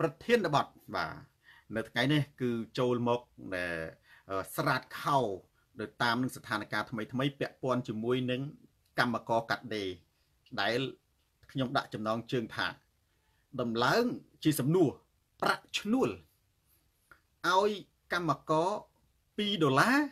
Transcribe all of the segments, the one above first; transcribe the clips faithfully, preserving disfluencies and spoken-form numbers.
ប្រធានបទបាទនៅថ្ងៃនេះគឺចូលមកដែលស្រាតខោដោយតាមនឹងស្ថានភាពថ្មីថ្មីពាក់ព័ន្ធជាមួយនឹងកម្មករកាត់ដេរដែលខ្ញុំដាក់ចំណងជើងថាដំឡើងជាសំណួរប្រាក់ឈ្នួលឲ្យកម្មករពីរដុល្លារ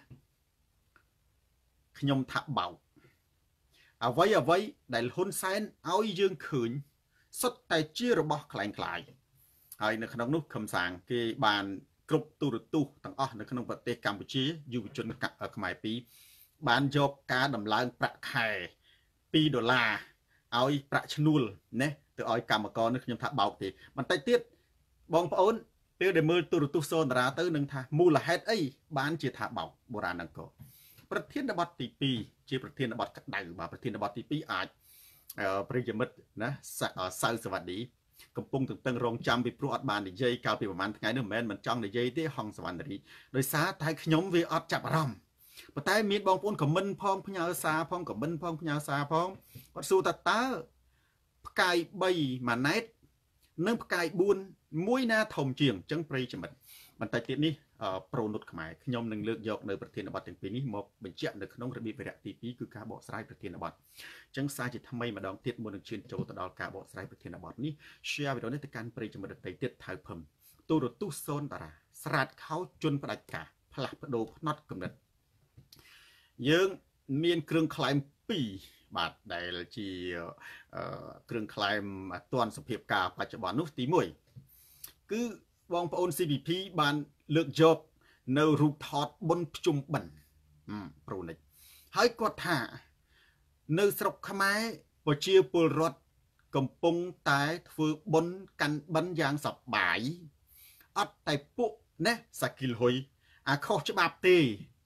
ខ្ញុំថាបោកអ្វីអ្វីដែលហ៊ុនសែនឲ្យយើងឃើញសុទ្ធតែជារបស់คล้ายคล้ายហើយនៅក្នុងនោះខំសាងគេបានគ្រប់ទូរទស្សន៍ទាំងអស់នៅក្នុងប្រទេសកម្ពុជាយុវជនខ្មែរពីរបានយកការដំឡើងប្រាក់ខែពីរដុល្លារឲ្យប្រាក់ឈ្នួលណាទៅឲ្យកម្មករនេះខ្ញុំថាបោកទេបន្តិចទៀតបងប្អូនពេលដែលមើលទូរទស្សន៍សូនតារាទៅនឹងថាមូលហេតុអីបានជាថាបោកបុរាណអង្គរប្រធានបទទីពីរជាប្រធានបទក្តៅបាទប្រធានបទទីពីរអាចប្រិយមិត្តណាសៅសវណ្ឌីកំពុងទន្ទឹងរង់ចាំពីព្រោះអត់បាននិយាយកាលពីប្រហែលថ្ងៃនេះមិនមែនមិនចង់និយាយទេហងសវណ្ឌរីដោយសារតែខ្ញុំវាអត់ចាប់អារម្មណ៍ប៉ុន្តែមានបងប្អូនខមមិនផងផ្ញើសារផងខមមិនផងផ្ញើសារផងគាត់សួរថាតើផ្កាយបីម៉ាណែតនិងផ្កាយបួនមួយណាធំជាងអញ្ចឹងប្រិយមិត្តបន្តិចទៀតនេះប្រូនុតខ្មែរខ្ញុំនឹងលើកយកនៅប្រធានបទទាំងពីរនេះមកបញ្ជាក់នៅក្នុងរបៀបវគ្គទីពីរគឺការបកស្រាយប្រធានបទអញ្ចឹងសារជាថ្មីម្ដងទៀតមុននឹងឈានចូលទៅដល់ការបកស្រាយប្រធានបទនេះ share វីដេអូនេះទៅកាន់ប្រិយមិត្តដទៃទៀតថៅភឹមទូរទស្សន៍សូនតារាស្រាតខោជន់ផ្ដាច់ការផ្លាស់ប្ដូរផ្នត់កំណត់យើងមានគ្រឿងក្លែមពីរបាទដែលជាគ្រឿងក្លែមទាន់សភាពការបច្ចុប្បន្ននោះទីមួយគឺបងប្អូន ซี พี พี បានលើកយកនៅរូបថតបុណ្យភ្ជុំបិណ្ឌប្រូនិចហើយគាត់ថានៅស្រុកខ្មែរប្រជាពលរដ្ឋកំពុងតែធ្វើបុណ្យកាន់បិណ្ឌយ៉ាងសប្បាយអត់តែពួកណាសាគីលហ៊ុយអាខុសច្បាប់ទេ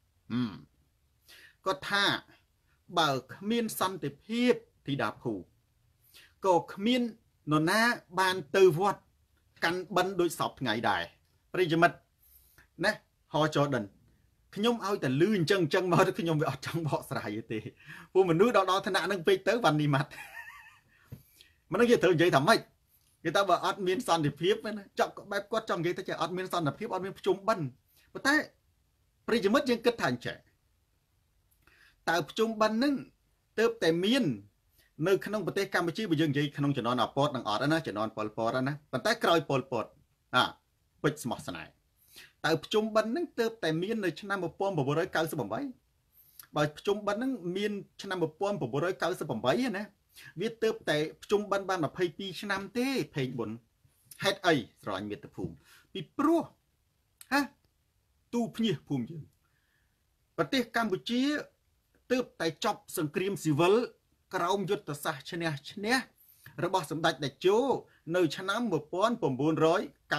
គាត់ថាបើគ្មានសន្តិភាពធីតាភូក៏គ្មាននរណាបានទៅវត្តកាន់បិណ្ឌដូចសពថ្ងៃដែរប្រិយមិត្តណាហចដិនខ្ញុំឲ្យតែលឺអញ្ចឹងអញ្ចឹងមកទៅខ្ញុំវាអត់ចង់បកស្រាយទេពួកមនុស្សដល់ដល់ឋានៈនឹងពេកទៅវ៉ាន់នីម៉ាត់មិនដឹងគេត្រូវនិយាយថាម៉េចគេថាបើអត់មានសន្តិភាពណាចောက်បែបគាត់ចង់និយាយទៅចេះអត់មានសន្តិភាពអត់មានភ្ជុំបិណ្ឌប៉ុន្តែប្រិយមិត្តយើងគិតថាអញ្ចឹងតើភ្ជុំបិណ្ឌនឹងទើបតែមាននៅក្នុងប្រទេសកម្ពុជាបើយើងនិយាយក្នុងជំនាន់អពតនឹងអត់ណាជំនាន់ប៉ុលពតណាប៉ុន្តែក្រោយប៉ុលពតអាពេជ្រស្មោះស្នេហ៍តើភ្ជុំបិណ្ឌនឹងទើបតែមាននៅឆ្នាំmột nghìn chín trăm chín mươi támបើភ្ជុំបិណ្ឌនឹងមានឆ្នាំmột nghìn chín trăm chín mươi támណាវាទើបតែភ្ជុំបិណ្ឌបានยี่สิบtwoឆ្នាំទេភេងបុនហេតុអីស្រឡាញ់មាតុភូមិពីព្រោះហ៎ទូភ្ញៀសភូមិយើងប្រទេសកម្ពុជាទើបតែចប់សង្គ្រាមស៊ីវិលក្រោមយុទ្ធសាស្ត្រឈ្នះឈ្នះរបស់សម្ដេចតេជោនៅឆ្នាំmột nghìn chín trăm chín mươi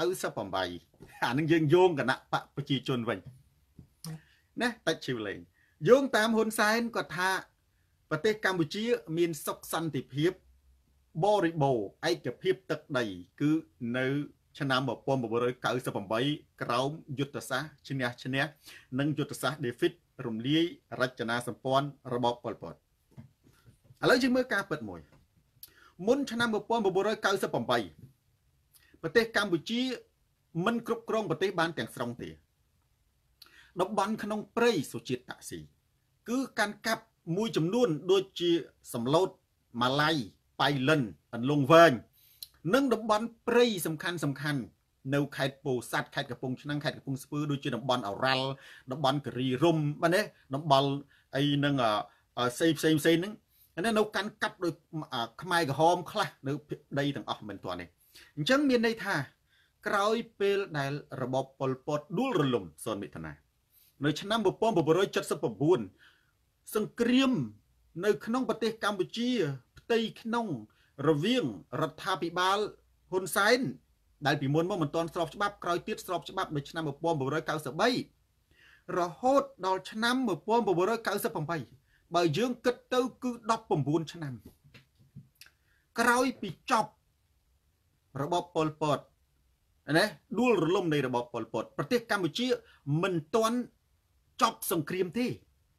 támអានឹងយើងយោងគណៈបកប្រជាជនវិញណាតាច់ឈីវលេងយោងតាមហ៊ុនសែនគាត់ថាប្រទេសកម្ពុជាមានសុខសន្តិភាពបរិបូរណ៍ឯកភាពទឹកដីគឺនៅឆ្នាំmột nghìn chín trăm chín mươi támក្រោមយុទ្ធសាស្ត្រឈ្នះឈ្នះនិងយុទ្ធសាស្ត្រ David រំលាយរចនាសម្ព័ន្ធរបបប៉ុលពតឥឡូវយើងមើលការពិតមួយមុនឆ្នាំmột nghìn chín trăm chín mươi támប្រទេសកម្ពុជាមិនគ្រប់គ្រងប្រទេសបានទាំងស្រុងទេតំបន់ក្នុងព្រៃសុជាតិតាក់ស៊ីគឺកាន់កាប់មួយចំនួនដូចជាសំឡូតម៉ាឡៃប៉ៃលិនអន្លង់វែងនិងតំបន់ព្រៃសំខាន់សំខាន់នៅខេត្តពោធិ៍សាត់ខេត្តកំពង់ឆ្នាំងខេត្តកំពង់ស្ពឺដូចជាតំបន់អូរ៉ាល់តំបន់គិរីរំបាទនេះតំបន់អីនឹងផ្សេងផ្សេងផ្សេងហ្នឹងនៅកាន់កាប់ដោយខ្មែរក្រហមខ្លះនៅដីទាំងអស់មិនទាន់នេះអញ្ចឹងមានន័យថាក្រោយពេលដែលរបបប៉ុលពតដួលរលំសូនមិថុនានៅឆ្នាំmột nghìn chín trăm七十九សង្គ្រាមនៅក្នុងប្រទេសកម្ពុជាផ្ទៃក្នុងរវាងរដ្ឋាភិបាលហ៊ុនសែនដែលពីមុនមកមិនទាន់ស្របច្បាប់ក្រោយទៀតស្របច្បាប់នៅឆ្នាំmột nghìn chín trăm chín mươi baរហូតដល់ឆ្នាំmột nghìn chín trăm chín mươi támបើយើងគិតទៅគឺnineteenឆ្នាំក្រោយពីចប់របបប៉ុលពតណាដួលរលំនៃរបបប៉ុលពតប្រទេសកម្ពុជាមិនទាន់ចប់សង្គ្រាមទេ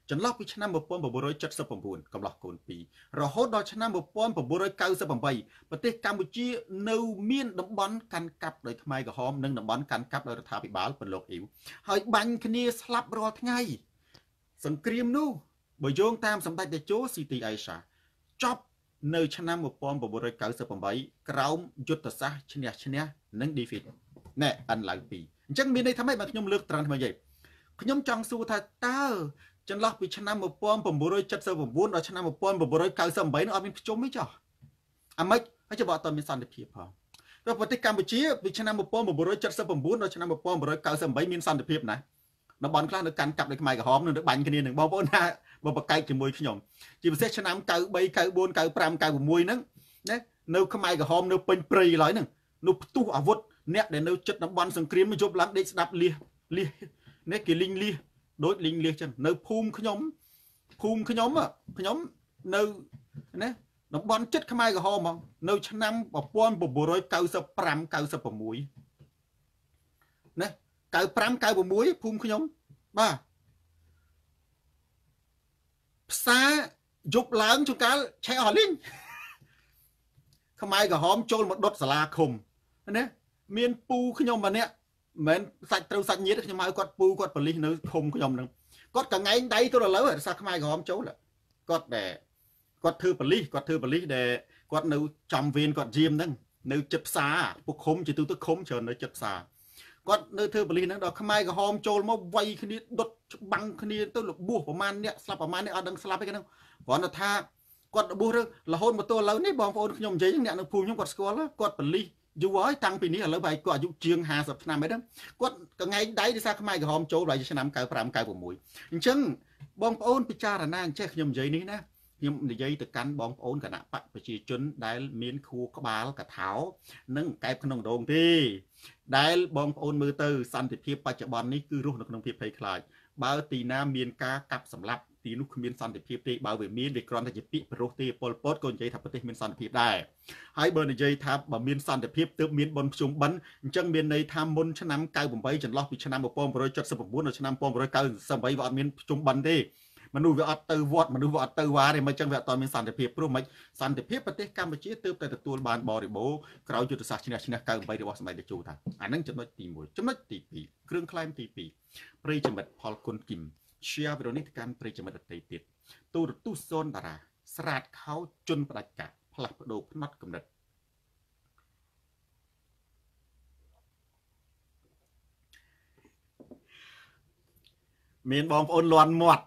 ចន្លោះពីឆ្នាំmột nghìn chín trăm七mươi chínកំឡោះកូនពីររហូតដល់ឆ្នាំmột nghìn chín trăm chín mươi támប្រទេសកម្ពុជានៅមានតំបន់កាន់កាប់ដោយខ្មែរក្រហមនិងតំបន់កាន់កាប់ដោយរដ្ឋាភិបាលពន្លកអ៊ីវហើយបាញ់គ្នាស្លាប់រាល់ថ្ងៃសង្គ្រាមនោះបើយោងតាមសម្ដេចតេជោស៊ីទីអេសាចប់នៅឆ្នាំmột nghìn chín trăm chín mươi támក្រោមយុទ្ធសាស្ត្រឈ្នះឈ្នះនិង defeat ណែអិនឡើងពីអញ្ចឹងមានន័យថាម៉េចបើខ្ញុំលើកត្រង់ថ្មីយេខ្ញុំចង់សួរថាតើចន្លោះពីឆ្នាំmột nghìn chín trăm七mươi chínដល់ឆ្នាំmột nghìn chín trăm chín mươi támនោះអត់មានប្រជុំទេចុះអាម៉េចហើយច្បាប់អត់មានសន្តិភាពផងព្រោះប្រទេសកម្ពុជាពីឆ្នាំmột nghìn chín trăm chín mươi chínដល់ឆ្នាំmột nghìn chín trăm chín mươi támមានសន្តិភាពណាតំបន់ខ្លះនៅកាន់កាប់ដោយខ្មែរក្រហមនៅបាញ់គ្នានឹងបងប្អូនណាបើបកកែកជាមួយខ្ញុំជាពិសេសឆ្នាំ93 94 95 96ហ្នឹងណានៅខ្មែរក្រហមនៅពេញព្រៃឡើយហ្នឹងនៅផ្ទុះអាវុធអ្នកដែលនៅចិត្តតំបន់សង្គ្រាមយប់ឡើងដេកស្ដាប់លៀសលៀសនេះគេលីងលៀសដូចលីងលៀសចឹងនៅភូមិខ្ញុំភូមិខ្ញុំខ្ញុំនៅណាតំបន់ចិត្តខ្មែរក្រហមហ្មងនៅឆ្នាំmột nghìn chín trăm chín mươi lăm 96ណា95 96ភូមិខ្ញុំបាទផ្សារយប់ឡើងជួនកាលឆេះអស់លីងខ្មែរក្រហមចូលមកដុតសាលាឃុំណាមានពូខ្ញុំម្នាក់មិនសាច់ត្រូវសាច់ញាតិខ្ញុំហៅគាត់ពូគាត់ប៉ូលីសនៅឃុំខ្ញុំហ្នឹងគាត់កងែងដៃទៅលើដោយសារខ្មែរក្រហមចូលគាត់ដែលគាត់ធ្វើប៉ូលីសគាត់ធ្វើប៉ូលីសដែលគាត់នៅចំវេនគាត់យាមហ្នឹងនៅចិត្តផ្សារពួកឃុំជាទូទៅឃុំច្រើននៅចិត្តផ្សារគាត់នៅធ្វើប៉ូលីសហ្នឹងដល់ខ្មែរក្រហមចូលមកវាយគ្នាដុតច្បាំងគ្នាទៅលបួសប្រមាណអ្នកស្លាប់ប្រមាណអ្នកអត់ដឹងស្លាប់ទេហ្នឹងគ្រាន់តែថាគាត់លបួសរហូតមកទល់ឥឡូវនេះបងប្អូនខ្ញុំនិយាយអ្នកនៅភូមិខ្ញុំគាត់ស្គាល់គាត់ប៉ូលីសយូរហើយតាំងពីនេះឥឡូវហើយគាត់អាយុជាងห้าสิบឆ្នាំហើយហ្នឹងគាត់កងែងដៃដោយសារខ្មែរក្រហមចូលដល់ឆ្នាំ95 96អញ្ចឹងបងប្អូនពិចារណាអញ្ចេះខ្ញុំនិយាយនេះណាខ្ញុំនិយាយទៅកាន់បងប្អូនគណៈបកប្រជាជនដែលមានខួរក្បាលកថោនិងកែបក្នុងដងទេដែលបងប្អូនមើលទៅសន្តិភាពបច្ចុប្បន្ននេះគឺរស់នៅក្នុងភាពភ័យខ្លាចបើទីណាមានការកាប់សម្លាប់ទីនោះគ្មានសន្តិភាពទេបើវាមានវាគ្រាន់តែជាពាក្យប្រុសទេប៉ុលពតក៏និយាយថាប្រទេសមានសន្តិភាពដែរហើយបើនិយាយថាបើមានសន្តិភាពទើបមានបុណ្យភ្ជុំបិណ្ឌអញ្ចឹងមានន័យថាមុនឆ្នាំ98ចន្លោះពីឆ្នាំmột nghìn chín trăm七mươi chínដល់ឆ្នាំmột nghìn chín trăm chín mươi támវាអត់មានភ្ជុំបិណ្ឌទេមនុស្សវាអត់ទៅវត្តមនុស្សវាអត់ទៅវ៉ាទេមិនចឹងវាអត់មានសន្តិភាពព្រោះមិនសន្តិភាពប្រទេសកម្ពុជាទើបតែទទួលបានបរិបូរណ៍ក្រោយយុទ្ធសាស្ត្រឈ្នះឈ្នះ98របស់សម្ដេចតេជោថាអាហ្នឹងចំណុចទីមួយចំណុចទីពីរគ្រឿងក្លែមទីពីរប្រិយមិត្តផលគុណគឹម share វីដេអូនេះទៅកាន់ប្រិយមិត្តដទៃទៀតទូរទស្សន៍សូនតារាស្រាតខោជន់ផ្ដាច់កាក់ផ្លាស់ប្ដូរផ្នត់កំណត់មានបងប្អូនលន់មាត់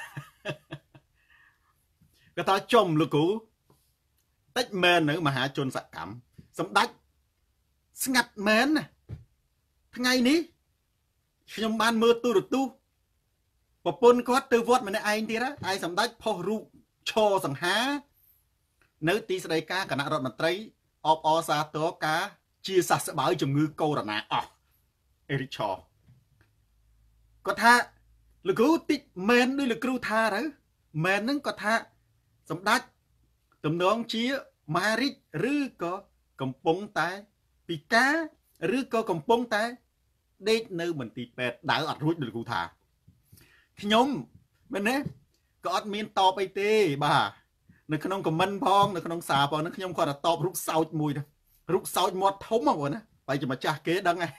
គាត់ថាចំលោកគ្រូតិចមែននៅមហាជនសកម្មសម្ដេចស្ងាត់មែនណាថ្ងៃនេះខ្ញុំបានមើលទូរទស្សន៍ប្រពន្ធគាត់ទៅវត្តម្នាក់ឯងទៀតហើយសម្ដេចផុសរូបឈរសង្ហានៅទីស្តីការគណៈរដ្ឋមន្ត្រីអបអរសាទរការជាសះស្បើយជំងឺកូវីដ -19 អស់អេរិកឆគាត់ថាលោកគ្រូតិចមែនដូចលោកគ្រូថាទៅមែនហ្នឹងគាត់ថាសម្ដេចទំនងជាមហារាជឬក៏កំពុងតែពិការឬក៏កំពុងតែដេកនៅមន្ទីរពេទ្យដើរអត់រួចដូចលោកគ្រូថាខ្ញុំមែនទេក៏អត់មានតបអីទេបាទនៅក្នុងខមមិនផងនៅក្នុងសារផងហ្នឹងខ្ញុំគាត់តែតបរូបសោចមួយទៅរូបសោចមាត់ធំហ្មងណាបើជាម្ចាស់គេដឹងហើយ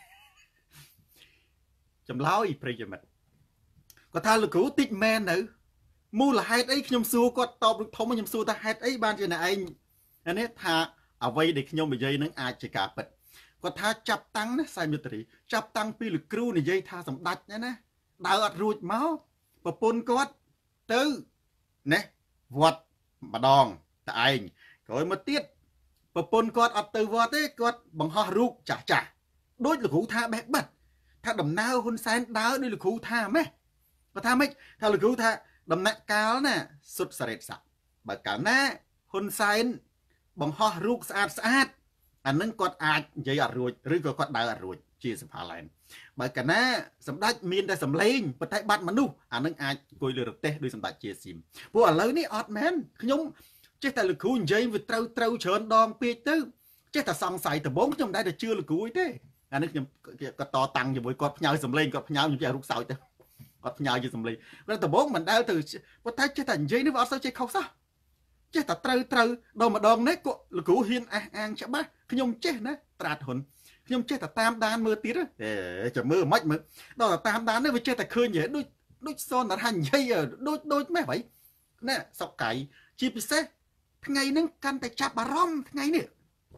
ចម្លើយប្រិយមិត្តគាត់ថាលោកគ្រូតិចមែនទៅមូលហេតុអីខ្ញុំសួរគាត់តបរូបធំខ្ញុំសួរថាហេតុអីបានជាអ្នកឯងនេះថាអ្វីដែលខ្ញុំនិយាយនឹងអាចជាការពិតគាត់ថាចាប់តាំងណាសែមយុទ្ធរីចាប់តាំងពីលោកគ្រូនិយាយថាសម្ដេចណាណាដើរអត់រួចមកប្រពន្ធគាត់ទៅណាវត្តម្ដងតែឯងក្រោយមកទៀតប្រពន្ធគាត់អត់ទៅវត្តទេគាត់បង្ហោះរូបចាស់ចាស់ដូចលោកគ្រូថាបេះបិទថាដំណើរហ៊ុនសែនដើរដូចលោកគ្រូថាម៉េះគាត់ថាម៉េចថាលោកគ្រូថាដំណាក់កាលណាសុទ្ធសរិទ្ធស័ក្តិបើកាលណាហ៊ុនសែនបង្ហោះរូបស្អាតស្អាតអានឹងគាត់អាចនិយាយអត់រួចឬក៏គាត់ដើរអត់រួចជាសភាឡែនបើកាលណាសម្ដេចមានតែសម្លេងប៉ុន្តែបាត់មនុស្សអានឹងអាចអង្គុយលើរទេះដោយសម្ដេចជាស៊ីមព្រោះឥឡូវនេះអត់មែនខ្ញុំចេះតែលោកគ្រូនិយាយវាត្រូវត្រូវច្រើនដងពេកទៅចេះតែសង្ស័យដំបូងខ្ញុំមិនដែលទៅជឿលោកគ្រូទេអានេះខ្ញុំក៏តតាំងជាមួយគាត់ផ្ញើសម្លេងគាត់ផ្ញើខ្ញុំជារូបសោចទៅគាត់ផ្ញើជាសំឡេងគាត់ដំបងមិនដែលទៅប៉ុន្តែចេះតែនិយាយនេះវាអត់សូវចេះខុសសោះចេះតែត្រូវត្រូវដល់ម្ដងនេះគាត់លោកគ្រូហ៊ានអះអាងច្បាស់ខ្ញុំចេះណាត្រាតហ៊ុនខ្ញុំចេះតែតាមដានមើលទៀតអេចាំមើលមិនមើលដល់តែតាមដាននេះវាចេះតែឃើញហ៎ដូចដូចសនរហនិយាយដូចដូចម៉េះហីណែសុកកៃជាពិសេសថ្ងៃហ្នឹងកាន់តែចាប់អារម្មណ៍ថ្ងៃនេះ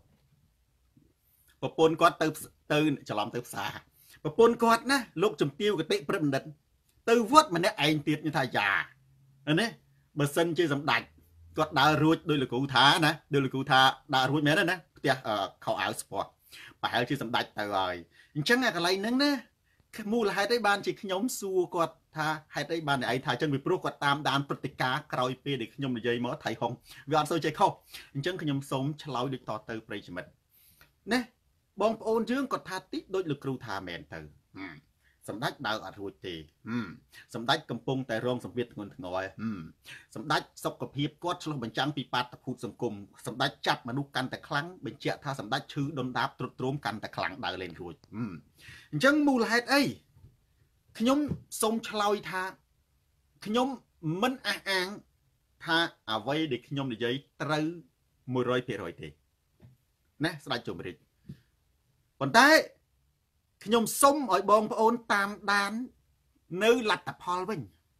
ប្រពន្ធគាត់ទៅទៅច្រឡំទៅផ្សារប្រពន្ធគាត់ណាលោកជំទាវកតិព្រឹទ្ធបណ្ឌិតទៅវត្តម្នាក់ឯងទៀតនិយាយថាយ៉ាណាបើសិនជាសម្ដេចគាត់ដើររួចដោយលោកគ្រូថាណាដោយលោកគ្រូថាដើររួចមែនទេណាផ្ទះខោអាវស្ពតប្រហែលជាសម្ដេចទៅហើយអញ្ចឹងអាកន្លែងហ្នឹងណាមូលហេតុអីបានជាខ្ញុំសួរគាត់ថាហេតុអីបានឯងថាអញ្ចឹងពីព្រោះគាត់តាមដានព្រឹត្តិការណ៍ក្រោយពេលដែលខ្ញុំនិយាយមកថៃហុងវាអត់សូវចេះខុសអញ្ចឹងខ្ញុំសូមឆ្លើយដូចតទៅប្រិយមិត្តណាបងប្អូនយើងគាត់ថាតិចដូចលោកគ្រូថាមែនទៅសម្ដេចដើរអត់រួចទេសម្ដេចកំពុងតែរងសម្ពាធធ្ងន់ធ្ងរសម្ដេចសុខភាពគាត់ឆ្លុះបញ្ចាំងពីបាតុភូតសង្គមសម្ដេចចាប់មនុស្សកាន់តែខ្លាំងបញ្ជាក់ថាសម្ដេចឈឺដុនដាបទ្រុឌទ្រោមកាន់តែខ្លាំងដើរលេងរួចអញ្ចឹងមូលហេតុអីខ្ញុំសូមឆ្លើយថាខ្ញុំមិនអះអាងថាអ្វីដែលខ្ញុំនិយាយត្រូវ មួយរយភាគរយ ទេណាស្ដេចជម្រាបប៉ុន្តែខ្ញុំសុំឲ្យបងប្អូនតាមដាននៅលទ្ធផលវិញ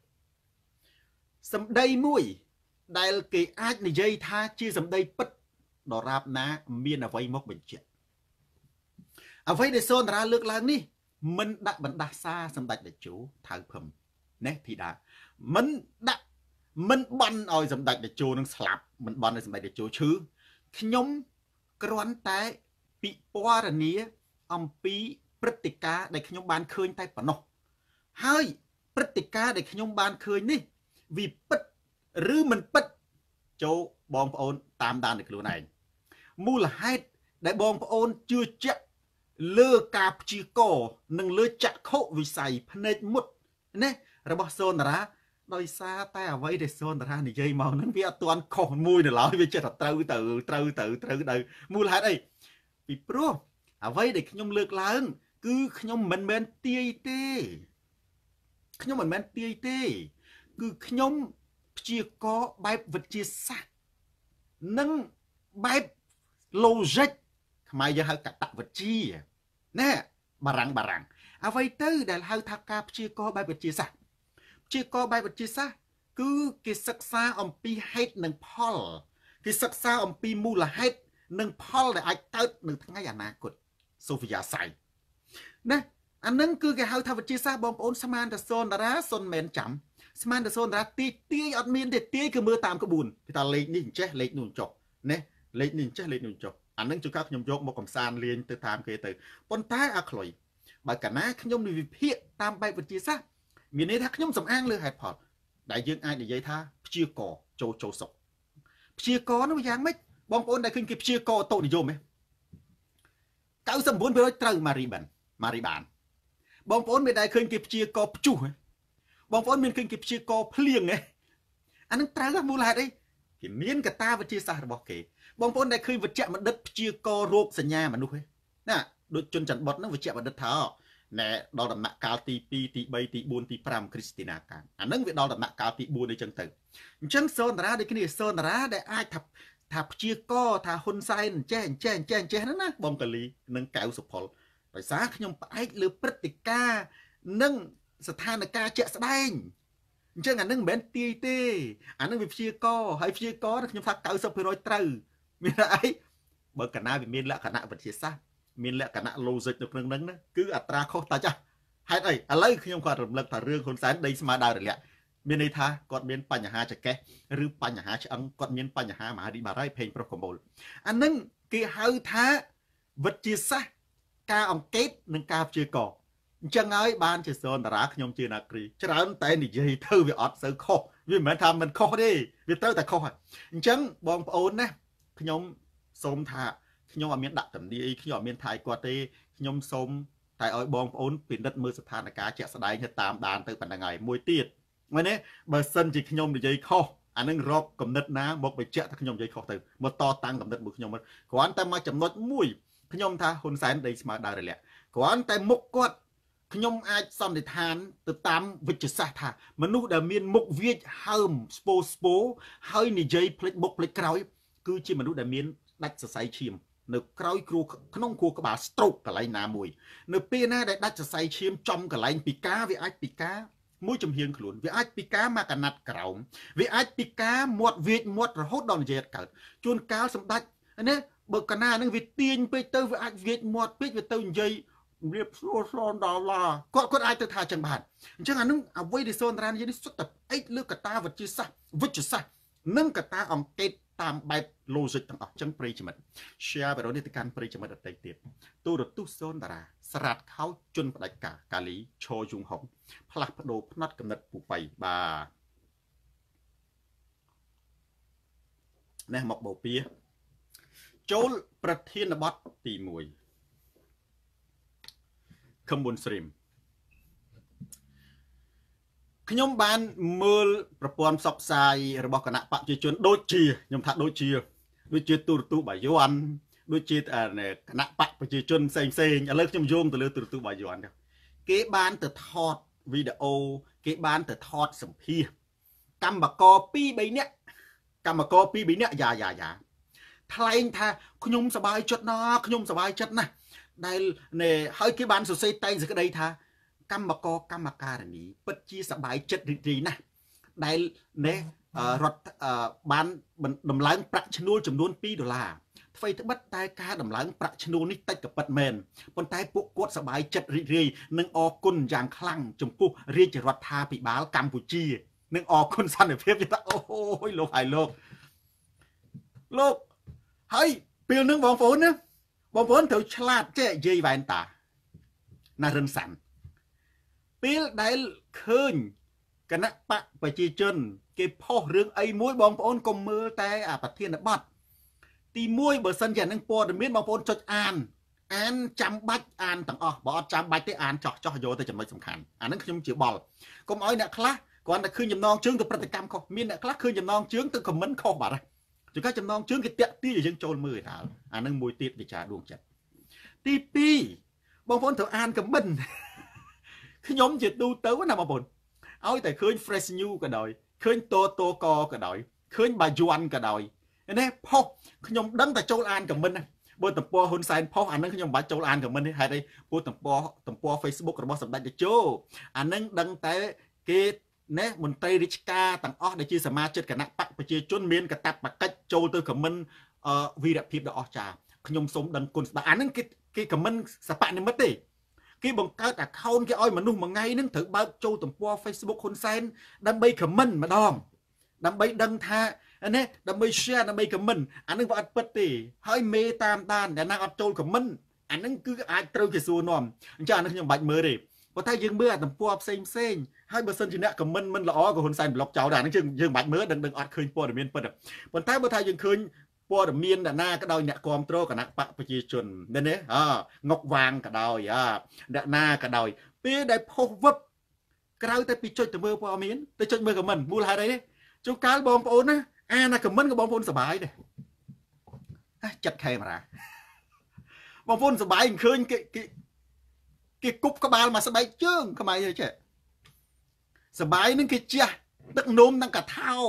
សម្ដីមួយដែលគេអាចនិយាយថាជាសម្ដីពិតដរាបណាមានអ្វីមកបញ្ជាក់អ្វីដែលសូនតារាលើកឡើងនេះមិនដាក់បណ្ដាសាសម្ដេចតេជោថៅភឹមណេះធីតាមិនដាក់មិនបន់ឲ្យសម្ដេចតេជោនឹងស្លាប់មិនបន់ឲ្យសម្ដេចតេជោឈឺខ្ញុំគ្រាន់តែពិពណ៌នាអំពីព្រឹត្តិការណ៍ដែលខ្ញុំបានឃើញតែប៉ុណ្ណោះហើយព្រឹត្តិការណ៍ដែលខ្ញុំបានឃើញនេះវាពិតឬមិនពិតចូលបងប្អូនតាមដានដោយខ្លួនឯងមូលហេតុដែលបងប្អូនជឿជាក់លើការព្យាករណ៍និងលើចក្ខុវិស័យភ្នែកមុតណារបស់សូនតារាដោយសារតែអ្វីដែលសូនតារានិយាយមកហ្នឹងវាអត់ទាន់ខុសមួយនៅឡើយវាចេះតែត្រូវទៅត្រូវទៅត្រូវទៅមូលហេតុអីពីព្រោះអ្វីដែលខ្ញុំលើកឡើងគឺខ្ញុំមិនមែនទាយទេខ្ញុំមិនមែនទាយទេគឺខ្ញុំព្យាករណ៍បែបវិទ្យាសាស្ត្រនិងបែប logic ខ្មែរយើងហៅកតវិទ្យាណែបារាំងបារាំងអ្វីទៅដែលហៅថាការព្យាករណ៍បែបវិទ្យាសាស្ត្រព្យាករណ៍បែបវិទ្យាសាស្ត្រគឺគេសិក្សាអំពីហេតុនិងផលគេសិក្សាអំពីមូលហេតុនិងផលដែលអាចកើតនៅថ្ងៃអនាគតសូហ្វីយ៉ាសៃណាអានឹងគឺគេហៅថាវិទ្យាសាស្ត្របងប្អូនស្មានតែសូនតារាសុនមែនចាំស្មានតែសូនតារាទាយទាយអត់មានទេទាយគឺមើលតាមក្បួនគេថាលេខនេះអញ្ចេះលេខនោះអញ្ចុះណាលេខនេះអញ្ចេះលេខនោះអញ្ចុះអានឹងជួនកាលខ្ញុំយកមកកំសាន្តលេងទៅតាមគេទៅប៉ុន្តែអាខ្លុយបើកាលណាខ្ញុំនិវិភាគតាមបែបវិទ្យាសាស្ត្រមានន័យថាខ្ញុំសំអាងលើហេតុផលដែលយើងអាចនិយាយថាព្យាករណ៍ចូលចូលសុខព្យាករណ៍នោះយ៉ាងម៉េចបងប្អូនដែលឃើញគេព្យាករណ៍តូនិយមហ៎九十九ភាគរយត្រូវម៉ារីបានម៉ារីបានបងប្អូនមានដែលឃើញគេព្យាករណ៍ព្យុះហ៎បងប្អូនមានឃើញគេព្យាករណ៍ភ្លៀងហ៎អានឹងត្រូវមូលហេតុអីគេមានកតាវិទ្យាសាស្ត្ររបស់គេបងប្អូនដែលឃើញវិជ្ជបណ្ឌិតព្យាករណ៍រោគសញ្ញាមនុស្សហ៎ណាដូចជនច័ន្ទបុតហ្នឹងវិជ្ជបណ្ឌិតថាណែដល់ដំណាក់កាលទីពីរទីបីទីបួនទីប្រាំគ្រីស្ទីណាកាអានឹងវាដល់ដំណាក់កាលទីបួនអីចឹងទៅអញ្ចឹងសូនតារាដូចគ្នាសូនតារាដែលអាចថាថាព្យាករណ៍ថាហ៊ុនសែនអញ្ចេះអញ្ចេះអញ្ចេះអញ្ចេះហ្នឹងណាបងកាលីនិងកៅសុផលដោយសារខ្ញុំផ្អែកលើព្រឹត្តិការណ៍និងស្ថានភាពជាក់ស្ដែងអញ្ចឹងអានឹងមិនមែនទាយទេអានឹងវាព្យាករណ៍ហើយព្យាករណ៍ខ្ញុំថា九十ភាគរយត្រូវមានអីបើកាលណាវាមានលក្ខណៈវិទ្យាសាស្ត្រមានលក្ខណៈ logic នៅក្នុងហ្នឹងគឺអត្រាខុសតាចាស់ហេតុអីឥឡូវខ្ញុំគាត់រំលឹកថារឿងហ៊ុនសែនដីស្មើដើររលាក់មានន័យថាគាត់មានបញ្ហាចកេះឬបញ្ហាឆ្អឹងគាត់មានបញ្ហាមហារីកបារីភេងប្រុសកមូលអានឹងគេហៅថាវិទ្យាសាស្ត្រការអង្កេតនិងការព្យាករណ៍អញ្ចឹងហើយបានជាសូនតារាខ្ញុំជានាគ្រីច្រើនតែនិយាយទៅវាអត់សូវខុសវាមិនមែនថាមិនខុសទេវាត្រូវតែខុសហើយអញ្ចឹងបងប្អូនណាខ្ញុំសូមថាខ្ញុំអត់មានដាក់តំណីខ្ញុំអត់មានថៃគាត់ទេខ្ញុំសូមតែឲ្យបងប្អូនពិនិត្យមើលស្ថានភាពជាក់ស្ដែងទៅតាមដានទៅប៉ុណ្្នឹងហើយមួយទៀតមើលនេះបើសិនជាខ្ញុំនិយាយខុសអានឹងរកគំនិតណាមកបញ្ជាក់ថាខ្ញុំនិយាយខុសទៅមកតតាំងគំនិតមួយខ្ញុំគ្រាន់តែមកចំណុចមួយខ្ញុំថាហ៊ុនសែនដីស្មើដើររលាក់គ្រាន់តែមុខគាត់ខ្ញុំអាចសន្និដ្ឋានទៅតាមវិទ្យាសាស្ត្រថាមនុស្សដែលមានមុខវាចហើមស្ពោស្ពោហើយនិយាយភ្លេចមុខភ្លេចក្រោយគឺជាមនុស្សដែលមានដាច់សរសៃឈាមនៅក្រោយគ្រួក្នុងគ្រួក្បាល stroke កន្លែងណាមួយនៅពេលណាដែលដាច់សរសៃឈាមចំកន្លែងពិការវាអាចពិការមួយចំហៀងខ្លួនវាអាចពិការមកកណាត់ក្រោមវាអាចពិការមាត់វាចមាត់រហូតដល់និយាយកើតជួនកាលសម្ដេចណាបើកណានឹងវាទាញពេកទៅវាអាចវាចមាត់ពេកវាទៅនិយាយរៀបសួរសនដល់ឡាគាត់គាត់អាចទៅថាចឹងបានអញ្ចឹងអានឹងអ្វីដែលសូនតារានិយាយនេះសុទ្ធតែអិចលើកតាវិទ្យាសាស្ត្រវិទ្យាសាស្ត្រនិងកតាអង្កេតតាមបែប logic ទាំងអស់ចឹងប្រិយមិត្ត share វីដេអូនេះទៅកាន់ប្រិយមិត្តដទៃទៀតទូរទស្សន៍សូនតារាស្រាតខោជន់ផ្ដាច់ការកាលីឈរយងហុងផ្លាស់ប្ដូរផ្នត់កំណត់ពូបៃបាទនេះមកបោពៀចូលប្រធានបទទីមួយខំប៊ុនស្រីមខ្ញុំបានមើលប្រព័ន្ធផ្សព្វផ្សាយរបស់គណៈបព្វជិជនដូចជាខ្ញុំថាដូចជាដូចជាទូរទស្សន៍បាយ័នដូចជាគណៈបព្វជិជនផ្សេងផ្សេងឥឡូវខ្ញុំយោងទៅលើទូរទស្សន៍បាយ័នគេបានទៅថតវីដេអូគេបានទៅថតសម្ភាសកម្មករពីរបីនាក់កម្មករពីរបីនាក់យ៉ាយ៉ាយ៉ាថ្លែងថាខ្ញុំសប្បាយចិត្តណាស់ខ្ញុំសប្បាយចិត្តណាស់ដែលហើយគេបានសរសេរតែងសេចក្តីថាកម្មករកម្មការិនីពិតជាសប្បាយចិត្តរីករាយណាស់ដែលនេះរដ្ឋបានដំឡើងប្រាក់ឈ្នួលចំនួនពីរដុល្លារអ្វីត្បិតតែការដំឡើងប្រាក់ឈ្នួលនេះតិចក៏ពិតមែនប៉ុន្តែពួកគាត់សប្បាយចិត្តរីករាយនិងអរគុណយ៉ាងខ្លាំងចំពោះរាជរដ្ឋាភិបាលកម្ពុជានិងអរគុណសន្តិភាពថាអូយលោកហើយលោកលោកហើយពេលនឹងបងប្អូនណាបងប្អូនត្រូវឆ្លាតចេះនិយាយវ៉ែនតាណារិនសាន់ពេលដែលឃើញគណៈបកប្រជាជនគេផុសរឿងអីមួយបងប្អូនកុំមើលតែអាប្រធានបទទីមួយបើសិនជានឹងព័ត៌មានបងប្អូនចុចអានអានចាំបាច់អានទាំងអស់បើអត់ចាំបាច់ទេអានចោះចោះយកទៅចំណុចសំខាន់អានឹងខ្ញុំជាបល់កុំឲ្យអ្នកខ្លះគ្រាន់តែឃើញចំណងជើងទៅប្រតិកម្មខុសមានអ្នកខ្លះឃើញចំណងជើងទៅខមមិនខុសបាត់ហើយជួនកាលចំណងជើងគេតាក់ទាញឲ្យយើងចូលមើលថាអានឹងមួយទៀតវិចារដួងចិត្តទីពីរបងប្អូនត្រូវអានខមមិនខ្ញុំជាទូទៅណាបងប្អូនឲ្យតែឃើញ fresh news ក៏ដោយឃើញតតកក៏ដោយឃើញបាយ័នក៏ដោយនេះផុសខ្ញុំដឹងតែចូលអានខមមិនណាបើតំព័រហ៊ុនសែនផុសអានឹងខ្ញុំមិនបាច់ចូលអានខមមិនទេហេតុអីព្រោះតំព័រតំព័រ Facebook របស់សម្ដេចតេជោអានឹងដឹងតែគេណែមន្ត្រីរាជការទាំងអស់ដែលជាសមាជិកគណៈបកប្រជាជនមានកាតព្វកិច្ចចូលទៅខមមិនវីរភាពដ៏អស្ចារ្យខ្ញុំសូមដឹងគុណស្ដេចអានឹងគេគេខមមិនសបនិមិត្តទេគេបង្កើត account គេឲ្យមនុស្សមួយថ្ងៃហ្នឹងត្រូវបើកចូលទំព័រ Facebook ហ៊ុនសែនដើម្បី comment ម្ដងដើម្បីដឹងថានេះដើម្បី share ដើម្បី comment អានឹងវាអត់ពិតទេហើយមេតាមដានដែលណាអត់ចូល comment អានឹងគឺអាចត្រូវគេសួរនាំអញ្ចឹងអានឹងខ្ញុំមិនបាច់មើលទេប៉ុន្តែយើងមើលអាទំព័រផ្សេងផ្សេងហើយបើសិនជាអ្នក comment មិនល្អក៏ហ៊ុនសែន block ចោលដែរអានឹងយើងយើងមិនបាច់មើលដឹងដឹងអត់ឃើញព័ត៌មានពិតប៉ុន្តែបើថាយើងឃើញព័ត៌មានអ្នកណាក៏ដោយអ្នកគ្រប់គ្រងគណៈបកប្រជាជននេះណាអងុកវាងក៏ដោយអាអ្នកណាក៏ដោយពេលដែលផុសវឹបក្រៅតែពីចុចទៅមើលព័ត៌មានទៅចុចមើលខមមិនមូលហេតុអីទេជួនកាលបងប្អូនណាអាណាខមមិនក៏បងប្អូនសប្បាយដែរចិត្តខេមរាបងប្អូនសប្បាយឃើញគេគេគេគប់ក្បាលមកស្បែកជើងខ្មែរចេះសប្បាយនឹងគេជះទឹកនោមនឹងកាថោ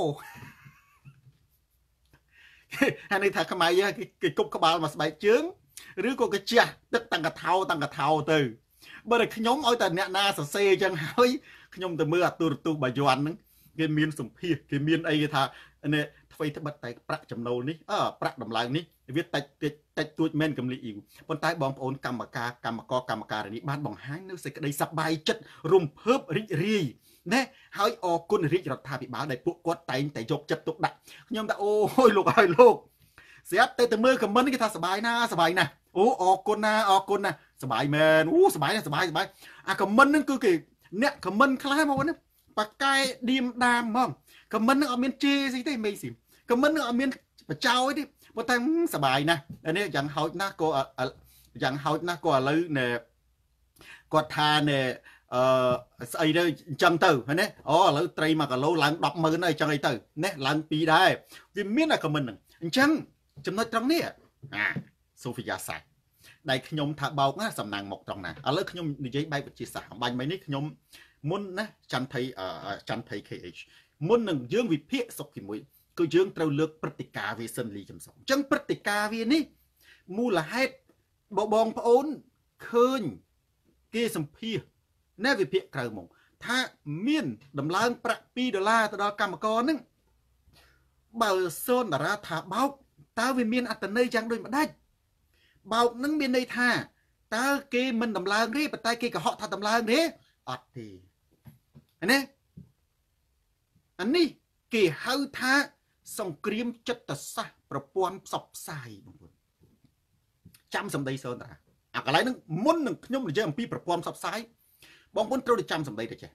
ហើយនេះថាខ្មែរគេគប់ក្បាលមកស្បែកជើងឬក៏គេជះទឹកតាំងកថោតាំងកថោទៅបើតែខ្ញុំឲ្យតែអ្នកណាសរសេរអញ្ចឹងហើយខ្ញុំទៅមើលអាទូរទស្សន៍បាយ័នហ្នឹងគេមានសម្ភារគេមានអីគេថានេះអ្វីត្បិតតែប្រាក់ចំណូលនេះអើប្រាក់ដំឡើងនេះវាតិចតិចតិចទួចមែនកំលីអ៊ីវប៉ុន្តែបងប្អូនកម្មការកម្មករកម្មការនេះបានបង្ហាញនៅសេចក្តីសប្បាយចិត្តរំភើបរីករាយណែហើយអរគុណរាជរដ្ឋាភិបាលដែលពួកគាត់តែងតែយកចិត្តទុកដាក់ខ្ញុំថាអូយលោកហើយលោកស្រាប់តែទៅមើលខមមិនគេថាសប្បាយណាសប្បាយណាអូអរគុណណាអរគុណណាសប្បាយមែនអូសប្បាយណាសប្បាយសប្បាយអាខមមិនហ្នឹងគឺគេអ្នកខមមិនខ្លះមកណាប៉ាកែឌៀមដាមហ្មងខមមិនហ្នឹងអត់មានជេរស្អីទេមេស៊ីខមមិនហ្នឹងអត់មានបចោយទេប៉ុន្តែសប្បាយណានេះយ៉ាងហោចណាស់ក៏យ៉ាងហោចណាស់ក៏ឥឡូវណែគាត់ថាណែអឺស្អីទៅអញ្ចឹងទៅណាអូឥឡូវត្រីមួយគីឡូឡើងដប់ម៉ឺនហើយអញ្ចឹងអីទៅណាឡើងពីរដែរវាមានតែខមមិនហ្នឹងអញ្ចឹងចំណុចត្រង់នេះអាសូហ្វីយ៉ាសា đại nhom thả bao á sầm nàng một trong nàng ở lớp nhom như vậy bay vật chia sẻ bánh mấy nít nhom muốn nè chăn thấy ở chăn thấy kh muốn nâng dương vì phía sọc thì mũi cứ dương trâu lược pratica về sân ly chấm sóng chẳng pratica về ní mua là hết bộ bong ốn khơi kia sầm phía nè vì phía cờ mộng tha miên đầm lang bạc pi đô la từ đó cầm con nưng bờ sơn ra thả bao ta vì miên ăn tận đây chẳng đôi mà đách bao nưng miên đây tha ta kia mình đầm lang đi và tay kia cả họ thả đầm lang đấy ọt thì anh ấy anh đi kỳ hao tha song cream chất tật sa propon sọc sai chăm sầm đây sơn ra à cái này nó muốn nưng nhung để chơi một pi propon sọc sai bong muốn trâu để chăm sầm đây để chơi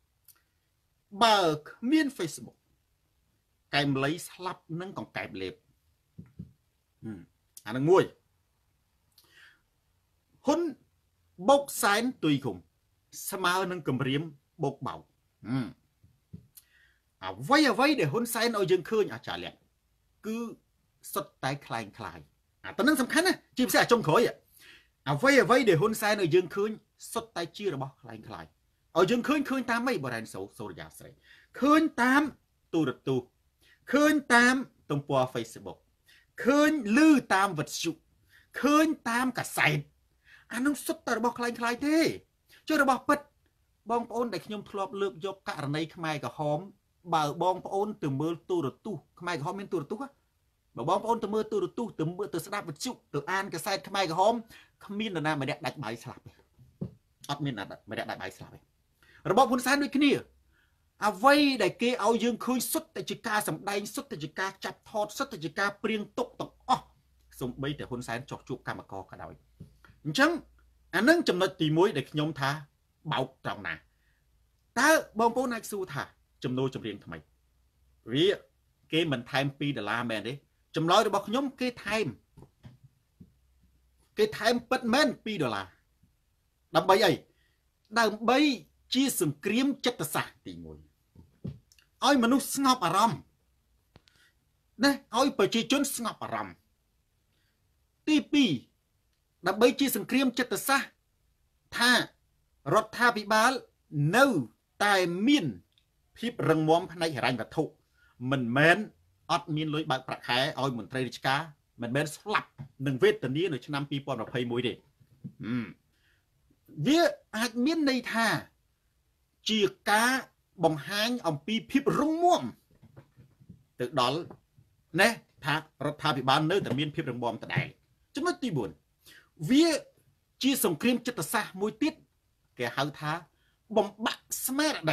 bờ miên Facebook cái lấy slap nâng còn cái lẹp à nó nguôi hôn bốc sáng tùy cùng sao nâng cầm riêng bốc bảo à vay à vay để hôn sáng ở dương khơi à trả lẹ cứ xuất tay khai khai à tao nâng sầm khăn á chim sẽ trong khối à à vay à vay để hôn sáng ở dương khơi xuất tay chia ra bao khai khai ở dương khơi khơi ta mấy bờ đàn sầu sầu giả sấy khơi tam tu được tu khơi tam tông qua Facebook khơi lư tam vật dụng khơi tam cả sài anh không xuất tay bao khai khai thế cho nó bao bật bong ôn để nhom thọp lược dọc cả này khai cả hóm bờ bong ôn từ mưa tu được tu khai cả hóm bên tu được tu á bờ bong ôn từ mưa tu được tu từ mưa từ sáp vật dụng từ an cả sài khai cả hóm không miên là nam mày đẹp đặt bài sạp ắt miên là mày đẹp đặt bài sạpระบบคนซ้ายด้วยគ្នាអ្វីដែលគេឲ្យយើងឃើញសុទ្ធតែជាការសម្ដែងសុទ្ធតែជាការចាប់ថតសុទ្ធតែជាការព្រៀងទុកទាំងអស់សូម្បីតែហ៊ុនសែនចោះជួបកម្មករក៏ដោយអញ្ចឹងអានឹងចំណុចទីមួយដែលខ្ញុំថាបោកត្រង់ណាតើបងប្អូនអាចសួរថាចំណូលចម្រៀងថ្មីវាគេមិនថែមពីរដុល្លារមែនទេចម្លើយរបស់ខ្ញុំគេថែមគេថែមពិតមែនពីរដុល្លារដើម្បីអីដើម្បីជាសង្គ្រាមចិត្តសាស្ត្រទីមួយឲ្យមនុស្សស្ងប់អារម្មណ៍ណាឲ្យប្រជាជនស្ងប់អារម្មណ៍ទីពីរដើម្បីជាសង្គ្រាមចិត្តសាស្ត្រថារដ្ឋាភិបាលនៅតែមានភាពរឹងមាំផ្នែកហិរញ្ញវត្ថុមិនមែនអត់មានលុយបើកប្រាក់ខែឲ្យមន្ត្រីរាជការមិនមែនស្លាប់នឹងវេទនានៅឆ្នាំពីរពាន់ยี่สิบเอ็ดទេវាអាចមានន័យថាជាការបង្ហាញអំពីភាពរឹងមាំទៅដល់ណែថារដ្ឋាភិបាលនៅតែមានភាពរឹងមាំដដែលចំណុចទីបួនវាជាសង្គ្រាមចិត្តសាស្ត្រមួយទៀតគេហៅថាបំបាក់ស្មារតី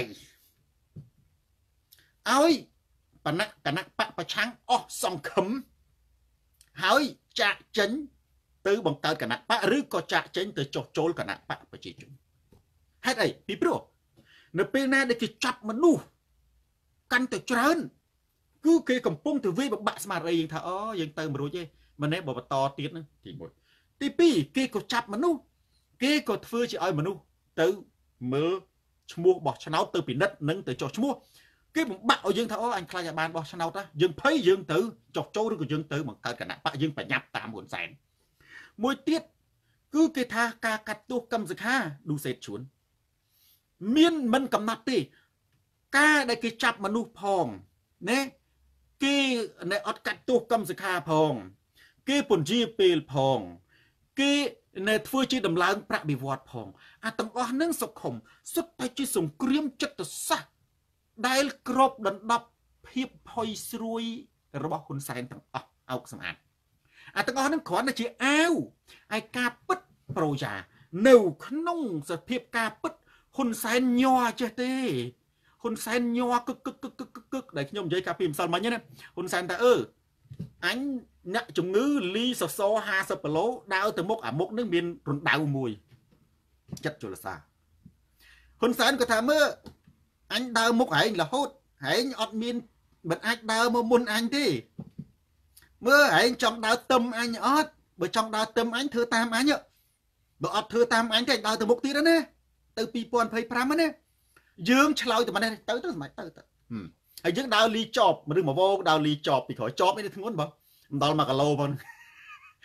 ឲ្យបណៈគណៈបពប្រឆាំងអស់សង្ឃឹមហើយចាក់ចេញទៅបង្កើតគណៈបកឬក៏ចាក់ចេញទៅចុះចូលគណៈបកប្រជាជនហេតុអីពីព្រោះនៅពេលណាដែលគេចាប់មនុស្សកាន់តែច្រើនគឺគេកំពុងទៅវាយបំបាក់ស្មារតីយើងថាអូយើងទៅមិនរួចទេម្នេះបើបន្តទៀតហ្នឹងទីមួយទីពីរគេក៏ចាប់មនុស្សគេក៏ធ្វើជាឲ្យមនុស្សទៅមើលឈ្មោះបោះឆ្នោតទៅពិនិត្យនិងទៅចុះឈ្មោះគេបំបាក់ឲ្យយើងថាអូអញខ្លាចឲ្យបានបោះឆ្នោតណាយើងភ័យយើងទៅចុះចូលឬក៏យើងទៅបង្កើតគណៈបកយើងប្រញាប់តាមហ៊ុនសែនមួយទៀតគឺគេថាការកាត់ទោសកម្មសខាឌូសេតជួនមានមិនកំណត់ទេការដែលគេចាប់មនុស្សផងណាគេនៅអត់កាត់ទោសកម្មសខាផងគេពន្យាពេលផងគេនៅធ្វើជាដំឡើងប្រាក់បៀវត្សផងអាទាំងអស់នឹងសុខុមសុទ្ធតែជាសង្គ្រាមចិត្តសាស្ត្រដែលក្របដណ្ដប់ភាពផុយស្រួយរបស់ហ៊ុនសែនទាំងអស់អោកសម្អាតអាទាំងអស់នឹងគ្រាន់តែជាអាវឲ្យការពិតប្រូយ៉ានៅក្នុងសភាពការពិតហ៊ុនសែនញ័រចេះទេហ៊ុនសែនញ័រកឹកកឹកកឹកកឹកកឹកដែលខ្ញុំនិយាយកាលពីម្សិលមិញណាហ៊ុនសែនថាអឺអញអ្នកជំងឺលីសសห้าสิบគីឡូដើរទៅមុខអាមុខនឹងមានរណ្ដៅមួយចិត្តជលសាហ៊ុនសែនក៏ថាមើលអញដើរមុខឯងរហូតឯងអត់មានមិនអាចដើរមកមុនអញទេមើលឯងចង់ដើរទឹមអញអត់បើចង់ដើរទឹមអញធ្វើតាមអញបើអត់ធ្វើតាមអញទេដើរទៅមុខទៀតណាទៅពីរពាន់ยี่สิบห้าណាយើងឆ្លើយទៅមកនេះទៅទៅស្មាច់ទៅទៅហើយយើងដើរលីចប់ឬមកវោដើរលីចប់ពីក្រោយចប់នេះធ្ងន់បងមិនដល់មួយគីឡូបង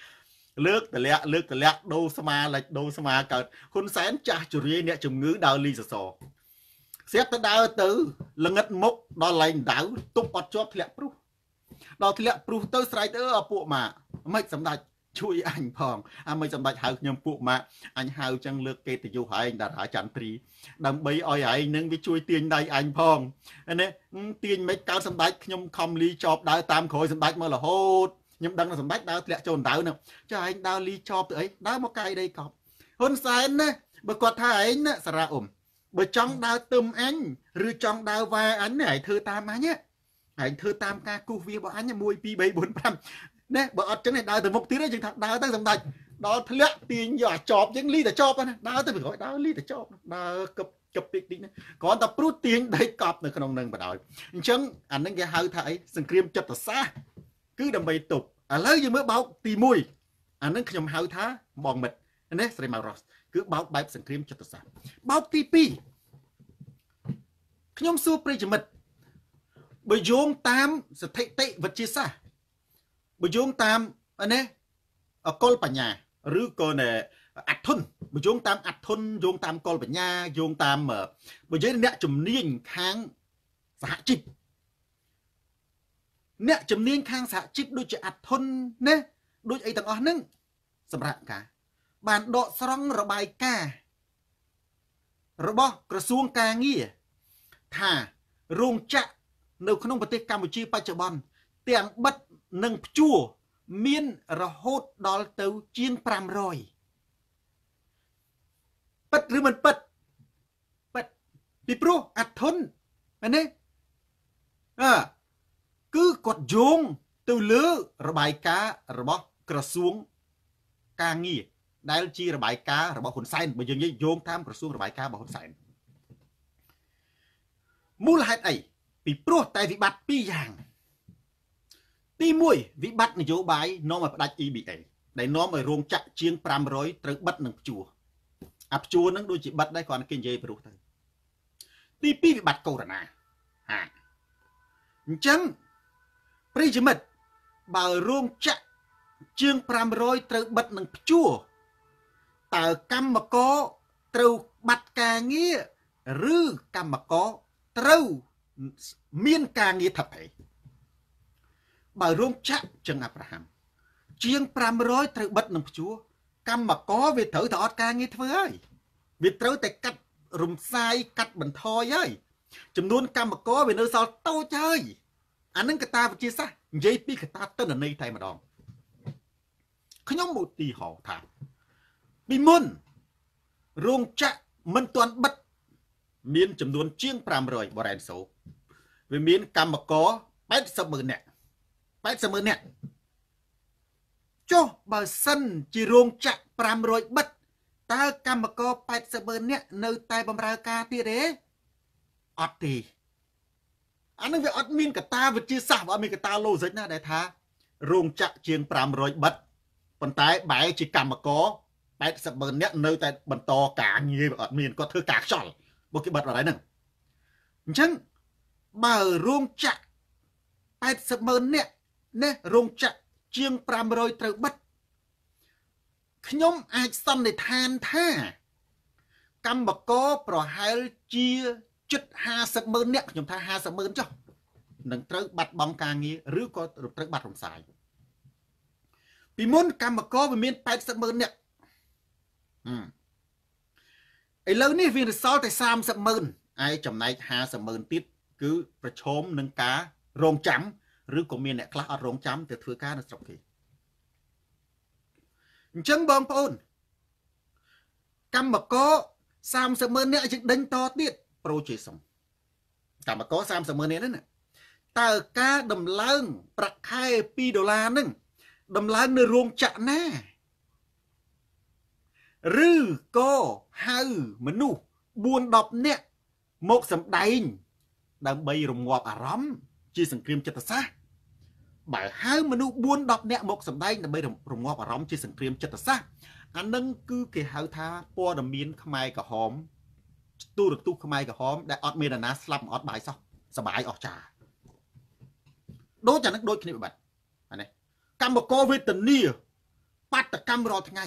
លើកតលាក់លើកតលាក់ដូរស្មាលិចដូរស្មាកើតហ៊ុនសែនចាស់ជរាអ្នកជំងឺដើរលីសសស្រាប់តែដើរទៅល្ងិតមុខដល់ឡែងដៅទុបអត់ជាប់ធ្លាក់ព្រុសដល់ធ្លាក់ព្រុសទៅស្រែកទៅអើពួកម៉ាមិនសម្ដេចជួយអញផងអាមិនសម្ដេចហៅខ្ញុំពួកម៉ាអញហៅចឹងលើកកិត្តិយសឯងតារាចន្ទព្រីដើម្បីឲ្យឯងនឹងវាជួយទាញដៃអញផងនេះទាញមិនកើតសម្ដេចខ្ញុំខំលីចប់ដើរតាមក្រោយសម្ដេចមករហូតខ្ញុំដឹងថាសម្ដេចដើរធ្លាក់ចូលដៅហ្នឹងចុះឯងដើរលីចប់ទៅអីដើរមកកាយដីកប់ហ៊ុនសែនណាបើគាត់ថាឯងណាសារ៉ាអ៊ុំបើចង់ដើរទឹមអញឬចង់ដើរវ៉ាអញឯងធ្វើតាមអញឯងធ្វើតាមការគូសវារបស់អញ1 2 3 4 5ណាបើអត់ចឹងឯងដើរទៅមុខទៀតយើងថាដើរទៅសម្ដេចដល់ធ្លាក់ទាញយកអាចប់ចឹងលីតែចប់ណាដើរទៅពីក្រោយដើរលីតែចប់ដើរកឹបកឹបតិចតិចណាគ្រាន់តែព្រួតទាញដីកប់នៅក្នុងនឹងបដ ாய் អញ្ចឹងអានឹងគេហៅថាអីសង្គ្រាមចិត្តសាស្ត្រគឺដើម្បីទប់ឥឡូវយើងមើលបោកទី1អានឹងខ្ញុំហៅថាបងមិត្តណាស្រីម៉ៅរ៉ូសគឺបោកបែបសង្គ្រាមចិត្តសាស្ត្របោកទី2ខ្ញុំសួរប្រិយមិត្តបើយោងតាមស្ថិតិវិទ្យាសាស្ត្របើយោងតាមណាអកលបញ្ញាឬក៏អធុនបើយោងតាមអធុនយោងតាមកលបញ្ញាយោងតាមបើនិយាយអ្នកជំនាញខាងសហជីពអ្នកជំនាញខាងសហជីពដូចជាអធុនណាដូចអីទាំងអស់ហ្នឹងសម្រាប់ការបានដកស្រង់របាយការណ៍របស់ក្រសួងការងារថារោងចក្រនៅក្នុងប្រទេសកម្ពុជាបច្ចុប្បន្នទាំងបិទនិងព្យួរមានរហូតដល់ទៅជាង500ពិតឬមិនពិតពិតពីព្រោះអធុនមែនទេអើគឺគាត់យោងទៅលើរបាយការណ៍របស់ក្រសួងការងារដែលជារបាយការណ៍របស់ហ៊ុនសែនបើយើងនិយាយយោងតាមក្រសួងរបាយការណ៍របស់ហ៊ុនសែនមូលហេតុអីពីព្រោះតែវិបត្តិពីរយ៉ាងទី1វិបត្តិនយោបាយនាំឲ្យផ្ដាច់ E B A ដែលនាំឲ្យរោងចក្រជាង500ត្រូវបិទនិងព្យួរអាព្យួរនឹងដូចជាបិទដែរគ្រាន់តែគេនិយាយព្រោះទៅទី2វិបត្តិកូវីដ ហាអញ្ចឹងប្រិយមិត្តបើរោងចក្រជាង500ត្រូវបិទនិងព្យួរតើកម្មករត្រូវបាត់ការងារឬកម្មករត្រូវមានការងារថប់ឯបើរោងចក្រចឹងអាប់រ៉ាហាំជាង500ត្រូវបិទនឹងព្យួរកម្មករវាត្រូវតែអត់ការងារធ្វើហើយវាត្រូវតែកាត់រំសាយកាត់បន្ថយហើយចំនួនកម្មករវានៅសល់តូចហើយអានឹងកត្តាវិទ្យាសាស្ត្រនិយាយពីកត្តាទិន្នន័យតែម្ដងខ្ញុំឧទាហរណ៍ថាពីមុនរោងចក្រមិនទាន់បិទមានចំនួនជាង500បរ៉ែនសូវាមានកម្មករ80ម៉ឺននាក់80ម៉ឺននាក់ចុះបើសិនជារោងចក្រ500បិទតើកម្មករ80ម៉ឺននាក់នៅតែបម្រើការទៀតទេអត់ទេអានឹងវាអត់មានកត្តាវិទ្យាសាស្ត្រអត់មានកត្តា logic ណាដែលថារោងចក្រជាង500បិទប៉ុន្តែបែរជាកម្មករ80ម៉ឺននាក់នៅតែបន្តការងារអត់មានគាត់ធ្វើការខ្យល់បើគេបិទអត់ហើយហ្នឹងអញ្ចឹងបើរោងចក្រ80ម៉ឺននាក់ណារោងចក្រជាង500ត្រូវបិទខ្ញុំអាចសន្និដ្ឋានថាកម្មករប្រហែលជាជិត50ម៉ឺននាក់ខ្ញុំថា50ម៉ឺនចុះនឹងត្រូវបាត់បង់ការងារឬក៏ត្រូវបាត់រំសាយពីមុនកម្មករវាមាន80ម៉ឺននាក់ឥឡូវនេះវារសល់តែ30ម៉ឺនឯចំណែក50ម៉ឺនទៀតគឺប្រឈមនឹងការរងចាំឬក៏មានអ្នកខ្លះអត់រងចាំទៅធ្វើការនៅស្រុកគេអញ្ចឹងបងប្អូនកម្មករ30ម៉ឺននាក់យើងដេញតទៀតប្រូជេសុំកម្មករ30ម៉ឺននាក់ហ្នឹងតើការដំឡើងប្រាក់ខែ2ដុល្លារហ្នឹងដំឡើងនៅរោងចក្រណាឬក៏ហៅមនុស្ស4 10នាក់មកសម្ដែងដើម្បីរងាប់អារម្មណ៍ជាសង្គ្រាមចិត្តសាស្ត្របើហៅមនុស្ស4 10នាក់មកសម្ដែងដើម្បីរងាប់អារម្មណ៍ជាសង្គ្រាមចិត្តសាស្ត្រអានឹងគឺគេហៅថាព័ត៌មានខ្មែរក្រហមទូរទស្សន៍ខ្មែរក្រហមដែលអត់មាននរណាស្លាប់អត់បាយសោះសបាយអស់ចាដូចអានឹងដូចគ្នាបាត់អានេះកម្មករវេទនាបាតកម្មរាល់ថ្ងៃ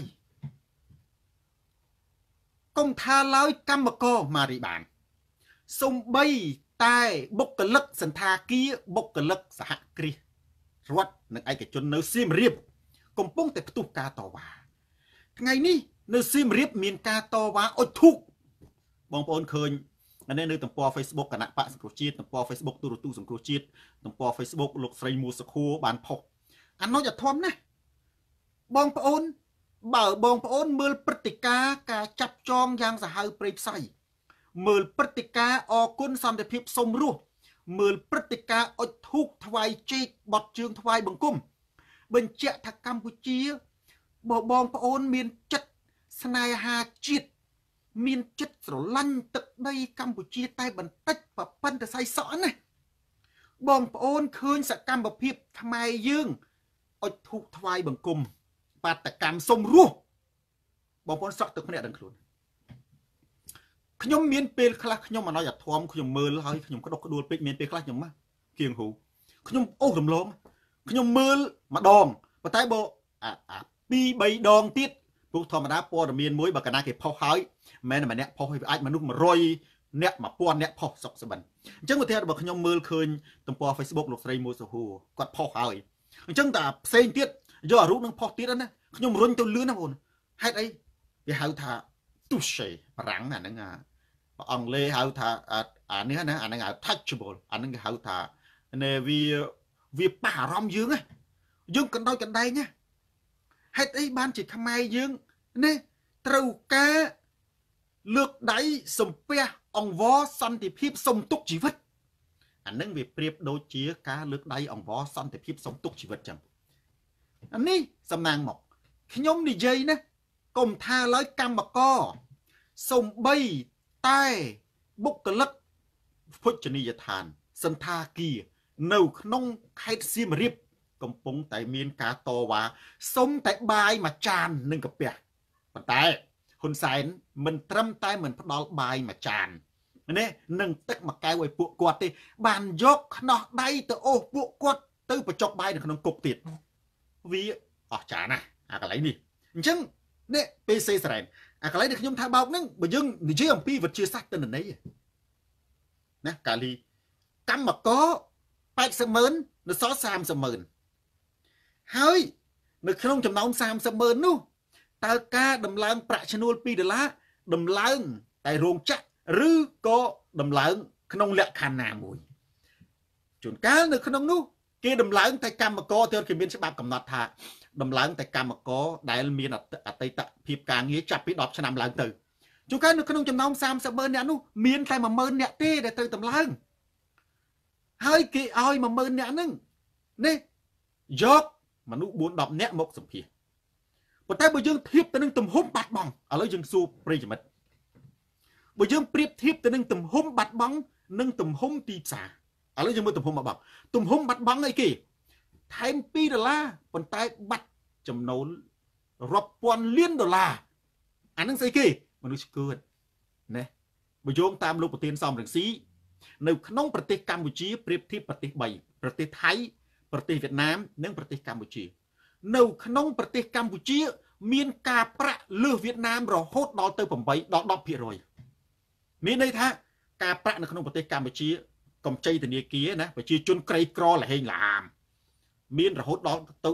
កុំថាឡើយកម្មករម៉ារីបានសំបីតែបុគ្គលិកសន្តាគារបុគ្គលិកសហគ្រាសរដ្ឋនិងឯកជននៅសៀមរាបកំពុងតែផ្ទុះការតវ៉ាថ្ងៃនេះនៅសៀមរាបមានការតវ៉ាអុជធូបបងប្អូនឃើញនៅនៅទំព័រ Facebook គណៈបកសង្គ្រោះជាតិទំព័រ Facebook ទូរទស្សន៍សង្គ្រោះជាតិទំព័រ Facebook លោកស្រីមួសុខួរបានផុសអានោះអធមណាស់បងប្អូនបើបងប្អូនមើលព្រឹត្តិការណ៍ការចាប់ចងយ៉ាងសាហាវព្រៃផ្សៃមើលព្រឹត្តិការណ៍អគុណសន្តិភាពសុំរស់មើលព្រឹត្តិការណ៍អុជធូបថ្វាយជែកបត់ជើងថ្វាយបង្គំបញ្ជាក់ថាកម្ពុជាបើបងប្អូនមានចិត្តស្នេហាជាតិមានចិត្តស្រឡាញ់ទឹកដីកម្ពុជាតែបន្តិចប្រប៉ុន្តែសៃសក់ណាបងប្អូនឃើញសកម្មភាពខ្មែរយើងអុជធូបថ្វាយបង្គំបាតកម្មសុំរស់បងប្អូនសក់ទឹកភ្នែកដឹងខ្លួនខ្ញុំមានពេលខ្លះខ្ញុំអណយអធមខ្ញុំមើលហើយខ្ញុំក្តុកក្តួលពេកមានពេលខ្លះខ្ញុំមកគៀងហ៊ូខ្ញុំអូសរំលងខ្ញុំមើលម្ដងប៉ុន្តែបើអាពីរបីដងទៀតព្រោះធម្មតាព័ត៌មានមួយបើកាលណាគេផុសហើយមិនមែនម្នាក់ផុសឲ្យអាចមនុស្សមួយរយអ្នកមួយពាន់អ្នកផុសសុកសបិនអញ្ចឹងឧទាហរណ៍បើខ្ញុំមើលឃើញទំព័រ Facebook លោកស្រីមួសុខួរគាត់ផុសហើយអញ្ចឹងតែផ្សេងទៀតយកអារូបនឹងផុសទៀតណាខ្ញុំរុញទៅលឿនណាបងហេតុអីវាហៅថា touche បារាំងអាហ្នឹងអាអង់គ្លេសហៅថាអានេះណាអាហ្នឹងហៅ touchable អាហ្នឹងគេហៅថាវាវាប៉ះអារម្មណ៍យើងណាយើងកណ្ដោយកណ្ដែងណាហេតុអីបានជាខ្មែរយើងនេះត្រូវការលើកដៃសំពះអង្វរសន្តិភាពសុំទុកជីវិតអានឹងវាប្រៀបដូចជាការលើកដៃអង្វរសន្តិភាពសុំទុកជីវិតចឹងអានេះសំណាងមកខ្ញុំនិយាយណាកុំថាឡើយកម្មករសំបីតែបុគ្គលិកភោជនីយដ្ឋានសន្តាគារនៅក្នុងខេត្តសៀមរាបកំពុងតែមានការតវ៉ាសុំតែបាយមួយចាននិងកាពះប៉ុន្តែហ៊ុនសែនមិនត្រឹមតែមិនផ្ដល់បាយមួយចាននេះនឹងទឹកមួយកែវឲ្យពួកគាត់ទេបានយកខ្នោះដៃទៅអូសពួកគាត់ទៅបញ្ចុកបាយនៅក្នុងគុកទៀតវាអស្ចារ្យណាស់អាកន្លែងនេះអញ្ចឹងនេះពេលសេសរ៉ែនអាកន្លែងដែលខ្ញុំថាបោកហ្នឹងបើយើងនិយាយអំពីវិទ្យាសាស្ត្រទិន្នន័យណាកាលីកម្មករ八十ម៉ឺននៅសល់សាមសិបម៉ឺនហើយនៅក្នុងចំណោមសាមសិបម៉ឺននោះតើការដំឡើងប្រាក់ឈ្នួលពីរដុល្លារដំឡើងតែរោងចក្រឬក៏ដំឡើងក្នុងលក្ខខណ្ឌណាមួយជួនកាលនៅក្នុងនោះគេដំឡើងតែកម្មករទៅគេមានច្បាប់កំណត់ថាដំឡើងតែកម្មករដែលមានអតីតភាពការងារចាប់ពីដប់ឆ្នាំឡើងទៅជួនកាលនៅក្នុងចំណោមសាមសិបម៉ឺនអ្នកនោះមានតែមួយម៉ឺនអ្នកទេដែលត្រូវដំឡើងហើយគេឲ្យមួយម៉ឺនអ្នកហ្នឹងនេះយកមនុស្សបួនដប់អ្នកមកសម្ភាសប៉ុន្តែបើយើងធៀបទៅនឹងទំហំបាត់បង់ឥឡូវយើងសួរប្រិយមិត្តបើយើងប្រៀបធៀបទៅនឹងទំហំបាត់បង់និងទំហំទីផ្សារឥឡូវយើងមើលទំហំបាត់បង់ទំហំបាត់បង់អីគេថែមពីរដុល្លារប៉ុន្តែបាត់ចំណូលរាប់ពាន់លានដុល្លារអានឹងស្អីគេមនុស្សឈឿនណាបើយោងតាមលោកប្រធានសំរងស៊ីនៅក្នុងប្រទេសកម្ពុជាប្រៀបធៀបប្រទេសបីប្រទេសថៃប្រទេសវៀតណាមនិងប្រទេសកម្ពុជានៅក្នុងប្រទេសកម្ពុជាមានការប្រាក់លើសវៀតណាមរហូតដល់ទៅeightដល់ten%មានន័យថាការប្រាក់នៅក្នុងប្រទេសកម្ពុជាកម្ចីធនាគារណាប្រជាជនក្រីក្រលហេងឡាមមានរហូតដល់ទៅ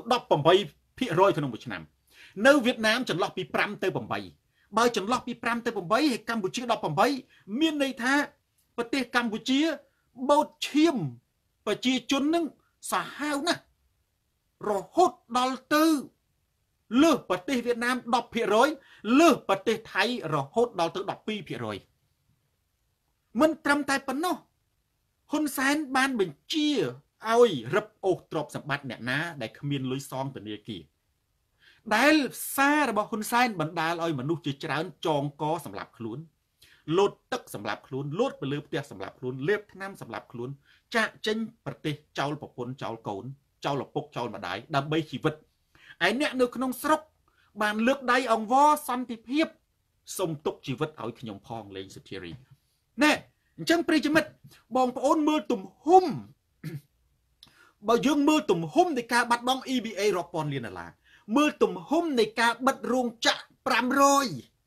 eight%ក្នុងមួយឆ្នាំនៅវៀតណាមចន្លោះពីfiveទៅeightបើចន្លោះពីfiveទៅeightហើយកម្ពុជាeightមានន័យថាប្រទេសកម្ពុជាបូតឈាមប្រជាជននឹងសាហាវណាស់រហូតដល់ទៅលើសប្រទេសវៀតណាមten%លើសប្រទេសថៃរហូតដល់ទៅtwelve%មិនត្រឹមតែប៉ុណ្ណោះហ៊ុនសែនបានបញ្ជាឲ្យរឹបអូសទ្រព្យសម្បត្តិអ្នកណាដែលគ្មានលុយសងធនាគារដែលសាររបស់ហ៊ុនសែនបណ្ដាលឲ្យមនុស្សជាច្រើនចងកសម្រាប់ខ្លួនលោតទឹកសម្រាប់ខ្លួនលោតទៅលើផ្ទះសម្រាប់ខ្លួនលេបថ្នាំសម្រាប់ខ្លួនចាក់ចេញប្រទេសចោលប្រពន្ធចោលកូនចោលឪពុកចោលម្ដាយដើម្បីជីវិតឯអ្នកនៅក្នុងស្រុកបានលើកដៃអង្វរសន្តិភាពសុំទុកជីវិតឲ្យខ្ញុំផងលេងសុធារីណែអញ្ចឹងប្រិយមិត្តបងប្អូនមើលទំហំបើយើងមើលទំហំនៃការបាត់បង់ E B A រាប់ពាន់លានដុល្លារមើលទំហំនៃការបិទរោងចក្រប្រាំរយ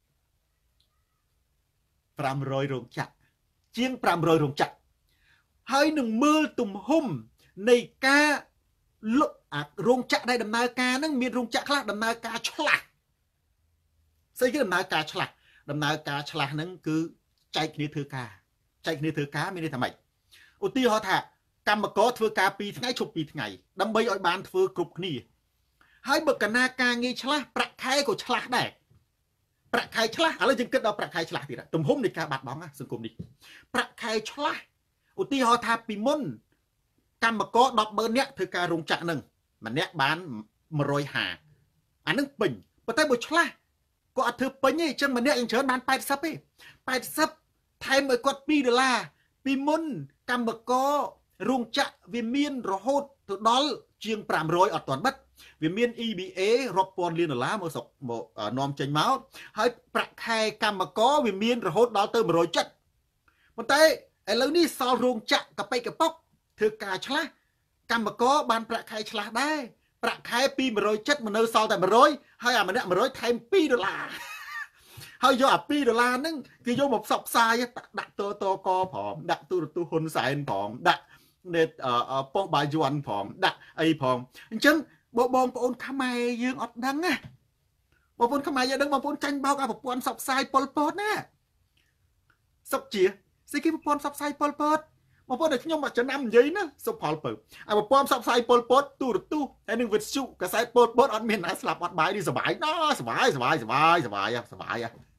ប្រាំរយរោងចក្រជាងប្រាំរយរោងចក្រហើយនឹងមើលទំហំនៃការលុបអារោងចក្រដែលដំណើរការហ្នឹងមានរោងចក្រខ្លះដំណើរការឆ្លាស់ស្អីគេដំណើរការឆ្លាស់ដំណើរការឆ្លាស់ហ្នឹងគឺចែកគ្នាធ្វើការចែកគ្នាធ្វើការមានន័យថាម៉េចឧទាហរណ៍ថាកម្មករធ្វើការពីរថ្ងៃឈប់ពីរថ្ងៃដើម្បីឲ្យបានធ្វើគ្រប់គ្នាហើយបើកណាការងារឆ្លាស់ប្រាក់ខែក៏ឆ្លាស់ដែរប្រាក់ខែឆ្លាស់ឥឡូវយើងគិតដល់ប្រាក់ខែឆ្លាស់ទៀតទំហំនៃការបាត់បង់សង្គមនេះប្រាក់ខែឆ្លាស់ឧទាហរណ៍ថាពីមុនកម្មករ ដប់ម៉ឺន នាក់ធ្វើការរោងចក្រនឹងម្នាក់បានមួយរយហាសិបអានឹងពេញប៉ុន្តែបើឆ្លាស់ក៏អត់ធ្វើពេញទេអញ្ចឹងម្នាក់យ៉ាងច្រើនបានប៉ែតសិបទេប៉ែតសិបថែមឲ្យគាត់ពីរដុល្លារពីមុនកម្មកររោងចក្រវាមានរហូតទៅដល់ជាងប្រាំរយអត់ទាន់បិទវាមាន E B A រាប់ពាន់លានដុល្លារមកស្រុកមកនាំចេញមកហើយប្រាក់ខែកម្មករវាមានរហូតដល់ទៅមួយរយចិតប៉ុន្តែឥឡូវនេះសល់រោងចក្រកប៉ិកប៉ុកធ្វើការឆ្លាស់កម្មករបានប្រាក់ខែឆ្លាស់ដែរប្រាក់ខែពីមួយរយចិតមកនៅសល់តែមួយរយហើយអាម្នាក់មួយរយថែមពីរដុល្លារហើយយកអាពីរដុល្លារហ្នឹងគេយកមកផ្សព្វផ្សាយដាក់តតកព្រមដាក់ទូរទស្សន៍ហ៊ុនសែនព្រមដាក់នេតប៉ុស្តិ៍បាយ័នព្រមដាក់អីព្រមអញ្ចឹងបងបងប្អូនខ្មែរយើងអត់ដឹងណាបងប្អូនខ្មែរយើងដឹងបងប្អូនចាញ់បោកអាប្រព័ន្ធផ្សព្វផ្សាយប៉ុលពតណាសុកជាស្អីគេប្រព័ន្ធផ្សព្វផ្សាយប៉ុលពតបងប្អូនតែខ្ញុំមកចំណាំនិយាយណាសុផលពើអាប្រព័ន្ធផ្សព្វផ្សាយប៉ុលពតទូរទស្សន៍ហើយនឹងវិទ្យុកាសែតប៉ុលពតអត់មានណាស្លាប់អត់បាយនេះសុបាយណាសុបាយសុបាយសុបាយសុបាយសុបាយ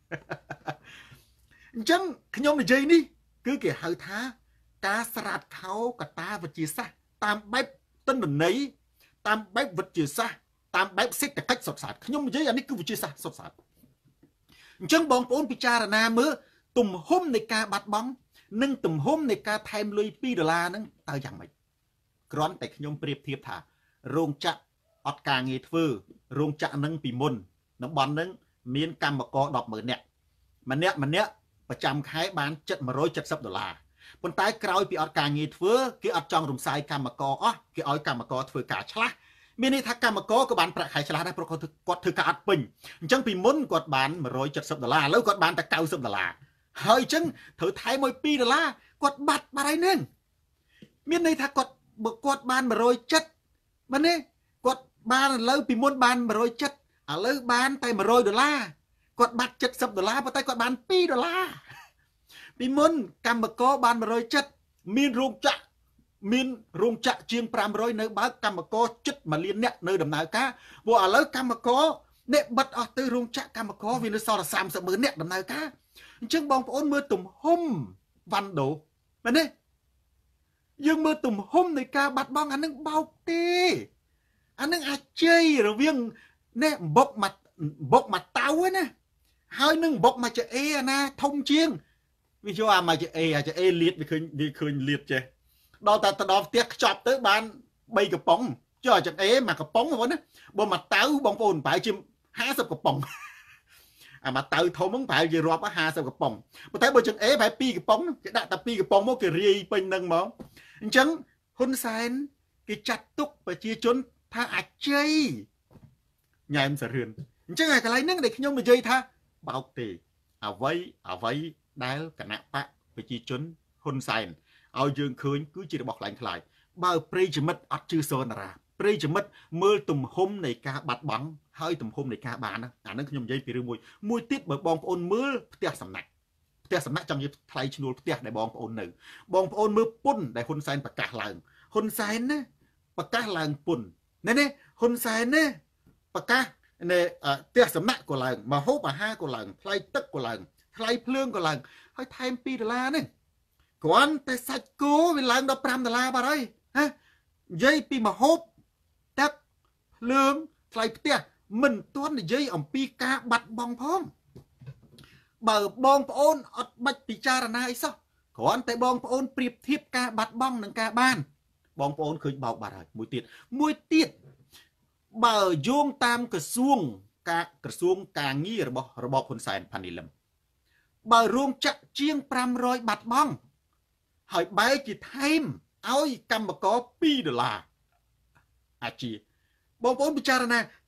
អញ្ចឹងខ្ញុំនិយាយនេះគឺគេហៅថាការស្រាតខោកតាវិទ្យាសាស្ត្រតាមបែបទិន្នន័យតាមបែបវិទ្យាសាស្ត្រតាមបែបសេដ្ឋកិច្ចសុទ្ធសាធខ្ញុំនិយាយអានេះគឺវិទ្យាសាស្ត្រសុទ្ធសាធអញ្ចឹងបងប្អូនពិចារណាមើលទំហំនៃការបាត់បង់និងទំហំនៃការថែមលុយពីរដុល្លារហ្នឹងតើយ៉ាងម៉េចគ្រាន់តែខ្ញុំប្រៀបធៀបថារោងចក្រអត់ការងារធ្វើរោងចក្រហ្នឹងពីមុនតំបន់ហ្នឹងមានកម្មករ ដប់ម៉ឺន នាក់ម្នាក់ម្នាក់ប្រចាំខែបានជិតមួយរយចិតសិបដុល្លារប៉ុន្តែក្រោយពីអត់ការងារធ្វើគេអត់ចង់រំសាយកម្មករអស់គេឲ្យកម្មករធ្វើការឆ្លាស់មានន័យថាកម្មករក៏បានប្រាក់ខែឆ្លាស់ដែរព្រោះគាត់គាត់ធ្វើការអត់ពេញអញ្ចឹងពីមុនគាត់បានមួយរយចិតសិបដុល្លារឥឡូវគាត់បានតែកៅសិបដុល្លារហើយអញ្ចឹងត្រូវថែមឲ្យពីរដុល្លារគាត់បាត់បាត់ហើយនឹងមានន័យថាគាត់បើគាត់បានមួយរយចិតមែនទេគាត់បានឥឡូវពីមុនបានមួយរយចិតឥឡូវបានតែមួយរយដុល្លារគាត់បាត់ចិតសិបដុល្លារប៉ុន្តែគាត់បានពីរដុល្លារពីមុនកម្មករបានមួយរយចិតមានរោងចក្រមានរោងចក្រជាងប្រាំរយនៅបើកកម្មករជិតមួយលានអ្នកនៅដំណើរការព្រោះឥឡូវកម្មករអ្នកបិទអស់ទៅរោងចក្រកម្មករវានៅសល់តែសាមសិបម៉ឺនអ្នកដំណើរការអញ្ចឹងបងប្អូនមើលទំហំវ៉ាន់ដូមែនទេយើងមើលទំហំនៃការបាត់បង់អានឹងបោកទេអានឹងអាចជ័យរវាងនេះបុកមកបុកមកតៅណាហើយនឹងបុកមកចអេអាណាធំជាងវាយកអាមកចអេអាចអេលៀតវាឃើញវាឃើញលៀតចេះដល់តែទៅដល់ផ្ទះខ្ចប់ទៅបានបីកំប៉ុងចុះអាចអេមកកំប៉ុងបងណាបើមកតៅបងប្អូនប្រហែលជាហាសិបកំប៉ុងអាមកតៅធំហ្នឹងប្រហែលជារាប់ហាសិបកំប៉ុងប៉ុន្តែបើចអេប្រហែលពីរកំប៉ុងគេដាក់តែពីរកំប៉ុងមកគេរាយពេញនឹងហ្មងអញ្ចឹងហ៊ុនសែនគេចាត់ទុកប្រជាជនថាអាចជ័យញ៉ែមសរឿនអញ្ចឹងឯកន្លែងហ្នឹងដែលខ្ញុំនិយាយថាបោកទេអ្វីអ្វីដែលគណៈបកប្រជាជនហ៊ុនសែនឲ្យយើងឃើញគឺជារបស់ខ្លាំងខ្លាយបើប្រិយមិត្តអត់ជឿសនារាប្រិយមិត្តមើលទំហំនៃការបាត់បង់ហើយទំហំនៃការបានអាហ្នឹងខ្ញុំនិយាយពីរឿងមួយមួយទៀតបើបងប្អូនមើលផ្ទះសំណាក់ផ្ទះសំណាក់ចង់និយាយថ្លៃឈ្នួលផ្ទះដែលបងប្អូននៅបងប្អូនមើលពុនដែលហ៊ុនសែនប្រកាសឡើងហ៊ុនសែនណាប្រកាសឡើងពុនណែនេះហ៊ុនសែនណាប្រកាសនៃផ្ទះសំណាក់ក៏ឡើងមហូបអាហារក៏ឡើងថ្លៃទឹកក៏ឡើងថ្លៃភ្លើងក៏ឡើងហើយថែមពីរដុល្លារនេះគ្រាន់តែសាច់គោវាឡើងដល់ប្រាំដុល្លារបាត់ហើយណានិយាយពីមហូបទឹកភ្លើងថ្លៃផ្ទះមិនទាន់និយាយអំពីការបាត់បង់ផងបើបងប្អូនអត់បាច់ពិចារណាអីសោះគ្រាន់តែបងប្អូនប្រៀបធៀបការបាត់បង់នឹងការបានបងប្អូនឃើញបោកបាត់ហើយមួយទៀតមួយទៀតបើយោងតាមក្រសួងការក្រសួងការងាររបស់របបហ៊ុនសែនផានីលឹមបើរោងចក្រជាងប្រាំរយបាត់បង់ហើយបែរជាថែមឲ្យកម្មករពីរដុល្លារអាជីបងប្អូនពិចារណា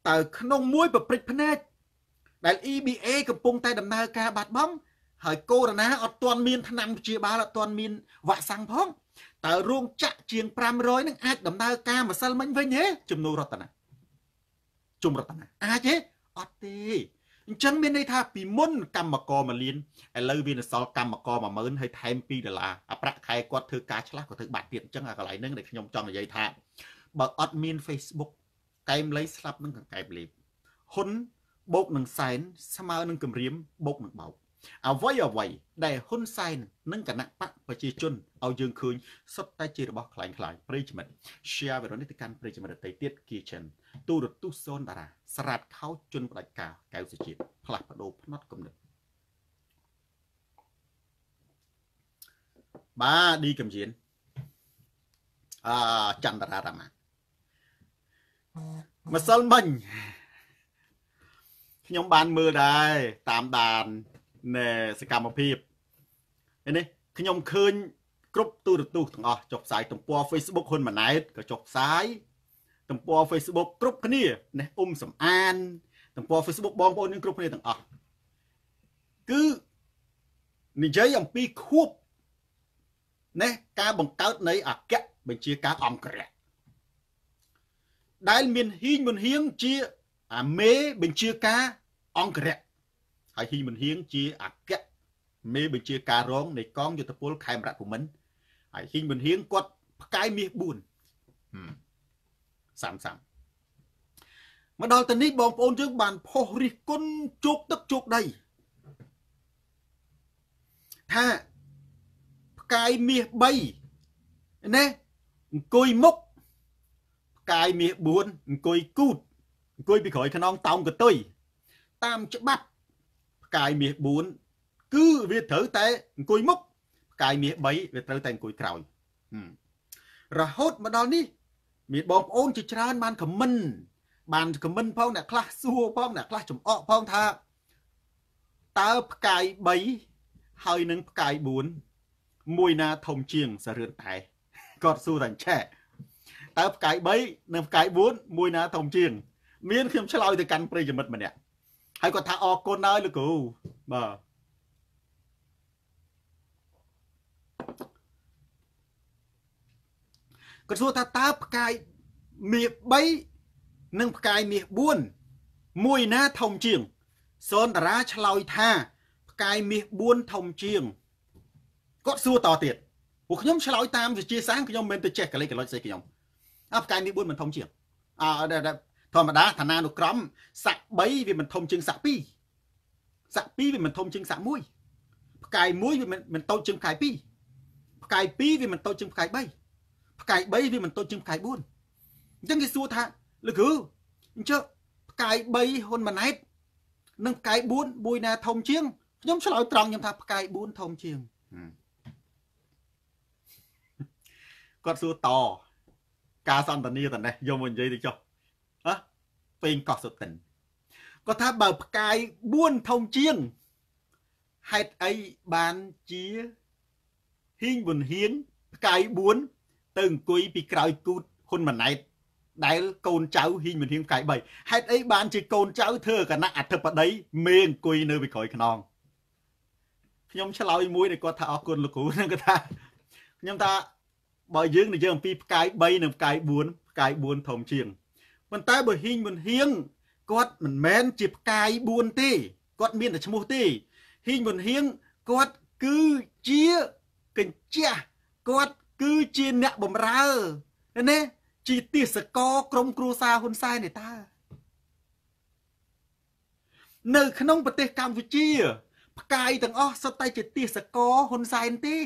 តើក្នុងមួយប្រព្រឹត្តភ្នែកដែល E B A កំពុងតែដំណើរការបាត់បង់ហើយកូវីដ អត់ទាន់មានថ្នាំព្យាបាលអត់ទាន់មានវ៉ាក់សាំងផងតើរោងចក្រជាងfive hundredនឹងអាចដំណើរការម្សិលមិញវិញទេជំនួសរតនាជំរតនាអាចទេអត់ទេអញ្ចឹងមានន័យថាពីមុនកម្មករមួយលានឥឡូវវានៅសល់កម្មករoneម៉ឺនហើយថែមtwoដុល្លារអាប្រាក់ខែគាត់ធ្វើការឆ្លាស់គាត់ធ្វើបាត់ទៀតអញ្ចឹងអាកន្លែងហ្នឹងដែលខ្ញុំចង់និយាយថាបើអត់មាន Facebook កែមលៃស្លាប់នឹងកែមលេបហ៊ុនបូកនឹងសែនស្មើនឹងគម្រាមបូកនឹងបោកអ្វីអ្វីដែលហ៊ុនសែននិងគណៈបកប្រជាជនឲ្យយើងឃើញសុទ្ធតែជារបស់ខ្លែងខ្លាយប្រិយមិត្ត share វីដេអូនេះទៅកាន់ប្រិយមិត្តដទៃទៀតគីចិនទូរទស្សន៍សូនតារាស្រាតខោជន់ផ្ដាច់ការកៅសុជាតិផ្លាស់ប្ដូរផ្នត់គំនិតបាទឌីកំជៀនអឺចន្ទរារាមាម្សិលមិញខ្ញុំបានមើលដែរតាមដាននៃសកម្មភាពនេះខ្ញុំឃើញគ្រប់ទូរទស្សន៍ទាំងអស់ចុះផ្សាយទំព័រ Facebook ហ៊ុនម៉ាណែតក៏ចុះផ្សាយទំព័រ Facebook គ្រប់គ្នានេះអ៊ុំសំអានទំព័រ Facebook បងប្អូនយើងគ្រប់គ្នាទាំងអស់គឺនិយាយអំពីខួបនេះការបង្កើតនៃអគ្គបញ្ជាការអង្គរៈដែលមានហ៊ីងមុនហៀងជាអាមេបញ្ជាការអង្គរៈហើយហ៊ីងមុនហៀងជាអគ្គមេបញ្ជាការរងនៃកងយុទ្ធពលខេមរៈភូមិន្ទហើយហ៊ីងមុនហៀងគាត់ផ្កាយមាសfourសាមសាមមកដល់ទៅនេះបងប្អូនយើងបានផុសរិះគន់ជោគទឹកជោគដីថាផ្កាយមាសthreeណាអង្គុយមុខផ្កាយមាសfourអង្គុយគូតអង្គុយពីក្រោយខ្នងតោងកតុយតាមច្បាប់ផ្កាយមាសfourគឺវាត្រូវតែអង្គុយមុខផ្កាយមាសthreeវាត្រូវតែអង្គុយក្រោយរហូតមកដល់នេះមានបងប្អូនជាច្រើនបានខមមិនបានខមមិនផងអ្នកខ្លះសួរផងអ្នកខ្លះចំអកផងថាតើផ្កាយthreeហើយនឹងផ្កាយfourមួយណាធំជាងសរឿនតែគាត់សួរតែឆែតើផ្កាយthreeនិងផ្កាយfourមួយណាធំជាងមានខ្ញុំឆ្លើយទៅកាន់ប្រិយមិត្តម្នាក់ហើយគាត់ថាអរគុណហើយលោកគ្រូបាទគាត់សួរថាតើផ្កាយមាសthreeនិងផ្កាយមាសfourមួយណាធំជាងសូនតារាឆ្លើយថាផ្កាយមាសfourធំជាងគាត់សួរតទៀតពួកខ្ញុំឆ្លើយតាមវិទ្យាសាស្ត្រខ្ញុំមិនទៅចេះកលេចកលុចស្អីខ្ញុំអើផ្កាយមាសfourមិនធំជាងអឺធម្មតាឋានានុក្រមស័កthreeវាមិនធំជាងស័កtwoស័កtwoវាមិនធំជាងស័កoneផ្កាយoneវាមិនតូចជាងផ្កាយtwoផ្កាយtwoវាមិនតូចជាងផ្កាយthreeផ្កាយthreeវាមិនតូចជាងផ្កាយfourអញ្ចឹងគេសួរថាលោកគ្រូអញ្ចឹងផ្កាយthreeហ៊ុនម៉ាណែតនិងផ្កាយfourមួយណាធំជាងខ្ញុំឆ្លើយត្រង់ខ្ញុំថាផ្កាយfourធំជាងគាត់សួរតការសន្តានាតនេះយកមកនិយាយទៅចុះហ៎ពេងកោះសុទិនគាត់ថាបើផ្កាយfourធំជាងហេតុអីបានជាហ៊ីងប៊ុនហៀងផ្កាយfourទៅអង្គុយពីក្រោយគូតហ៊ុនម៉ាណែតដែលកូនចៅហ៊ីងប៊ុនហៀងផ្កាយthreeហេតុអីបានជាកូនចៅធ្វើគណៈអធិបតីមេអង្គុយនៅពីក្រោយខ្នងខ្ញុំឆ្លើយមួយដែលគាត់ថាអរគុណលោកគ្រូហ្នឹងគាត់ថាខ្ញុំថាបើយើងនិយាយអំពីផ្កាយthreeនិងផ្កាយfourផ្កាយfourធំជាងប៉ុន្តែបើហ៊ីងប៊ុនហៀងគាត់មិនមែនជាផ្កាយfourទេគាត់មានតែឈ្មោះទេហ៊ីងប៊ុនហៀងគាត់គឺជាកញ្ចះគាត់គឺជាអ្នកបម្រើណាជាទេសកលក្រុមគ្រួសារហ៊ុនសែនទេតើនៅក្នុងប្រទេសកម្ពុជាផ្កាយទាំងអស់សុទ្ធតែជាទេសកលហ៊ុនសែនទេ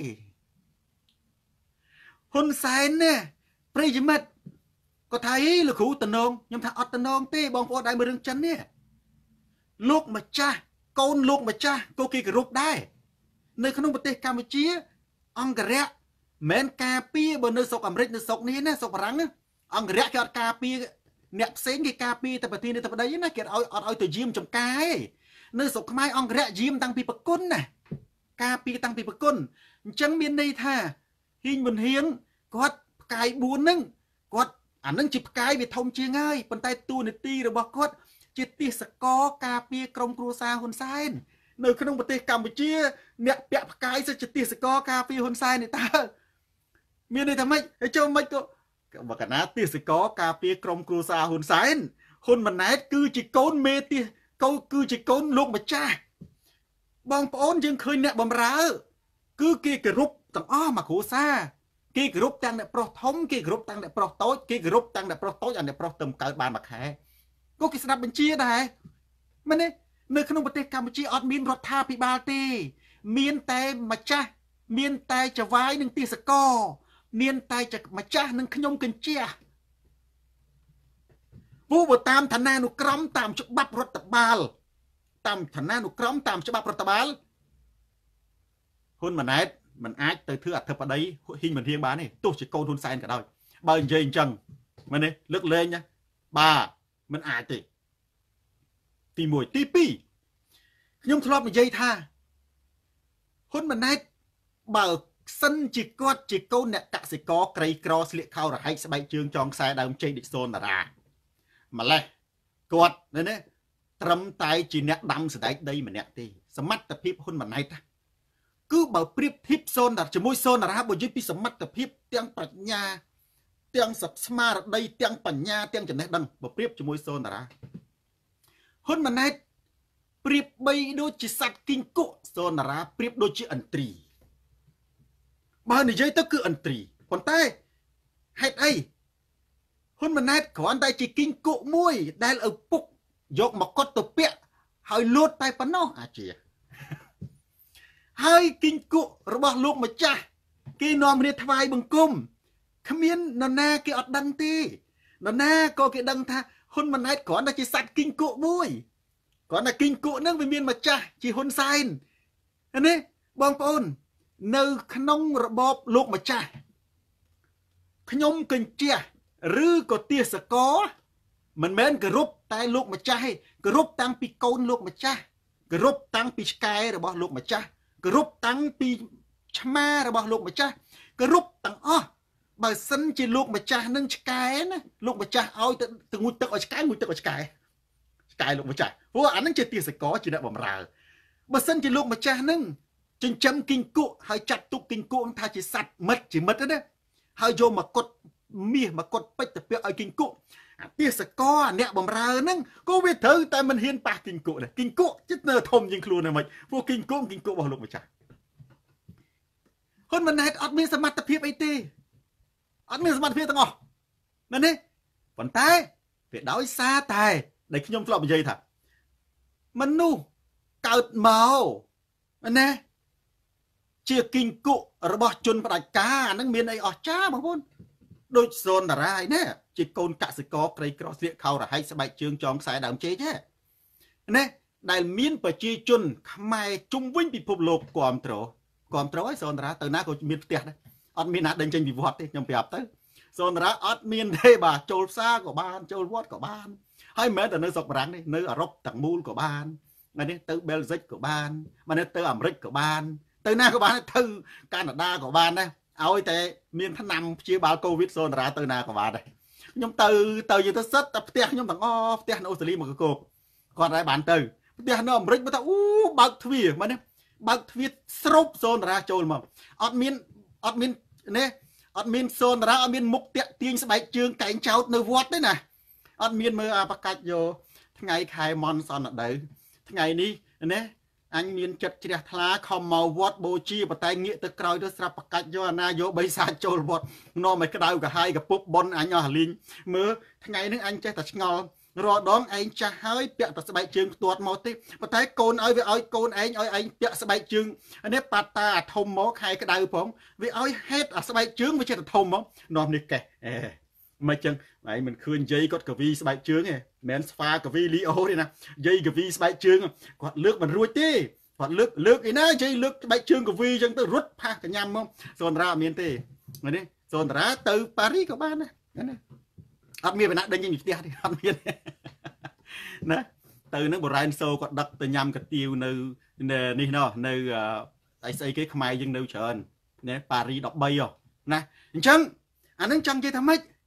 ហ៊ុនសែនណាប្រិយមិត្តគាត់ថាអីលោកគ្រូតំណងខ្ញុំថាអត់តំណងទេបងប្អូនដែលមើលរឿងចិននេះលោកម្ចាស់កូនលោកម្ចាស់ក៏គេគោរពដែរនៅក្នុងប្រទេសកម្ពុជាអង្គរៈមិនការពារបើនៅស្រុកអាមេរិកនៅស្រុកនេះណាស្រុកបារាំងអង្គរៈគេអត់ការពារអ្នកផ្សេងគេការពារតែប្រធានាធិបតីណាគេអត់ឲ្យអត់ឲ្យទៅយាមចំការឯងនៅស្រុកខ្មែរអង្គរៈយាមតាំងពីប្រគុណណាការពារតាំងពីប្រគុណអញ្ចឹងមានន័យថាហ៊ីងប៊ុនហៀងគាត់ផ្កាយfourហ្នឹងគាត់អានឹងជាផ្កាយវាធំជាងហើយប៉ុន្តែតួនាទីរបស់គាត់ជាទេសកលការពារក្រុមគ្រួសារហ៊ុនសែននៅក្នុងប្រទេសកម្ពុជាអ្នកពាក់ផ្កាយសិទ្ធិទេសកលការពារហ៊ុនសែននេះតើមានន័យថាម៉េចហើយចូលមិនក៏បកណាទេសកលការពារក្រុមគ្រួសារហ៊ុនសែនហ៊ុនម៉ាណែតគឺជាកូនមេទេសកូនគឺជាកូនលោកម្ចាស់បងប្អូនយើងឃើញអ្នកបំរើគឺគេគោរពទាំងអស់មកគ្រួសារគេគោរពទាំងអ្នកប្រុសធំគេគោរពទាំងអ្នកប្រុសតូចគេគោរពទាំងអ្នកប្រុសតូចអាអ្នកប្រុសទៅកើតបានមួយខែក៏គេស្ដាប់បញ្ជាដែរមែនទេនៅក្នុងប្រទេសកម្ពុជាអត់មានរដ្ឋាភិបាលទេមានតែម្ចាស់មានតែចវាយនិងទេសកលមានតែម្ចាស់និងខ្ញុំកញ្ជះពូបើតាមឋានានុក្រមតាមច្បាប់រដ្ឋបាលតាមឋានានុក្រមតាមច្បាប់រដ្ឋបាលហ៊ុនម៉ាណែតมันអាចទៅធ្វើអធិបតីហ៊ីងមិនរៀងបានទេទោះជាកូនហ៊ុនសែនក៏ដោយបើនិយាយអញ្ចឹងមែនទេលើកលែងណាបាទมันអាចទេទីមួយទីពីរខ្ញុំធ្លាប់និយាយថាហ៊ុនម៉ាណែតបើសិនជាគាត់ជាកូនអ្នកកសិករក្រីក្រស្លៀកខោរហែកស្បែកជើងចងខ្សែដើមជ័យដូចសូនតារាម្លេះគាត់នេះណាត្រឹមតែជាអ្នកដាំសដែកដីម្នាក់ទេសមត្ថភាពហ៊ុនម៉ាណែតគឺបើប្រៀបធៀបសូនតាជាមួយសូនតារាបើនិយាយពីសមត្ថភាពទាំងប្រាជ្ញាទាំងស្មារតីទាំងបញ្ញាទាំងចំណេះដឹងបើប្រៀបជាមួយសូនតារាហ៊ុនម៉ាណែតប្រៀបបីដូចជាសត្វគីងគក់សូនតារាប្រៀបដូចជាឥន្ទ្រីបើនិយាយទៅគឺឥន្ទ្រីប៉ុន្តែហេតុអីហ៊ុនម៉ាណែតគ្រាន់តែជាគីងគក់មួយដែលឪពុកយកមកកត់ទៅពាក់ហើយលួចតែប៉ុណ្ណោះអាជាហើយគីងគក់របស់លោកម្ចាស់គេនាំគ្នាថ្វាយបង្គំគ្មាននរណាគេអត់ដឹងទេនរណាក៏គេដឹងថាហ៊ុនម៉ាណែតគ្រាន់តែជាសត្វគីងគក់មួយគ្រាន់តែគីងគក់នឹងវាមានម្ចាស់ជាហ៊ុនសែននេះបងប្អូននៅក្នុងរបបលោកម្ចាស់ខ្ញុំកញ្ជះឬក៏ទេសកលមិនមែនគោរពតែលោកម្ចាស់ទេគោរពតាំងពីកូនលោកម្ចាស់គោរពតាំងពីឆ្កែរបស់លោកម្ចាស់គោរពតាំងពីឆ្មារបស់លោកម្ចាស់គោរពទាំងអស់បើសិនជាលោកម្ចាស់នឹងឆ្កែណាលោកម្ចាស់ឲ្យទៅទៅងូតទឹកឲ្យឆ្កែងូតទឹកឲ្យឆ្កែឆ្កែលោកម្ចាស់ព្រោះអានឹងជាទេសកលជាអ្នកបម្រើបើសិនជាលោកម្ចាស់នឹងចិញ្ចឹមគីងគក់ហើយចាត់ទុកគីងគក់ថាជាសត្វមិត្តជាមិត្តណាហើយយកមកកត់មាសមកកត់ពេជ្រទៅពាក់ឲ្យគីងគក់អាទេសកលអ្នកបម្រើហ្នឹងក៏វាត្រូវតែមិនហ៊ានប៉ះគីងគក់ដែរគីងគក់ចិត្តនៅធំជាងខ្លួនហ្នឹងមិនព្រោះគីងគក់គីងគក់របស់លោកម្ចាស់ហ៊ុនម៉ាណែតអត់មានសមត្ថភាពអីទេអត់មានសមត្ថភាពទាំងអស់មែនទេប៉ុន្តែវាដោយសារតែដែលខ្ញុំធ្លាប់និយាយថាមនុស្សកើតមកណាជាគីងគក់របស់ជនផ្ដាច់ការអានឹងមានអីអស្ចារ្យបងប្អូនដូចសូនតារាឯណាជាកូនកសិករក្រីក្រស្លៀកខោរហែកស្បែកជើងចងខ្សែដើមជ័យទេណាដែលមានប្រជាជនខ្មែរជុំវិញពិភពលោកគ្រប់ត្រគ្រប់ត្រឲ្យសូនតារាទៅណាក៏មានផ្ទះដែរអត់មានណាដេញចេញពីវត្តទេខ្ញុំប្រាប់ទៅសូនតារាអត់មានទេបាទចូលផ្សារក៏បានចូលវត្តក៏បានហើយមិនមែនតែនៅស្រុកបារាំងទេនៅអឺរ៉ុបទាំងមូលក៏បាននេះទៅបែលហ្សិកក៏បានមកទៅអាមេរិកក៏បានទៅណាក៏បានទៅកាណាដាក៏បានដែរឲ្យតែមានថ្នាំព្យាបាលកូវីដសូនតារាទៅណាក៏បានដែរខ្ញុំទៅទៅយទៅសិតតែផ្ទះខ្ញុំទាំងអស់ផ្ទះនៅអូស្ត្រាលីមកកកគាត់ដែរបានទៅផ្ទះនៅអាមេរិកមកថាអូបើកទ្វារមែនទេបើកទ្វារស្រូបសូនតារាចូលមកអត់មានអត់មាននេះអត់មានសូនតារាអត់មានមុខតាក់ទាញស្បែកជើងកែងចោតនៅវត្តទេណាអត់មានមើលអាបកាច់យកថ្ងៃខែមន់សនដៅថ្ងៃនេះណាអញមានចិត្តជ្រះថ្លាខំមកវត្តបូជាបតែងាកទៅក្រោយទៅស្រាប់បកាច់យកអាណាយកបីសាចូលវត្តនាំឲ្យក្តៅកាហាយកពុបប៉ុនអញអស់លីងមើលថ្ងៃនេះអញចេះតែឆ្ងល់រាល់ដងឯងចាស់ហើយពាក់តែស្បែកជើងផ្ទាត់មកទេប៉ុន្តែកូនឲ្យវាឲ្យកូនឯងឲ្យឯងពាក់ស្បែកជើងនេះប៉ាតាអាធំមកខែក្តៅផងវាឲ្យហេតុអាស្បែកជើងវាចេះតែធំមកនាំនេះកេះអេមិនចឹងឯងមិនឃើញយាយគាត់កវីស្បែកជើងទេមិនមែនស្វាកវីលីអូទេណាយាយកវីស្បែកជើងគាត់លើកមិនរួចទេគាត់លើកលើកឯណាយាយលើកស្បែកជើងកវីចឹងទៅរត់ផាសកញ្ញាំមកសូនតារាអត់មានទេនេះសូនតារាទៅប៉ារីក៏បានដែរណាអត់មានបណ្ណាដេញចេញពីផ្ទះទេអត់មានណាទៅនឹងបរ៉ែនសូគាត់ដឹកទៅញ៉ាំកាទៀវនៅនេះណោះនៅអីស្អីគេខ្មែរយើងនៅច្រើនណាប៉ារីដប់បីណាអញ្ចឹងអានឹងចង់និយាយថាម៉េច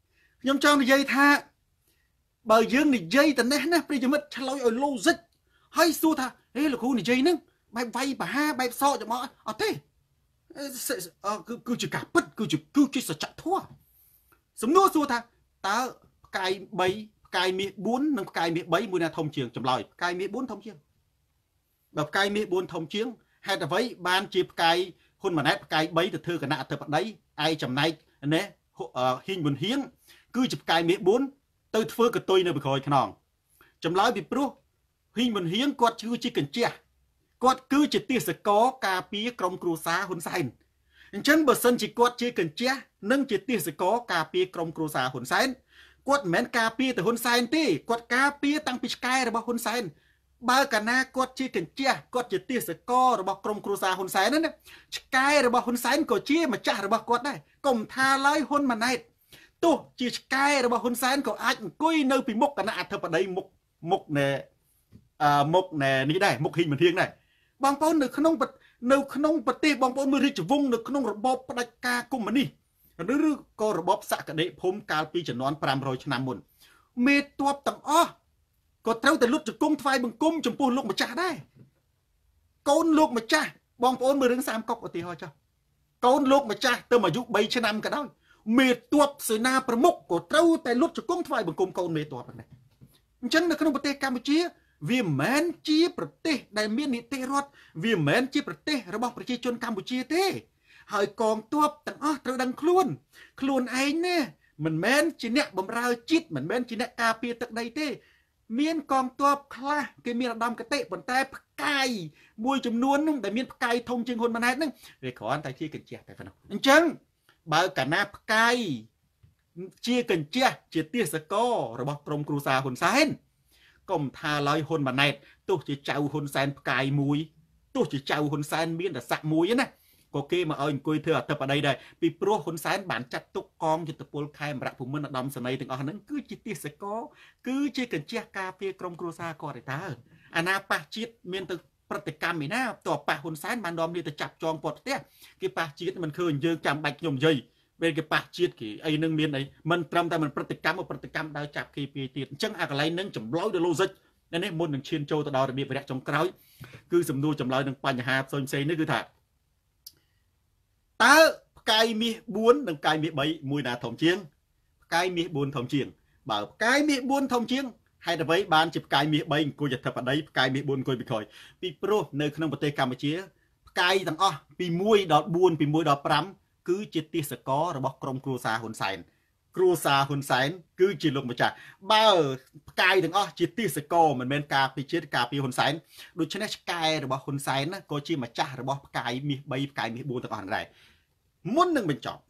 ខ្ញុំចង់និយាយថាបើយើងនិយាយតែនេះណាប្រិយមិត្តឆ្លើយឲ្យ logic ហើយសួរថាហេលោកគ្រូនិយាយហ្នឹងបែបវាយបហាបែបសក់ចំអកអត់ទេគឺគឺជាការពិតគឺជាគឺជាសច្ចធម៌សំណួរសួរថាតើផ្កាយបីផ្កាយមាសបួននិងផ្កាយមាសបីមួយណាធំជាងចម្លើយផ្កាយមាសបួនធំជាងបើផ្កាយមាសបួនធំជាងហេតុអ្វីបានជាផ្កាយហ៊ុនម៉ាណែតផ្កាយបីទៅធ្វើគណៈអធិបតីឯចំណែកណែហ៊ីងប៊ុនហៀងគឺជាផ្កាយមាសបួនទៅធ្វើកតុយនៅបក្រោយខ្នងចម្លើយពីព្រោះហ៊ីងប៊ុនហៀងគាត់គឺជាកញ្ជះគាត់គឺជាទេសកលការពារក្រុមគ្រួសារហ៊ុនសែនអញ្ចឹងបើសិនជាគាត់ជាកញ្ជះនិងជាទេសកលការពារក្រុមគ្រួសារហ៊ុនសែនគាត់មិនមែនការពារតែហ៊ុនសែនទេគាត់ការពារតាំងពីឆ្កែរបស់ហ៊ុនសែនបើកាលណាគាត់ជាកញ្ជះគាត់ជាទេសកលរបស់ក្រុមគ្រួសារហ៊ុនសែនណាឆ្កែរបស់ហ៊ុនសែនក៏ជាម្ចាស់របស់គាត់ដែរកុំថាឡើយហ៊ុនម៉ាណែតទោះជាឆ្កែរបស់ហ៊ុនសែនក៏អាចអង្គុយនៅពីមុខគណៈអធិបតីមុខមុខណែអឺមុខណែនេះដែរមុខហ៊ីងមិនធៀងដែរបងប្អូននៅក្នុងនៅក្នុងប្រទេសបងប្អូនមើលរាជវង្សនៅក្នុងរបបផ្ដាច់ការកុម្មុយនីសឬក៏របបសក្តិភូមិកាលពីជំនាន់ប្រាំរយឆ្នាំមុនមេតបទាំងអស់ក៏ត្រូវតែលុតជង្គង់ថ្វាយបង្គំចំពោះលោកម្ចាស់ដែរកូនលោកម្ចាស់បងប្អូនមើលរឿងសាមកុកឧទាហរណ៍ចុះកូនលោកម្ចាស់ទៅអាយុបីឆ្នាំក៏ដោយមេតបសេនាប្រមុខក៏ត្រូវតែលុតជង្គង់ថ្វាយបង្គំកូនមេតបហ្នឹងអញ្ចឹងនៅក្នុងប្រទេសកម្ពុជាវាមិនមែនជាប្រទេសដែលមាននីតិរដ្ឋវាមិនមែនជាប្រទេសរបស់ប្រជាជនកម្ពុជាទេហើយកងទ័ពទាំងអស់ត្រូវដឹងខ្លួនខ្លួនឯងណាមិនមែនជាអ្នកបម្រើជាតិមិនមែនជាអ្នកការពារទឹកដីទេមានកងទ័ពខ្លះគេមានឧត្តមគតិប៉ុន្តែផ្កាយមួយចំនួននោះដែលមានផ្កាយធំជាងហ៊ុនម៉ាណែតហ្នឹងវាគ្រាន់តែជាកញ្ចក់តែប៉ុណ្ណោះអញ្ចឹងបើកាលណាផ្កាយជាកញ្ចក់ជាទេសកលរបស់ក្រុមគ្រួសារហ៊ុនសែនកុំថាឡើយហ៊ុនម៉ាណែតទោះជាចៅហ៊ុនសែនផ្កាយមួយទោះជាចៅហ៊ុនសែនមានតែស័កមួយណាក៏គេមកឲ្យអង្គុយធ្វើអធិបតីដែរពីព្រោះហ៊ុនសែនបានចាត់ទុកកងយុទ្ធពលខេមរៈភូមិន្ទឧត្តមសេនីយ៍ទាំងអស់ហ្នឹងគឺជាទេសកលគឺជាកញ្ចក់ការពារក្រុមគ្រួសារគាត់ឯតើអាណាប៉ះជាតិមានទៅប្រតិកម្មឯណាតើប៉ះហ៊ុនសែនបាននាំគ្នាទៅចាប់ចងគាត់ផ្ទះគេប៉ះជាតិមិនឃើញយើងចាំបាច់ខ្ញុំនិយាយពេលគេប៉ះជាតិគេអីនឹងមានអីមិនត្រឹមតែមិនប្រតិកម្មមកប្រតិកម្មដើរចាប់គេពីទៀតអញ្ចឹងអាកន្លែងនឹងចម្លើយដល់ logic នេះមុននឹងឈានចូលទៅដល់របៀបវរៈចុងក្រោយគឺសំណួរចម្លើយនឹងបញ្ហាផ្សេងផ្សេងនេះគឺថាតើផ្កាយមាសបួននិងផ្កាយមាសបីមួយណាធំជាងផ្កាយមាសបួនធំជាងបើផ្កាយមាសបួនធំជាងហេតុអ្វីបានជាផ្កាយមាសបីអង្គុយអធិបតីផ្កាយមាសបួនអង្គុយពីក្រោយពីព្រោះនៅក្នុងប្រទេសកម្ពុជាផ្កាយទាំងអស់ពីមួយដល់បួនពីមួយដល់ប្រាំគឺជាទេសកលរបស់ក្រុមគ្រួសារហ៊ុនសែនគ្រួសារហ៊ុនសែនគឺជាលោកម្ចាស់បើផ្កាយទាំងអស់ជាទេសកលមិនមែនការពីជាតិការពីហ៊ុនសែនដូច្នេះឆ្កែរបស់ហ៊ុនសែនណាក៏ជាម្ចាស់របស់ផ្កាយមាសបីផ្កាយមាសបួនទាំងអស់ដែរមុននឹងបញ្ចប់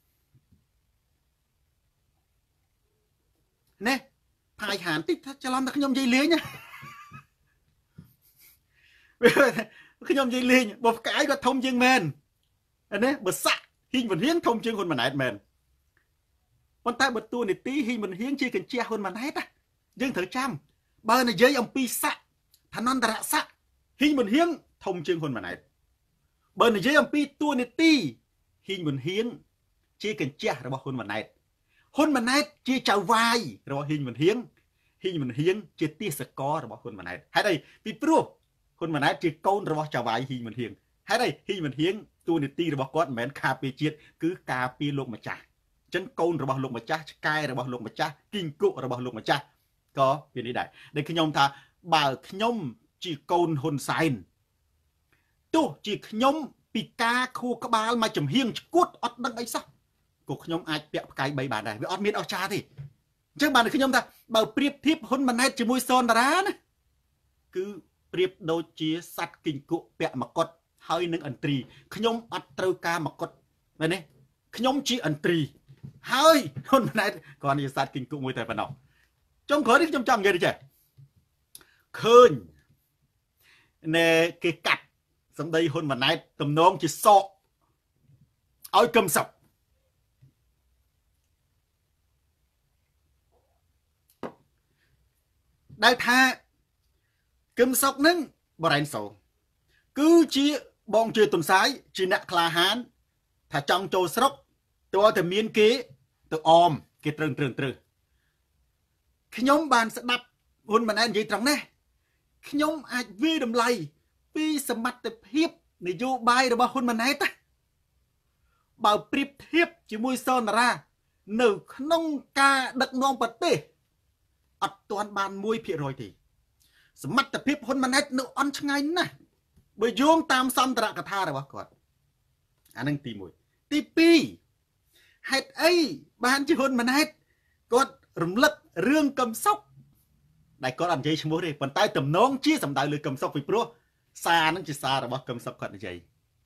ណែផាយហានតិចថាច្រឡំតែខ្ញុំនិយាយលេងណាខ្ញុំនិយាយលេងបើផ្កាយគាត់ធំជាងមែនណាបើសាក់ហ៊ីងវ៉ាន់ហៀងធំជាងហ៊ុនម៉ាណែតមែនប៉ុន្តែបើតួនាទីហ៊ីងវ៉ាន់ហៀងជាកញ្ចក់ហ៊ុនម៉ាណែតណាយើងត្រូវចាំបើនិយាយអំពីសាក់ឋានន្តរស័ក្តិហ៊ីងវ៉ាន់ហៀងធំជាងហ៊ុនម៉ាណែតបើនិយាយអំពីតួនាទីហ៊ីងវ៉ាន់ហៀងជាកញ្ចក់របស់ហ៊ុនម៉ាណែតហ៊ុនម៉ាណែតជាចៅវាយរបស់ហ៊ីងវ៉ាន់ហៀងហ៊ីងវ៉ាន់ហៀងជាទេសកលរបស់ហ៊ុនម៉ាណែតហេតុអីពីព្រោះហ៊ុនម៉ាណែតជាកូនរបស់ចៅវាយហ៊ីងវ៉ាន់ហៀងហេតុអីហ៊ីងវ៉ាន់ហៀងតួនាទីរបស់គាត់មិនមែនការពារជាតិគឺការពារលោកម្ចាស់អញ្ចឹងកូនរបស់លោកម្ចាស់ឆ្កែរបស់លោកម្ចាស់គីងគក់របស់លោកម្ចាស់ក៏វានេះដែរដែលខ្ញុំថាបើខ្ញុំជាកូនហ៊ុនសែនទោះជាខ្ញុំពីការខួរក្បាលមកចំហៀងឈួតអត់ដឹងអីសោះក៏ខ្ញុំអាចពាក់ផ្កាយបីបានដែរវាអត់មានអស្ចារ្យទេអញ្ចឹងបានខ្ញុំថាបើប្រៀបធៀបហ៊ុនម៉ាណែតជាមួយសនតារាណាគឺប្រៀបដូចជាសត្វគីងគក់ពាក់មកុដហើយនឹងអន្ត្រីខ្ញុំអត់ត្រូវការមកុដមែនទេខ្ញុំជាអន្ត្រីហើយហ៊ុនម៉ាណែតគ្រាន់តែសត្វគីងគក់មួយតែប៉ុណ្ណោះចុងក្រោយនេះខ្ញុំចង់និយាយទេចេះឃើញណែគេកាត់សម្ដីហ៊ុនម៉ាណែតទំនងជាសក់ឲ្យកឹមសុខដែលថាកឹមសុខនឹងបរ៉ែនសូគឺជាបងជឿទុនសាយជាអ្នកក្លាហានថាចង់ចូលស្រុកតើតែមានគេទៅអមគេត្រឹងត្រឹងត្រឹងខ្ញុំបានស្ដាប់ហ៊ុនម៉ាណែតនិយាយត្រង់នេះខ្ញុំអាចវិតម្លៃពីសមត្ថភាពនយោបាយរបស់ហ៊ុនម៉ាណែតបើប្រៀបធៀបជាមួយសនរានៅក្នុងការដឹកនាំប្រទេសអត់ទាន់បានមួយភាគរយទេសមត្ថភាពហ៊ុនម៉ាណែតនៅអន់ឆ្ងាយណាស់បើយោងតាមសន្ទរកថារបស់គាត់អានឹងទីមួយទីពីរហេតុអីបានជាហ៊ុនម៉ាណែតគាត់រំលឹករឿងកឹមសុខដែលគាត់អត់និយាយឈ្មោះទេប៉ុន្តែទំនងជាសំដៅលើកឹមសុខពីព្រោះសារនឹងជាសាររបស់កឹមសុខគាត់និយាយ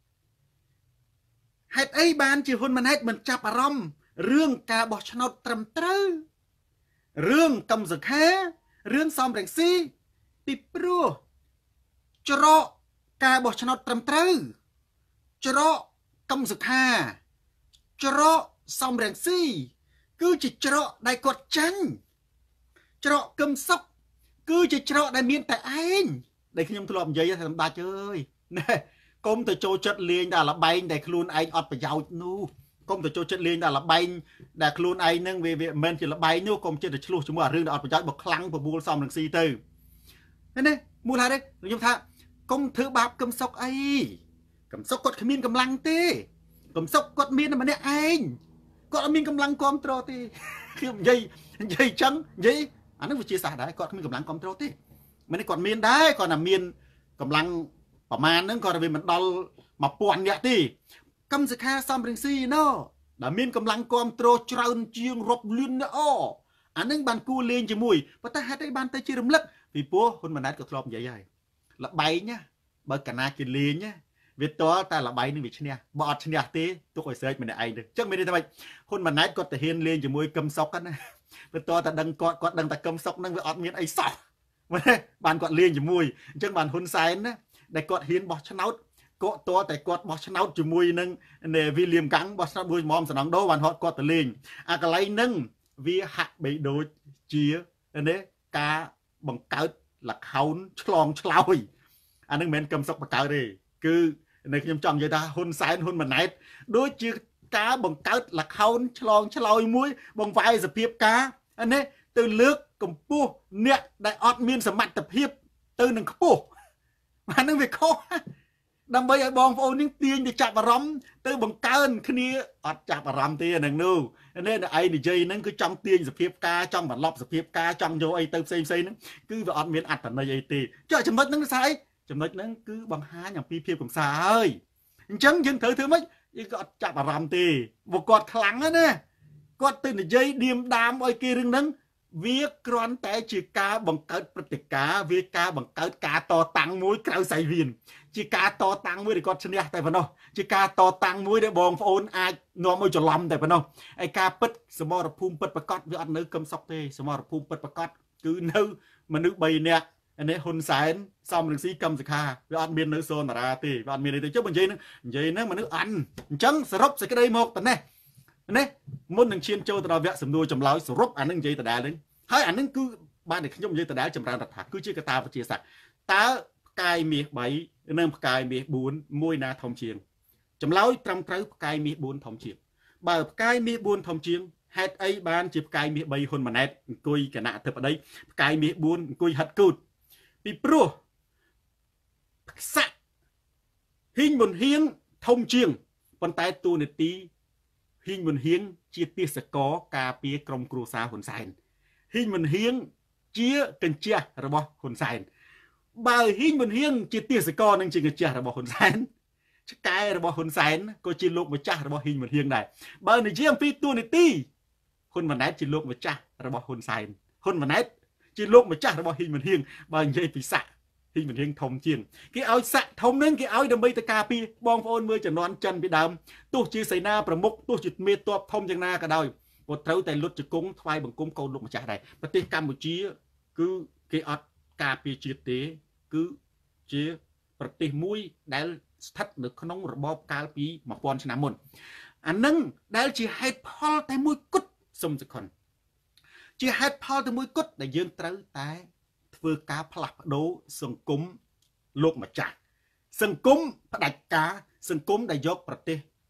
ហេតុអីបានជាហ៊ុនម៉ាណែតមិនចាប់អារម្មណ៍រឿងការបោះឆ្នោតត្រឹមត្រូវរឿងកឹមសុខារឿងសំរងស៊ីពីព្រោះច្រកការបោះឆ្នោតត្រឹមត្រូវច្រកកឹមសុខាច្រកសំរងស៊ីគឺជាច្រកដែលគាត់ចាញ់ច្រកកឹមសុខគឺជាច្រកដែលមានតែឯងដែលខ្ញុំធ្លាប់និយាយថាសម្ដេចអើយណែកុំទៅចូលចិត្តលេងដល់លបែងដែលខ្លួនឯងអត់ប្រយោជន៍នោះកុំទៅចូលចិត្តលេងដល់លបែងដែលខ្លួនឯងនឹងវាវាមិនមែនជាលបែងនោះកុំចិត្តទៅឆ្លោះជាមួយអារឿងដែលអត់ប្រយោជន៍បើខ្លាំងបបួលសំរងស៊ីទៅនេះមូលហេតុនេះខ្ញុំថាកុំធ្វើបាបកឹមសុខអីកឹមសុខគាត់គ្មានកម្លាំងទេកឹមសុខគាត់មានតែម្នាក់ឯងគាត់អត់មានកម្លាំងគ្រប់គ្រងទេខ្ញុំនិយាយនិយាយចឹងនិយាយអានោះវាជាសាសដែរគាត់គ្មានកម្លាំងគ្រប់គ្រងទេមិនទេគាត់មានដែរគាត់តែមានកម្លាំងប្រមាណហ្នឹងគាត់វាមិនដល់មួយពាន់នាក់ទេកឹមសុខាសំរងស៊ីណូដែលមានកម្លាំងគ្រប់គ្រងច្រើនជាងរាប់លានអ្នកអអានឹងបានគួរលេងជាមួយប៉ុន្តែហេតុអីបានទៅជារំលឹកពីព្រោះហ៊ុនម៉ាណែតក៏ធ្លាប់និយាយហើយលបែងណាបើកាលណាគេលេងណាវាតល់តែលបែងនឹងវាឈ្នះបើអត់ឈ្នះទេទុកឲ្យស្រេចម្នាក់ឯងទៅអញ្ចឹងមានន័យថាម៉េចហ៊ុនម៉ាណែតគាត់ទៅហ៊ានលេងជាមួយកឹមសុខណាវាតល់តែដឹងគាត់គាត់ដឹងតែកឹមសុខនឹងវាអត់មានអីសោះបានគាត់លេងជាមួយអញ្ចឹងបានហ៊ុនសែនណាដែលគាត់ហ៊ានបោះឆ្នោតគាត់តតែគាត់បោះឆ្នោតជាមួយនឹងវីលៀមកាំងបោះឆ្នោតមួយមុំសំណងដូបានហត់គាត់ទៅលេងអាកន្លែងហ្នឹងវាហាក់បីដូចជានេះការបង្កើតលខោនឆ្លងឆ្លោយអានឹងមិនមែនកឹមសុខបង្កើតទេគឺនៅខ្ញុំចង់និយាយថាហ៊ុនសែនហ៊ុនម៉ាណែតដូចជាការបង្កើតលខោនឆ្លងឆ្លោយមួយបង្វែរសភាពការនេះទៅលើកកម្ពស់អ្នកដែលអត់មានសមត្ថភាពទៅនឹងខ្ពស់អានឹងវាខុសដើម្បីឲ្យបងប្អូននេះទាញទៅចាប់អារម្មណ៍ទៅបង្កើនគ្នាអត់ចាប់អារម្មណ៍ទេអានឹងនោះនេះឯងនិយាយហ្នឹងគឺចង់ទាញសភាពការចង់បន្លប់សភាពការចង់យកអីទៅផ្សេងផ្សេងហ្នឹងគឺវាអត់មានអត្ថន័យអីទេចុះចំណុចហ្នឹងស្អីចំណុចហ្នឹងគឺបង្ហាញអំពីភាពកំសាហើយអញ្ចឹងយើងត្រូវធ្វើម៉េចយើងក៏អត់ចាប់អារម្មណ៍ទេព្រោះគាត់ខ្លាំងណាគាត់ទៅនិយាយឌៀមដាមឲ្យគេរឿងហ្នឹងវាគ្រាន់តែជាការបង្កើតព្រឹត្តិការណ៍វាការបង្កើតការតតាំងមួយក្រៅសៃវៀនជាការតតាំងមួយដែលគាត់ឈ្នះតែប៉ុណ្ណោះជាការតតាំងមួយដែលបងប្អូនអាចនាំឲ្យច្រឡំតែប៉ុណ្ណោះឯការពិតសមរភូមិពិតប្រកបវាអត់នៅកឹមសុខទេសមរភូមិពិតប្រកបគឺនៅមនុស្សបីនាក់នេះហ៊ុនសែនសំរងស៊ីកឹមសុខាវាអត់មាននៅសូនតារាទេវាអត់មានទេចុះនិយាយហ្នឹងនិយាយហ្នឹងមនុស្សអន់អញ្ចឹងសរុបសេចក្តីមកតែនេះនេះមុននឹងឈានចូលទៅដល់វគ្គសំណួរចម្លើយសរុបអានឹងនិយាយដដែលហ្នឹងហើយអានឹងគឺបានតែខ្ញុំនិយាយដដែលចម្រើនរដ្ឋាគឺជាកតាវិទ្យាសាស្ត្រតើផ្កាយមាសបីនិងផ្កាយមាសបួនមួយណាធំជាងចម្លើយត្រឹមត្រូវផ្កាយមាសបួនធំជាងបើផ្កាយមាសបួនធំជាងហេតុអីបានជាផ្កាយមាសបីហ៊ុនម៉ាណែតអង្គុយគណៈអធិបតីផ្កាយមាសបួនអង្គុយហិតគូតពីព្រោះខ្សាក់ហ៊ីងមុនហៀងធំជាងប៉ុន្តែតួនាទីហ៊ីងមុនហៀងជាទេសកលការពារក្រុមគ្រួសារហ៊ុនសែនហ៊ីងមុនហៀងជាកញ្ជះរបស់ហ៊ុនសែនបើហ៊ីងមុនហៀងជាទេសកលនឹងជាកញ្ជះរបស់ហ៊ុនសែនឆ្កែរបស់ហ៊ុនសែនក៏ជាលោកម្ចាស់របស់ហ៊ីងមុនហៀងដែរបើនិយាយអំពីតួនាទីហ៊ុនម៉ាណែតជាលោកម្ចាស់របស់ហ៊ុនសែនហ៊ុនម៉ាណែតជាលោកម្ចាស់របស់ហ៊ីងមុនហៀងបើនិយាយពីសាក់ហ៊ីងមុនហៀងធំជាងគេឲ្យសាក់ធំនឹងគេឲ្យដើម្បីទៅការពារបងប្អូនមើលចំនួនចិនពីដើមទោះជាសេនាប្រមុខទោះជាមេតបធំយ៉ាងណាក៏ដោយពុទ្ធត្រូវតែលុតជង្គង់ថ្វាយបង្គំកូនលោកម្ចាស់ដែរប្រទេសកម្ពុជាគឺគេអត់ការពារជាតិទេគឺជាប្រទេសមួយដែលស្ថិតនៅក្នុងរបបកាលពី1000ឆ្នាំមុនអានឹងដែលជាហេតុផលតែមួយគត់សុំសខុនជាហេតុផលតែមួយគត់ដែលយើងត្រូវតែធ្វើការផ្លាស់ប្ដូរសង្គមលោកម្ចាស់សង្គមផ្ដាច់ការសង្គមដែលយកប្រទេស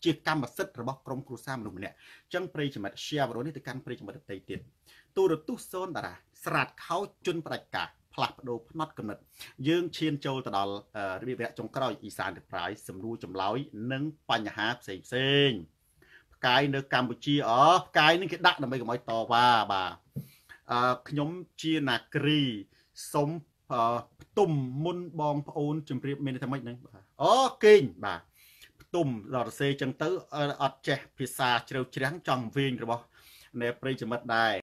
ជាកម្មសិទ្ធិរបស់ក្រុមគ្រួសារមនុស្សម្នាក់អញ្ចឹងប្រិយមិត្ត share វីដេអូនេះទៅកាន់ប្រិយមិត្តដទៃទៀតទូរទស្សន៍សូនតារាស្រាតខោជន់ផ្ដាច់ការផ្លាស់ប្ដូរផ្នត់កំណត់យើងឈានចូលទៅដល់របៀបវគ្គចុងក្រោយអ៊ីសានទៅប្រាយសម្រួលចម្លើយនិងបញ្ហាផ្សេងផ្សេងផ្កាយនៅកម្ពុជាអូផ្កាយនេះគេដាក់ដើម្បីកុំឲ្យតវ៉ាបាទអឺខ្ញុំជានាគ្រីសុំផ្ទុំមុនបងប្អូនជម្រាបមានតែម៉េចហ្នឹងអូគេងបាទផ្ទុំដល់រសេចឹងទៅអត់ចេះភាសាជ្រៅជ្រាំងចង់វិញរបស់អ្នកប្រិយមិត្តដែរ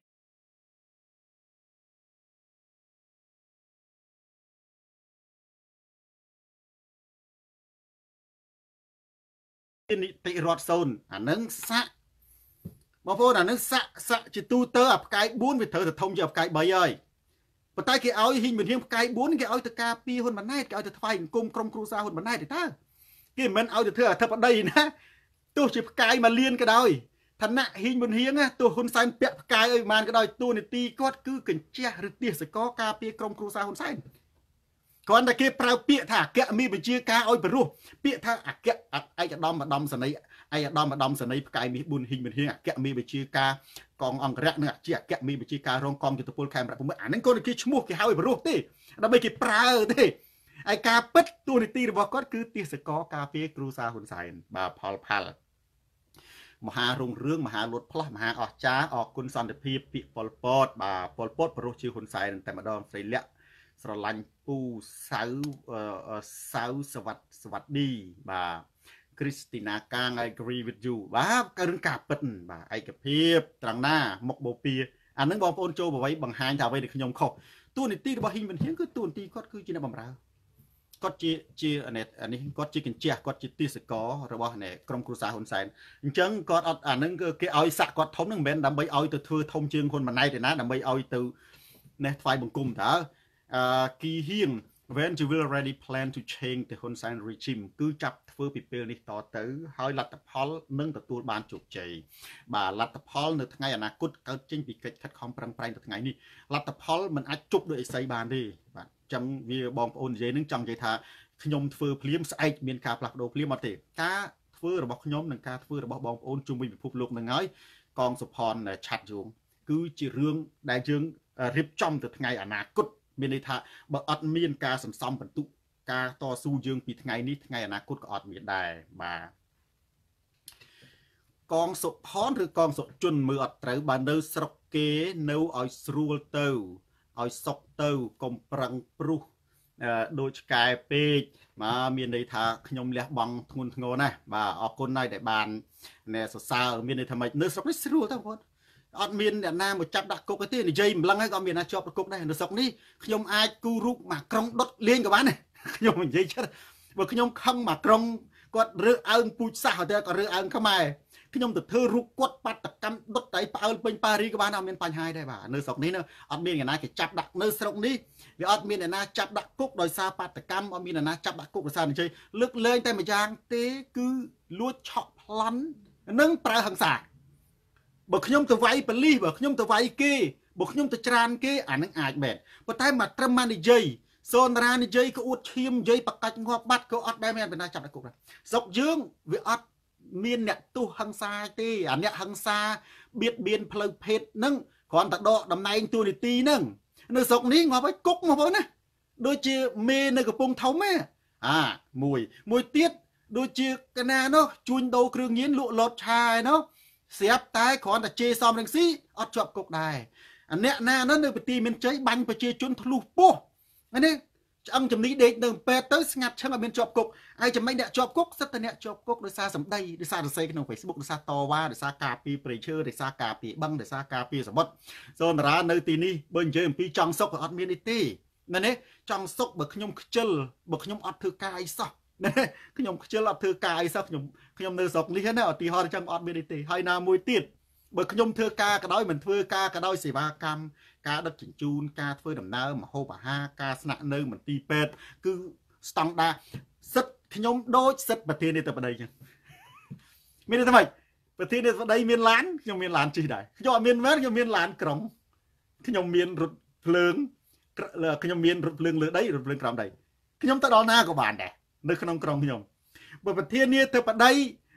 នីតិរដ្ឋសូនអានឹងសាក់បងប្អូនអានឹងសាក់សាក់ជាទូទៅអាផ្កាយបួនវាត្រូវទៅធំជាអាផ្កាយបីហើយប៉ុន្តែគេឲ្យហ៊ីងមិនហៀងផ្កាយបួនគេឲ្យទៅការពារហ៊ុនម៉ាណែតគេឲ្យទៅថ្វាយអង្គមក្រុមគ្រួសារហ៊ុនម៉ាណែតទេតើគេមិនឲ្យទៅធ្វើអធិបតីណាទោះជាផ្កាយមកលៀនក៏ដោយឋានៈហ៊ីងមិនហៀងទោះហ៊ុនសែនពាក់ផ្កាយឲ្យបានក៏ដោយតួនាទីគាត់គឺកញ្ជះឬទាសកលការពារក្រុមគ្រួសារហ៊ុនសែនគ្រាន់តែគេប្រើពាក្យថាអគ្គមានបញ្ជាការឲ្យបរោះពាក្យថាអគ្គឯកឧត្តមឧត្តមសេនីយ៍ឯកឧត្តមឧត្តមសេនីយ៍ផ្កាយមាសប៊ុនហ៊ីងមិនហៀងអគ្គមានបញ្ជាការកងអង្គរៈនិងជាអគ្គមានបញ្ជាការរងកងយុទ្ធពលខេមរៈភូមិអាហ្នឹងគាត់គេឈ្មោះគេហៅឲ្យបរោះទេដើម្បីគេប្រើទេឯការពិតតួនាទីរបស់គាត់គឺទាសកលការពារគ្រួសារហ៊ុនសែនបាទផលផលមហារុងរឿងមហាលួតផ្លោះមហាអស្ចារ្យអរគុណសន្តិភាពពាក្យប៉ុលពតបាទប៉ុលពតបរោះជាហ៊ុនសែនតែម្ដងស្រីលក្ខស្រឡាញ់ពូសៅសៅសវັດសវັດឌីបាទគ្រីស្ទីណាកាង I agree with you បាទគឺរឿងការពិតបាទឯកភាពត្រង់ណាមុខបូព៌ាអានឹងបងប្អូនចូលបវៃបង្ហាញថាអ្វីដែលខ្ញុំខុសតួនាទីរបស់ហ៊ីងវិនហៀងគឺតួនាទីគាត់គឺជាអ្នកបម្រើគាត់ជាជានេះគាត់ជាកញ្ជះគាត់ជាទាសកលរបស់ក្រុមគ្រួសារហ៊ុនសែនអញ្ចឹងគាត់អត់អានឹងគេឲ្យសាក់គាត់ធំនឹងមិនមែនដើម្បីឲ្យទៅធ្វើធំជាងហ៊ុនម៉ាណែតទេណាដើម្បីឲ្យទៅនេះថ្វាយបង្គំតើគីហៀង when you will already plan to change the Hun Sen regime គឺចាប់ធ្វើពីពេលនេះតទៅហើយលទ្ធផលនឹងទទួលបានជោគជ័យបាទលទ្ធផលនៅថ្ងៃអនាគតកើតចេញពីកិច្ចខិតខំប្រឹងប្រែងទៅថ្ងៃនេះលទ្ធផលមិនអាចជប់ដោយអីសីបានទេបាទអញ្ចឹងវាបងប្អូននិយាយនឹងចង់និយាយថាខ្ញុំធ្វើភ្លាមស្អែកមានការផ្លាស់ប្ដូរភ្លាមអត់ទេការធ្វើរបស់ខ្ញុំនិងការធ្វើរបស់បងប្អូនជុំវិញពិភពលោកនឹងហើយកងសុផនឆាត់យងគឺជារឿងដែលយើងរៀបចំទៅថ្ងៃអនាគតមានន័យថាបើអត់មានការសន្សំបន្ទុកការតស៊ូយើងពីថ្ងៃនេះថ្ងៃអនាគតក៏អត់មានដែរបាទកងសុផនឬកងសុជនមើលអត់ត្រូវបើនៅស្រុកគេនៅឲ្យស្រួលទៅឲ្យសុកទៅកុំប្រឹងព្រុសដូចឆ្កែពេកបាទមានន័យថាខ្ញុំលះបង់ធ្ងន់ធ្ងរណាស់បាទអរគុណហើយដែលបានណែសរសើរមានន័យថាម៉េចនៅស្រុកនេះស្រួលទៅបងប្អូនអត់មានអ្នកណាមកចាប់ដាក់គុកទេនិយាយម្លឹងហើយក៏មានអ្នកជាប់គុកដែរនៅស្រុកនេះខ្ញុំអាចគូរូបមកក្រុងដុតលេងក៏បានដែរខ្ញុំនិយាយចិត្តបើខ្ញុំខឹងមកក្រុងគាត់រើសអើងពូជសាសន៍តែក៏រើសអើងខ្មែរខ្ញុំទៅធ្វើរូបគាត់បាតកម្មដុតតែផ្អើលពេញប៉ារីក៏បានអត់មានបញ្ហាដែរបាទនៅស្រុកនេះអត់មានអ្នកណាគេចាប់ដាក់នៅស្រុកនេះវាអត់មានអ្នកណាចាប់ដាក់គុកដោយសារបាតកម្មអត់មានអ្នកណាចាប់ដាក់គុកដោយសារនិយាយលើកលែងតែម្យ៉ាងទេគឺលួចឆក់ប្លន់និងប្រើហិង្សាបើខ្ញុំទៅវាយប៉ូលីសបើខ្ញុំទៅវាយគេបើខ្ញុំទៅច្រានគេអានឹងអាចមែនប៉ុន្តែមកត្រឹមមកនិយាយសូនរានិយាយក៏អួតឈាមនិយាយបកាច់ងាប់បាត់ក៏អត់ដែរមានបណ្ណាចាប់ដល់គុកដែរស្រុកយើងវាអត់មានអ្នកទោសហិង្សាទេអាអ្នកហិង្សាបៀតបៀនផ្លូវភេទហ្នឹងគ្រាន់តែដកតំណែងទូនីតិហ្នឹងនៅស្រុកនេះងាប់ឲ្យគុកមកបងណាដូចជាមេនៅកំពង់ធំហ៎អាមួយមួយទៀតដូចជាកណានោះជួញដូរគ្រឿងញៀនលក់លតឆាឯណោះស្រាប់តែគ្រាន់តែជេរសំរងស៊ីអត់ជាប់គុកដែរអាអ្នកណានោះនៅប្រទីមានជ័យបាញ់ប្រជាជនធ្លុះពោះនេះឆ្អឹងចំនីដេកនៅពេទ្យទៅស្ងាត់ឈឹងអត់មានជាប់គុកហើយចំណេញអ្នកជាប់គុកសិតតែអ្នកជាប់គុកដោយសារសម្ដីដោយសាររសេក្នុង Facebook ដោយសារតវ៉ាដោយសារការពីប្រៃឈើដោយសារការពីបឹងដោយសារការពីសមុទ្រសូនរានៅទីនេះបើនិយាយអំពីចង់សុកក៏អត់មានអីទេណានេះចង់សុកបើខ្ញុំខ្ជិលបើខ្ញុំអត់ធ្វើការអីសោះខ្ញុំខ្ជិលអត់ធ្វើការអីសោះខ្ញុំខ្ញុំនៅស្រុកនេះណាឧទាហរណ៍អញ្ចឹងអត់មានអីទេហើយណាមួយទៀតបើខ្ញុំធ្វើការក៏ដោយមិនធ្វើការក៏ដោយសេវាកម្មការដឹកជញ្ជូនការធ្វើដំណើរម្ហូបអាហារការស្នាក់នៅមន្ទីរពេទ្យគឺស្តង់ដារសិទ្ធខ្ញុំដូចសិទ្ធប្រធានាធិបតីអញ្ចឹងមានន័យថាម៉េចប្រធានាធិបតីមានឡានខ្ញុំមានឡានជិះដែរខ្ញុំអត់មានមែនខ្ញុំមានឡានក្រុងខ្ញុំមានរថភ្លើងខ្ញុំមានរថភ្លើងលើដីរថភ្លើងក្រោមដីខ្ញុំទៅដល់ណាក៏បានដែរនៅក្នុងក្រុងខ្ញុំបើប្រធានាធិបតី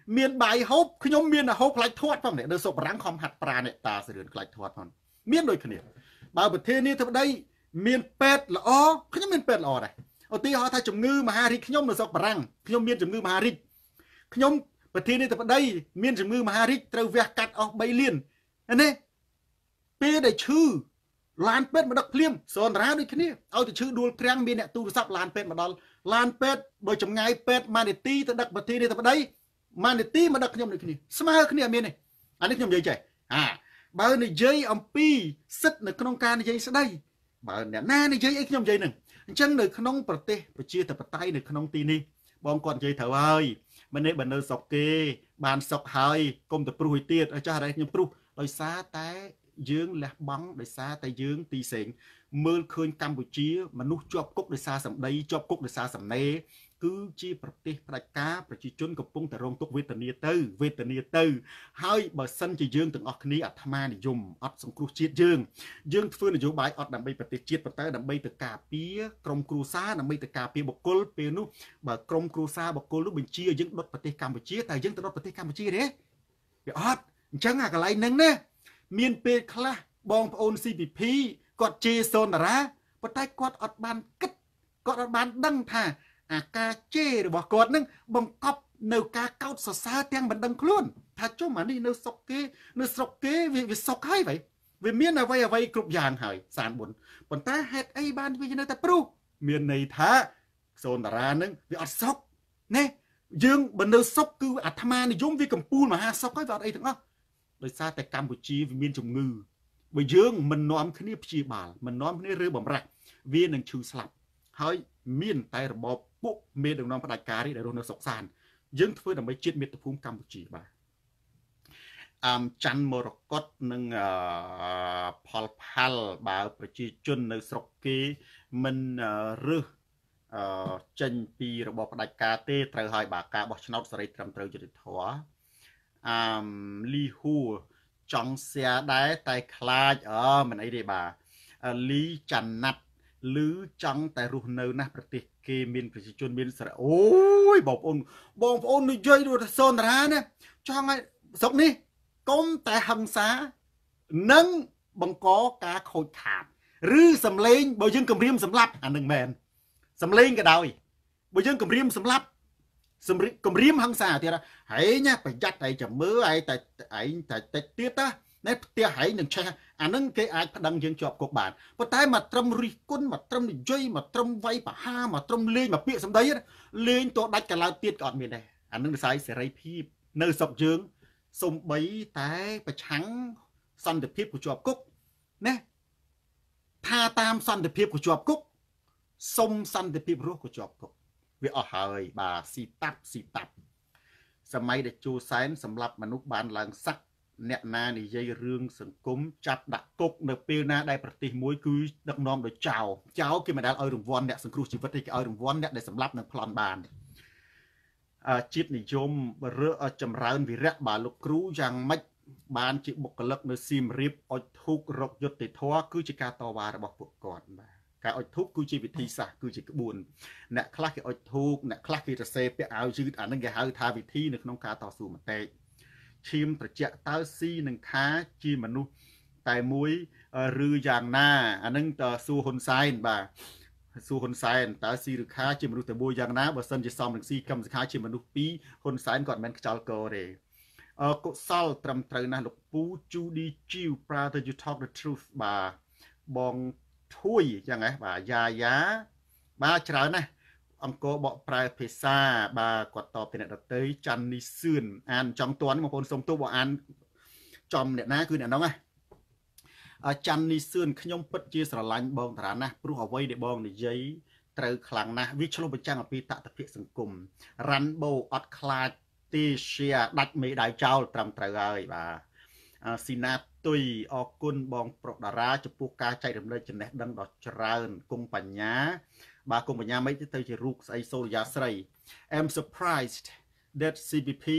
មានបាយហូបខ្ញុំមានហូបខ្លាច់ធាត់ផងនេះនៅសុបរាំងខំហាត់ប្រានេះតាសរឿនខ្លាច់ធាត់ផងមានដូចគ្នាបើប្រធានាធិបតីមានពេទ្យល្អខ្ញុំមានពេទ្យល្អដែរឧទាហរណ៍ថាជំងឺមហារីកខ្ញុំនៅសុបរាំងខ្ញុំមានជំងឺមហារីកខ្ញុំប្រធានាធិបតីមានជំងឺមហារីកត្រូវវះកាត់អស់3លានណាពេលដែលឈឺឡានពេទ្យមកដឹកភ្លាមសនរាដូចគ្នាឲ្យទៅឈឺដួលក្រាំងមានអ្នកទូរស័ព្ទឡានពេទ្យមកដល់ឡានពេទ្យដោយចម្ងាយពេទ្យម៉ានីទីទៅដឹកប្រធានាធិបតីម៉ានីទីមកដឹកខ្ញុំដូចគ្នាស្មើគ្នាមានទេអានេះខ្ញុំនិយាយចេះអាបើនិយាយអំពីសិទ្ធិនៅក្នុងការនិយាយស្ដីបើអ្នកណានិយាយអីខ្ញុំនិយាយនឹងអញ្ចឹងនៅក្នុងប្រទេសប្រជាធិបតេយ្យនៅក្នុងទីនេះបងគាត់និយាយត្រូវហើយមិននេះបើនៅស្រុកគេបានសុកហើយកុំទៅព្រុសឲ្យទៀតឲ្យចាស់តែខ្ញុំព្រុសដោយសារតែយើងលះបង់ដោយសារតែយើងទីផ្សេងមើលឃើញកម្ពុជាមនុស្សជាប់គុកដោយសារសម្ដីជាប់គុកដោយសារសំណេរគឺជាប្រទេសផ្ដាច់ការប្រជាជនកំពុងតែរងទុក្ខវេទនាទៅវេទនាទៅហើយបើសិនជាយើងទាំងអស់គ្នាអាត្មានិយមអត់សង្គ្រោះជាតិយើងយើងធ្វើនយោបាយអត់ដើម្បីប្រទេសជាតិប៉ុន្តែដើម្បីទៅការពារក្រុមគ្រួសារដើម្បីទៅការពារបុគ្គលពេលនោះបើក្រុមគ្រួសារបុគ្គលនោះបញ្ជាយើងដុតប្រទេសកម្ពុជាតែយើងទៅដុតប្រទេសកម្ពុជាទេវាអត់អញ្ចឹងអាកន្លែងហ្នឹងណាមានពេលខ្លះបងប្អូន ซี พี พี គាត់ជេរសូនតារាប៉ុន្តែគាត់អត់បានគិតគាត់អត់បានដឹងថាអាការជេររបស់គាត់នឹងបង្កប់នៅការកោតសរសើរទាំងមិនដឹងខ្លួនថាចុះអានេះនៅស្រុកគេនៅស្រុកគេវាវាសុកហើយvậyវាមានអ្វីអ្វីគ្រប់យ៉ាងហើយសានបុនប៉ុន្តែហេតុអីបានវានៅតែព្រុសមានន័យថាសូនតារានឹងវាអត់សុកណាយើងបើនៅសុកគឺអាត្មានិយមវាកំពូលមហាសុកហើយវាអត់អីទាំងអស់ដោយសារតែកម្ពុជាវាមានជំងឺបើយើងមិននាំគ្នាព្យាបាលមិននាំគ្នារើបំរាស់វានឹងឈឺស្លាប់ហើយមានតែរបបពួកមេដឹកនាំផ្ដាច់ការនេះដែលរស់នៅសុកសានយើងធ្វើដើម្បីជាតិមាតុភូមិកម្ពុជាបាទអមច័ន្ទមរកតនិងផលផាល់បើប្រជាជននៅស្រុកគេមិនរើសចេញពីរបបផ្ដាច់ការទេត្រូវឲ្យបាទការបោះឆ្នោតសេរីត្រឹមត្រូវយុត្តិធម៌អមលីហ៊ូចង់សៀដែរតែខ្លាចអឺមិនអីទេបាទលីច័ន្ទណាត់ឬចង់តែរស់នៅណាស់ប្រទេសគេមានប្រជាជនមានស្រែអូយបងប្អូនបងប្អូននិយាយដូចសូនតារាណាចង់ឲ្យស្រុកនេះកុំតែហិង្សានិងបង្កការខូចខាតឬសំលេងបើយើងគម្រាមសម្លាប់អានឹងមែនសំលេងក៏ដោយបើយើងគម្រាមសម្លាប់សម្រិគម្រាមហិង្សាទៀតហើយណាប្រយ័ត្នតែចាំមើលឯតែឯងតែតិចទៀតណាណែផ្ទះហែងនឹងឆេះអានឹងគេអាចប្តឹងយើងជាប់គុកបានប៉ុន្តែមកត្រឹមរិះគន់មកត្រឹមនិយាយមកត្រឹមវាយបហាមកត្រឹមលេងមកពាក្យសម្ដីលេងតដាច់កឡៅទៀតក៏អត់មានដែរអានឹងវិស័យសេរីភាពនៅស្រុកយើងសំបីតែប្រឆាំងសន្តិភាពក៏ជាប់គុកណាថាតាមសន្តិភាពក៏ជាប់គុកសុំសន្តិភាពរស់ក៏ជាប់គុកវាអស់ហើយបាទស៊ីតាប់ស៊ីតាប់សម័យដែលជួសែនសម្រាប់មនុស្សបានឡើងស័ក្តិអ្នកណានិយាយរឿងសង្គមចាប់ដាក់គុកនៅពេលណាដែលប្រទេសមួយគឺដឹកនាំដោយចៅចៅគេមិនដែលឲ្យរង្វាន់អ្នកសង្គ្រោះជីវិតទេគេឲ្យរង្វាន់អ្នកដែលសម្លាប់និងប្លន់បានជាតិនិយមរើចម្រើនវិរៈបាទលោកគ្រូយ៉ាងម៉េចបានជាបុគ្គលិកនៅសៀមរាបអុចធូករកយុត្តិធម៌គឺជាការតវ៉ារបស់ពួកគាត់បាទការអុចធូបគឺជាវិធីសាស្ត្រគឺជាក្បួនអ្នកខ្លះគេអុចធូបអ្នកខ្លះគេសរសេរពាក្យអាវយឺតអានឹងគេហៅថាវិធីនៅក្នុងការតស៊ូមតិឈាមត្រជាក់តើស៊ីនឹងថាជាមនុស្សតែមួយឬយ៉ាងណាអានឹងតសួរហ៊ុនសែនបាទសួរហ៊ុនសែនតើស៊ីឬខាជាមនុស្សតែមួយយ៉ាងណាបើសិនជាសមនឹងស៊ីកម្មសខាជាមនុស្សពីរហ៊ុនសែនគាត់មិនមែនខ្ចោលកោទេអកុសលត្រឹមត្រូវណាស់លោកពូជូឌីជីវ Brother you talk the truth បាទបងធួយចឹងហ៎បាទយ៉ាយ៉ាបាទច្រើនណាស់អង្គរបកប្រែភាសាបាទគាត់តបពីអ្នកដតីច័ន្ទនីសឿនអានចង់តន់បងប្អូនសុំទោសបើអានចំអ្នកណាគឺអ្នកហ្នឹងណាច័ន្ទនីសឿនខ្ញុំពិតជាស្រឡាញ់បងតារាណាស់ព្រោះអ្វីដែលបងនិយាយត្រូវខ្លាំងណាស់វាឆ្លុះបញ្ចាំងអំពីតថភាពសង្គមរ៉ាន់បូអត់ខ្លាចទេជាដាច់មេដៃចោលត្រឹមត្រូវហើយបាទស៊ីណាទុយអរគុណបងប្រុសតារាចំពោះការចែករំលែកចំណេះដឹងដ៏ច្រើនគង់បញ្ញាបាទគង់បញ្ញាមិនទៅជារូបស្អីសូរិយាស្រី I'm surprised that ซี พี พี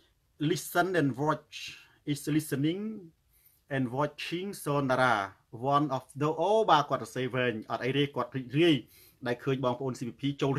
listen and watch is listening and watching Sonara one of the អូបាទគាត់ទៅសេវិញអត់អីទេគាត់រីករាយដែលឃើញបងប្អូន ซี พี พี ចូលរៀន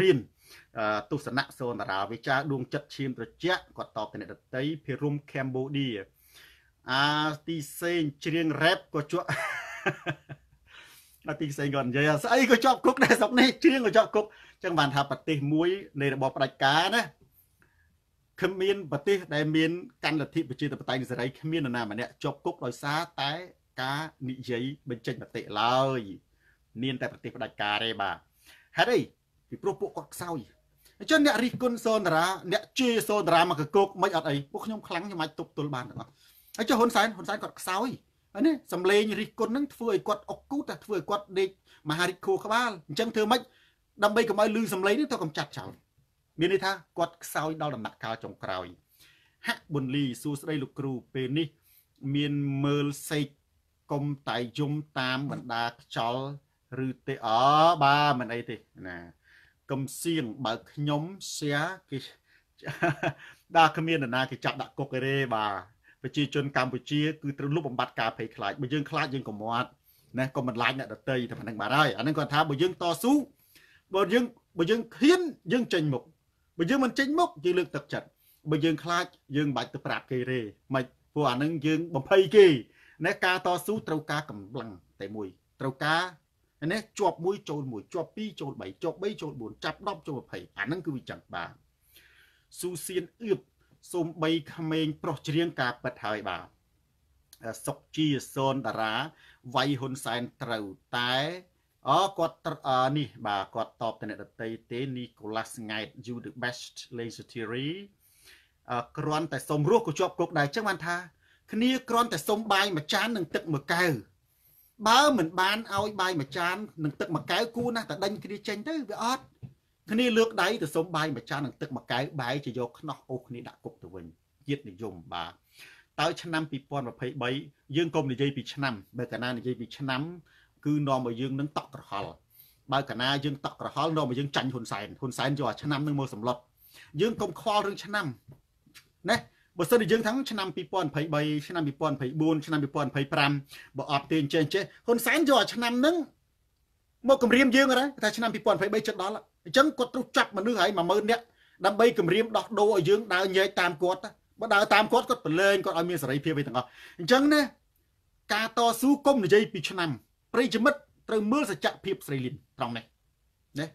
ទស្សនៈសូនតារាវិចារដួងចិត្តឈាមត្រជាក់គាត់តបទៅអ្នកដតីភិរមកម្ពុជាអាទីសេងច្រៀងរ៉េបក៏ជក់អាទីសេងគាត់និយាយស្អីក៏ជាប់គុកដែរស្រុកនេះច្រៀងក៏ជាប់គុកអញ្ចឹងបានថាប្រទេសមួយនៃរបបផ្ដាច់ការណាគ្មានប្រទេសដែលមានកាន់លទ្ធិប្រជាធិបតេយ្យសេរីគ្មាននរណាម្នាក់ជាប់គុកដោយសារតែការនិយាយបញ្ចេញមតិឡើយមានតែប្រទេសផ្ដាច់ការទេបាទហេតុអីពីព្រោះពួកគាត់ខ្សោយអញ្ចឹងអ្នករិះគន់សូនតារាអ្នកជេរសូនតារាមកកកមិនអត់អីពួកខ្ញុំខ្លាំងខ្ញុំអាចទប់ទល់បានទាំងអស់ហើយចុះហ៊ុនសែនហ៊ុនសែនគាត់ខ្សោយហើយនេះសំលេងរិះគន់ហ្នឹងធ្វើឲ្យគាត់អុកគូតតែធ្វើឲ្យគាត់ដេកមហារិទ្ធខួរក្បាលអញ្ចឹងធ្វើម៉េចដើម្បីកុំឲ្យលឺសំលេងនេះទៅកំចាត់ចោលមានន័យថាគាត់ខ្សោយដល់ដំណាក់កាលចុងក្រោយហាក់ប៊ុនលីសួស្ដីលោកគ្រូពេលនេះមានមើលសេកកុំតែយំតាមបណ្ដាខ្យល់ឬទេអបាទមិនអីទេណាកុំសៀងបើខ្ញុំសៀគេដាក់គ្មាននរណាគេចាប់ដាក់គុកទេបាទប្រជាជនកម្ពុជាគឺត្រូវលុបបំបាត់ការភ័យខ្លាចបើយើងខ្លាចយើងកុំមាត់ណាកុំបន្លាចអ្នកដតីតែប៉ុណ្្នឹងបាទហើយអានឹងគាត់ថាបើយើងតស៊ូបើយើងបើយើងហ៊ានយើងចេញមុខបើយើងមិនចេញមុខយើងលើកទឹកចិត្តបើយើងខ្លាចយើងមិនបាច់ទៅប្រាប់គេទេមិនព្រោះអានឹងយើងបំភ័យគេណាការតស៊ូត្រូវការកម្លាំងតែមួយត្រូវការនេះជាប់មួយចូលមួយជាប់ពីរចូលបីជាប់បីចូលបួនចាប់ដប់ចូលยี่สิบអានឹងគឺវាចឹងបាទស៊ូសៀនអឿបសូមបីក្មេងប្រុសច្រៀងការពិតហើយបាទសុកជាសូនតារាវាយហ៊ុនសែនត្រូវតែអូគាត់នេះបាទគាត់តបទៅអ្នកដតីទេនីកូឡាស់ង៉ែត you the best laser theory គ្រាន់តែសុំរស់ក៏ជាប់គុកដែរចឹងបានថាគ្នាគ្រាន់តែសុំបាយមួយចាននិងទឹកមួយកែវបើមិនបានឲ្យបាយមួយចាននិងទឹកមួយកែវគូណាស់តែដេញគ្នាចេញទៅវាអត់គ្នាលើកដៃទៅសុំបាយមួយចាននិងទឹកមួយកែវបាយជាយកខ្នោះអូសគ្នាដាក់គុកទៅវិញជាតិនិយមបាទតើឆ្នាំยี่สิบยี่สิบสามយើងកុំនិយាយពីឆ្នាំបើកាលណានិយាយពីឆ្នាំគឺនាំឲ្យយើងនឹងតក់ក្រហល់បើកាលណាយើងតក់ក្រហល់នាំឲ្យយើងចាញ់ហ៊ុនសែនហ៊ុនសែនយកអាឆ្នាំនឹងមកសម្លុតយើងកុំខ្វល់រឿងឆ្នាំណាបើសិនជាយើងថាឆ្នាំยี่สิบยี่สิบสามឆ្នាំยี่สิบยี่สิบสี่ឆ្នាំยี่สิบยี่สิบห้าបើអត់ទេចេះចេះហ៊ុនសែនយកអាឆ្នាំហ្នឹងមកគម្រាមយើងហ្នឹងថាឆ្នាំยี่สิบยี่สิบสามជិតដល់អញ្ចឹងគាត់ត្រូវចាប់មនុស្សហើយមួយម៉ឺននាក់ដើម្បីគម្រាមដោះដូរឲ្យយើងដើរញែកតាមគាត់បើដើរតាមគាត់គាត់ប្រឡែងគាត់ឲ្យមានសេរីភាពឯទាំងអស់អញ្ចឹងណាការតស៊ូកុំនិយាយពីឆ្នាំប្រិយមិត្តត្រូវមើលសច្ចភាពស្រីលីនត្រង់នេះណា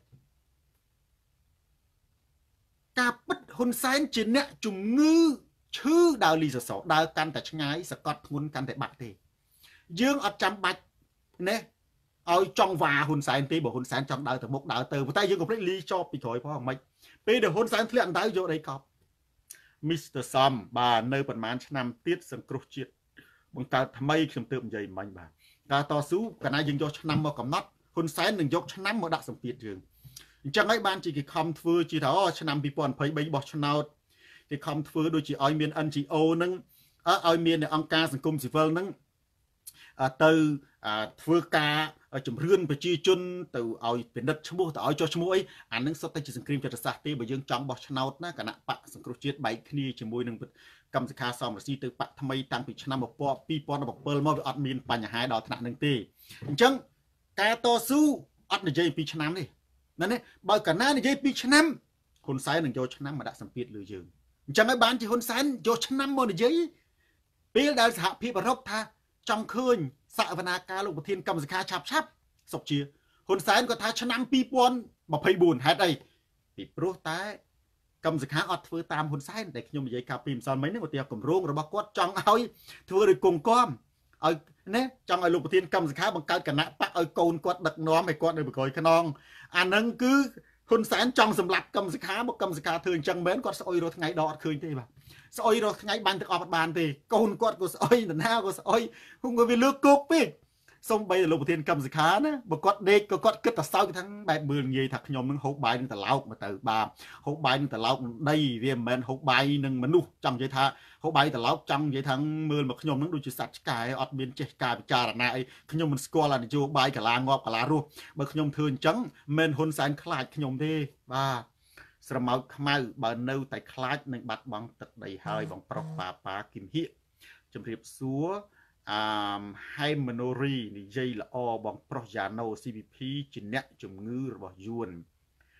ការពិតហ៊ុនសែនជាអ្នកជំងឺឈឺដើរលីសសដើរកាន់តែឆ្ងាយសកត់ធ្ងន់កាន់តែបាក់ទេយើងអត់ចាំបាច់ណាឲ្យចង់វ៉ាហ៊ុនសែនទេបើហ៊ុនសែនចង់ដើរទៅមុខដើរទៅតែយើងកុំភ្លេចលីចប់ពីក្រោយផងមិនពេលដែលហ៊ុនសែនធ្លាក់អណ្ដៅយកដីកប់ មីស្ទ័រ សំបាទនៅប្រហែលឆ្នាំទៀតសង្គ្រោះជាតិបង្កើតថ្មីខ្ញុំទើបនិយាយមិញបាទការតស៊ូកាលណាយើងយកឆ្នាំមកកំណត់ហ៊ុនសែននឹងយកឆ្នាំមកដាក់សម្ពាធយើងអញ្ចឹងហើយបានជាគេខំធ្វើជាថាអូឆ្នាំยี่สิบยี่สิบสามបោះឆ្នោតគេខំធ្វើដូចជាឲ្យមាន เอ็น จี โอ នឹងឲ្យមានអង្គការសង្គមស៊ីវិលនឹងទៅធ្វើការជំរឿនប្រជាជនទៅឲ្យពិនិត្យឈ្មោះទៅឲ្យចុះឈ្មោះអីអានឹងសុទ្ធតែជាសង្គ្រាមចិត្តសាស្ត្រទេបើយើងចង់បោះឆ្នោតណាគណៈបកសង្គ្រោះជាតិបែកគ្នាជាមួយនឹងកម្មសខាសមរស៊ីទៅបកថ្មីតាំងពីឆ្នាំยี่สิบยี่สิบเจ็ดមកវាអត់មានបញ្ហាដល់ថ្នាក់នឹងទេអញ្ចឹងការតស៊ូអត់និយាយពីឆ្នាំនេះណានេះបើកាលណានិយាយពីឆ្នាំហ៊ុនសែននឹងយកឆ្នាំមកដាក់សម្ពាធលើយើងអញ្ចឹងហើយបានជាហ៊ុនសែនយកឆ្នាំមកនិយាយពេលដែលសហភាពអឺរ៉ុបថាចង់ឃើញសវនាការលោកប្រធានកម្មសខាឆាប់ឆាប់សុកជាហ៊ុនសែនក៏ថាឆ្នាំยี่สิบยี่สิบสี่ហេតុអីពីព្រោះតែកម្មសខាអត់ធ្វើតាមហ៊ុនសែនដែលខ្ញុំនិយាយកាលពីម្សិលមិញហ្នឹងឧទាហរណ៍គម្រោងរបស់គាត់ចង់ឲ្យធ្វើដោយគង្គគំឲ្យណាចង់ឲ្យលោកប្រធានកម្មសខាបង្កើតគណៈបកឲ្យកូនគាត់ដឹកនាំឲ្យគាត់នៅប្រកយខ្នងអាហ្នឹងគឺហ៊ុនសែនចង់សម្លាប់កម្មសខាមកកម្មសខាធ្វើអញ្ចឹងមែនគាត់ស្អុយរស់ថ្ងៃដកអត់ឃើញទេបាទស្អុយរស់ថ្ងៃបាញ់ទឹកអស់អត់បានទេកូនគាត់ក៏ស្អុយដណាក៏ស្អុយហ្នឹងវាលើកគោកពេកសូម្បីលោកប្រធានកម្មសខាណាបើគាត់ដេកក៏គាត់គិតតែសើចថាបែបមើលងាយថាខ្ញុំនឹងហូបបាយនឹងត្រឡោកមកទៅបាទហូបបាយនឹងត្រឡោកនឹងដីវាមិនមែនហូបបាយនឹងមនុស្សចង់និយាយថាហូបបាយត្រឡោកចង់និយាយថាមើលមកខ្ញុំនឹងដូចជាសត្វឆ្កែអត់មានចេះការពិចារណាអីខ្ញុំមិនស្គាល់អានយោបាយកាឡាងាប់កាឡារស់បើខ្ញុំធ្វើអញ្ចឹងមិនហ៊ុនសែនខ្លាចខ្ញុំទេបាទស្រមោចខ្មៅបើនៅតែខ្លាចនឹងបាត់បង់ទឹកដីហើយបងប្រុសប៉ាប៉ាគឹមហៀកជំរាបសួរអឺហែមមណូរីនិយាយល្អបងប្រុសយ៉ាណូ ซี พี พี ជាអ្នកជំងឺរបស់យួនគ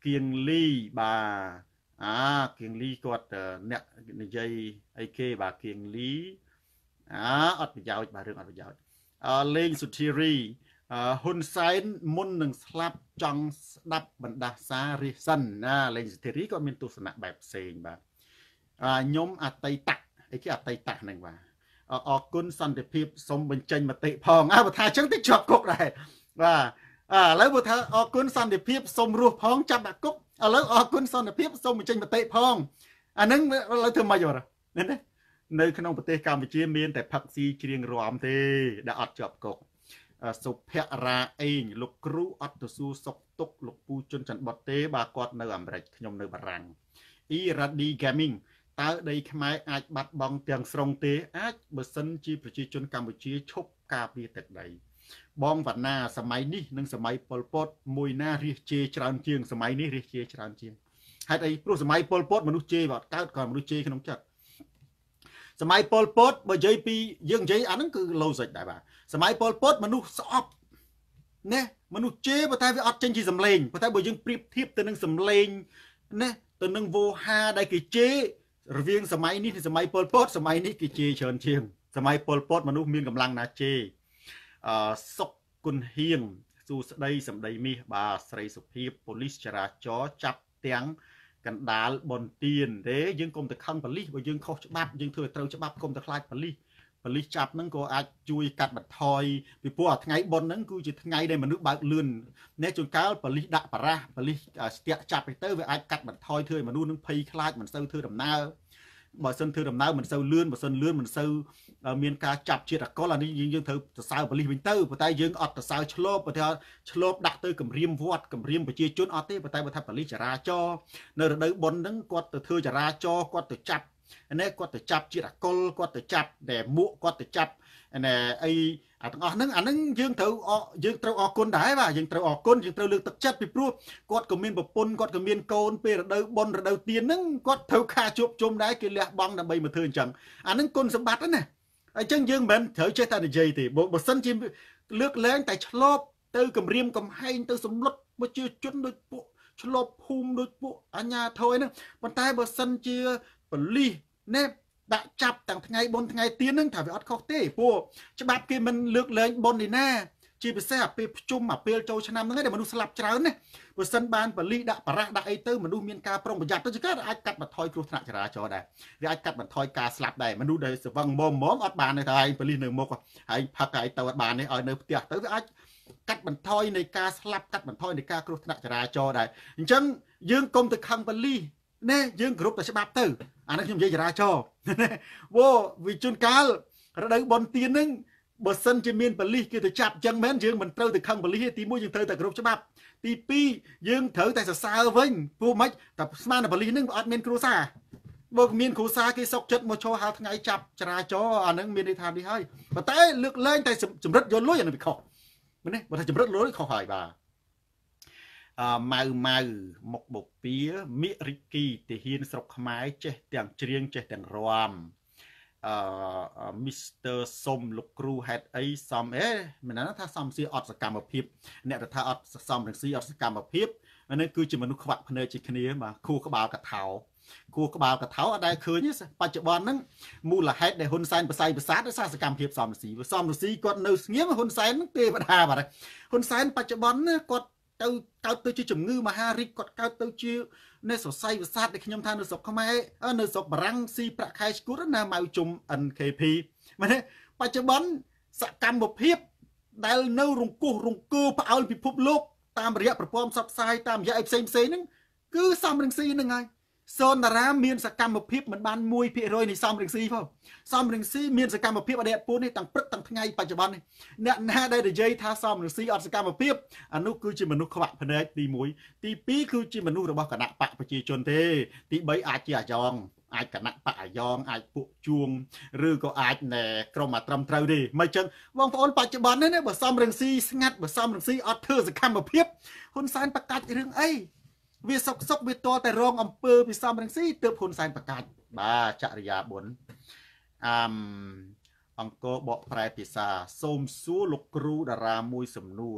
គៀងលីបាទអាគៀងលីគាត់អ្នកនិយាយអីគេបាទគៀងលីអាអត់ប្រយោជន៍បាទរឿងអត់ប្រយោជន៍អលេងសុធារីហ៊ុនសែនមុននឹងស្លាប់ចង់ស្ដាប់បណ្ដាសារិះសិនណាលេងសុធារីក៏មានទស្សនៈបែបផ្សេងបាទខ្ញុំអតីតអីគេអតីតហ្នឹងបាទអរគុណសន្តិភាពសូមបញ្ចេញមតិផងអើបើថាអញ្ចឹងតិចជាប់គុកដែរបាទឥឡូវបើថាអរគុណសន្តិភាពសូមរស់ផងចាប់ដាក់គុកឥឡូវអរគុណសន្តិភាពសូមបញ្ចេញមតិផងអាហ្នឹងឥឡូវធ្វើម៉េចវ៉ាណានៅក្នុងប្រទេសកម្ពុជាមានតែផឹកស៊ីច្រៀងរាំទេដែលអត់ជាប់គុកសុភរាអេងលោកគ្រូអត់ទៅសួរសុខទុក្ខលោកពូជុនច័ន្ទបតទេបាទគាត់នៅអាមេរិកខ្ញុំនៅបារាំង E Radi Gaming តើដីខ្មែរអាចបាត់បង់ទាំងស្រុងទេអាចបើសិនជាប្រជាជនកម្ពុជាឈប់ការពារទឹកដីបងវណ្ណាសម័យនេះនិងសម័យប៉ុលពតមួយណារាជជេរច្រើនជាងសម័យនេះរាជជេរច្រើនជាងហេតុអីព្រោះសម័យប៉ុលពតមនុស្សជេរបាទកើតក៏មនុស្សជេរក្នុងចិត្តសម័យប៉ុលពតបើនិយាយពីយើងនិយាយអាហ្នឹងគឺ logic ដែរបាទសម័យប៉ុលពតមនុស្សស្អប់ណាមនុស្សជេរប៉ុន្តែវាអត់ចេញជាសម្លេងប៉ុន្តែបើយើងប្រៀបធៀបទៅនឹងសម្លេងណាទៅនឹងវោហាដែលគេជេររវាងសម័យនេះនិងសម័យប៉ុលពតសម័យនេះគេជេរច្រើនជាងសម័យប៉ុលពតមនុស្សមានកម្លាំងណាជេរអឺសុកគុណហៀងសួស្ដីសម្ដីមាសបាទស្រីសុភាពប៉ូលីសចរាចរណ៍ចាប់ទាំងកណ្ដាលបនទៀនទេយើងកុំទៅខឹងប៉ូលីសបើយើងខុសច្បាប់យើងធ្វើឲ្យត្រូវច្បាប់កុំទៅខ្លាចប៉ូលីសប៉ូលីសចាប់ហ្នឹងក៏អាចជួយកាត់បន្ថយពីព្រោះអាថ្ងៃបុណ្យហ្នឹងគឺជាថ្ងៃដែលមនុស្សបើកលឿននេះជួនកាលប៉ូលីសដាក់បារះប៉ូលីសស្ទាក់ចាប់ទៅវាអាចកាត់បន្ថយធ្វើឲ្យមនុស្សនឹងភ័យខ្លាចមិនសូវធ្វើដំណើរបើសិនធ្វើដំណើរមិនសូវលឿនបើសិនលឿនមិនសូវមានការចាប់ជាតិអកុលអានេះយើងយើងត្រូវសរសើរប៉ូលីសវិញទៅប៉ុន្តែយើងអត់សរសើរឆ្លប់បើថាឆ្លប់ដាក់ទៅគម្រាមវត្តគម្រាមប្រជាជនអត់ទេប៉ុន្តែបើថាប៉ូលីសចរាចរណ៍នៅរដូវបុណ្យហ្នឹងគាត់ទៅធ្វើចរាចរណ៍គាត់ទៅចាប់នេះគាត់ទៅចាប់ជាតិអកុលគាត់ទៅចាប់ដែលមួកគាត់ទៅចាប់ណែអីអាទាំងអស់ហ្នឹងអាហ្នឹងយើងត្រូវយើងត្រូវអរគុណដែរបាទយើងត្រូវអរគុណយើងត្រូវលើកទឹកចិត្តពីព្រោះគាត់ក៏មានប្រពន្ធគាត់ក៏មានកូនពេលរដូវបុណ្យរដូវទានហ្នឹងគាត់ត្រូវការជួបជុំដែរគេលះបង់ដើម្បីមកធ្វើអញ្ចឹងអាហ្នឹងគុណសម្បត្តិណាអញ្ចឹងយើងមិនមែនត្រូវចេះតែនិយាយទេបើសិនជាលើកលែងតែឆ្លប់ទៅគម្រាមកំហែងទៅសម្លុតប្រជាជនដូចពួកឆ្លប់ភូមិដូចពួកអាញាធរហ្នឹងប៉ុន្តែបើសិនជាប៉ូលីសណែដាក់ចាប់ទាំងថ្ងៃបុណ្យថ្ងៃទៀនហ្នឹងថាវាអត់ខុសទេព្រោះច្បាប់គេមិនលើកលែងបុណ្យនេះណាជាពិសេសអាពេលភ្ជុំអាពេលចូលឆ្នាំហ្នឹងឯងដែលមនុស្សស្លាប់ច្រើនណាបើសិនបានប៉ូលីសដាក់បារះដាក់អីទៅមនុស្សមានការប្រុងប្រយ័ត្នទៅជាការអាចកាត់បន្ថយគ្រោះថ្នាក់ចរាចរណ៍ដែរវាអាចកាត់បន្ថយការស្លាប់ដែរមនុស្សដែលស្វឹងមុំមុំអត់បានទេថាឯងប៉ូលីសនៅមុខហើយផឹកហើយទៅអត់បានទេឲ្យនៅផ្ទះទៅវាអាចកាត់បន្ថយនៃការស្លាប់កាត់បន្ថយនៃការគ្រោះថ្នាក់ចរាចរណ៍ដែរអញ្ចឹងយើងកុំទៅខឹងប៉ូលីសណែយើងគោរពតែច្បាប់ទៅអានេះខ្ញុំនិយាយចរាចរណ៍វ៉ូវិជនកាលរដូវបុណ្យទានហ្នឹងបើសិនជាមានប៉ូលីសគេទៅចាប់អញ្ចឹងមែនយើងមិនត្រូវទៅខឹងប៉ូលីសទេទីមួយយើងត្រូវតែគោរពច្បាប់ទីពីរយើងត្រូវតែសរសើរវិញព្រោះមិនតែស្មានតែប៉ូលីសហ្នឹងអត់មានគ្រួសារបើមានគ្រួសារគេសុកចិត្តមកឈរហៅថ្ងៃចាប់ចរាចរណ៍អាហ្នឹងមានន័យថានេះហើយប៉ុន្តែលើកលែងតែចម្រិតយកលុយអានេះវាខុសមែនទេបើថាចម្រិតលុយខុសហើយបាទអឺម៉ៅម៉ៅមុខបពៀមិរិគីទាហានស្រុកខ្មែរចេះទាំងច្រៀងចេះទាំងរាំអឺមីស្ទ័រសុំលោកគ្រូហេតុអីសំអេមិនណាថាសំសៀអត់សកម្មភាពអ្នកថាអត់សំរងស៊ីអត់សកម្មភាពនេះគឺជាមនុស្សខ្វាក់ភ្នែកជាគ្នាបាទខួរក្បាលកថោគួរក្បាលកថោអត់ដែលឃើញបច្ចុប្បន្នហ្នឹងមូលហេតុដែលហ៊ុនសែនបសាយបសាទដោយសារសកម្មភាពសំរងស៊ីសំរងស៊ីគាត់នៅស្ងៀមហ៊ុនសែនទេវតាបាទហ៊ុនសែនបច្ចុប្បន្នគាត់ទៅកើតទៅជាជំងឺមហារីកគាត់កើតទៅជានៅសរសៃវិសាទដែលខ្ញុំថានៅស្រុកខ្មែរនៅស្រុកបារាំងស៊ីប្រាក់ខែឈ្គួតណាម៉ៅជុំ អិន ខេ ភី មែនទេបច្ចុប្បន្នសកម្មភាពដែលនៅរង្គោះរង្គើផ្អើលពិភពលោកតាមរយៈប្រព័ន្ធផ្សព្វផ្សាយតាមរយៈអីផ្សេងផ្សេងហ្នឹងគឺសំរងស៊ីហ្នឹងហើយសូនតារាមានសកម្មភាពមិនបាន មួយភាគរយ នៃសំរងស៊ីផងសំរងស៊ីមានសកម្មភាពអរិយពូននេះទាំងព្រឹកទាំងថ្ងៃបច្ចុប្បន្ននេះអ្នកណាដែលនិយាយថាសំរងស៊ីអត់សកម្មភាពអានោះគឺជាមនុស្សខ្វាក់ភ្នែកទីមួយទីពីរគឺជាមនុស្សរបស់គណៈបកប្រជាជនទេទីបីអាចជាអាយ៉ងអាចគណៈបកអាយ៉ងអាចពួកជួងឬក៏អាចណែក្រុមអាត្រឹមត្រូវទេមិនចឹងបងប្អូនបច្ចុប្បន្ននេះបើសំរងស៊ីស្ងាត់បើសំរងស៊ីអត់ធ្វើសកម្មភាពហ៊ុនសែនប្រកាសរឿងអីវាសុកសុកវាតតែរងអំពើពីសំរងស៊ីទើបហ៊ុនសែនប្រកាសបាទចរិយាបុណ្យអមអង្គរបកប្រែភាសាសូមសួរលោកគ្រូតារាមួយសំណួរ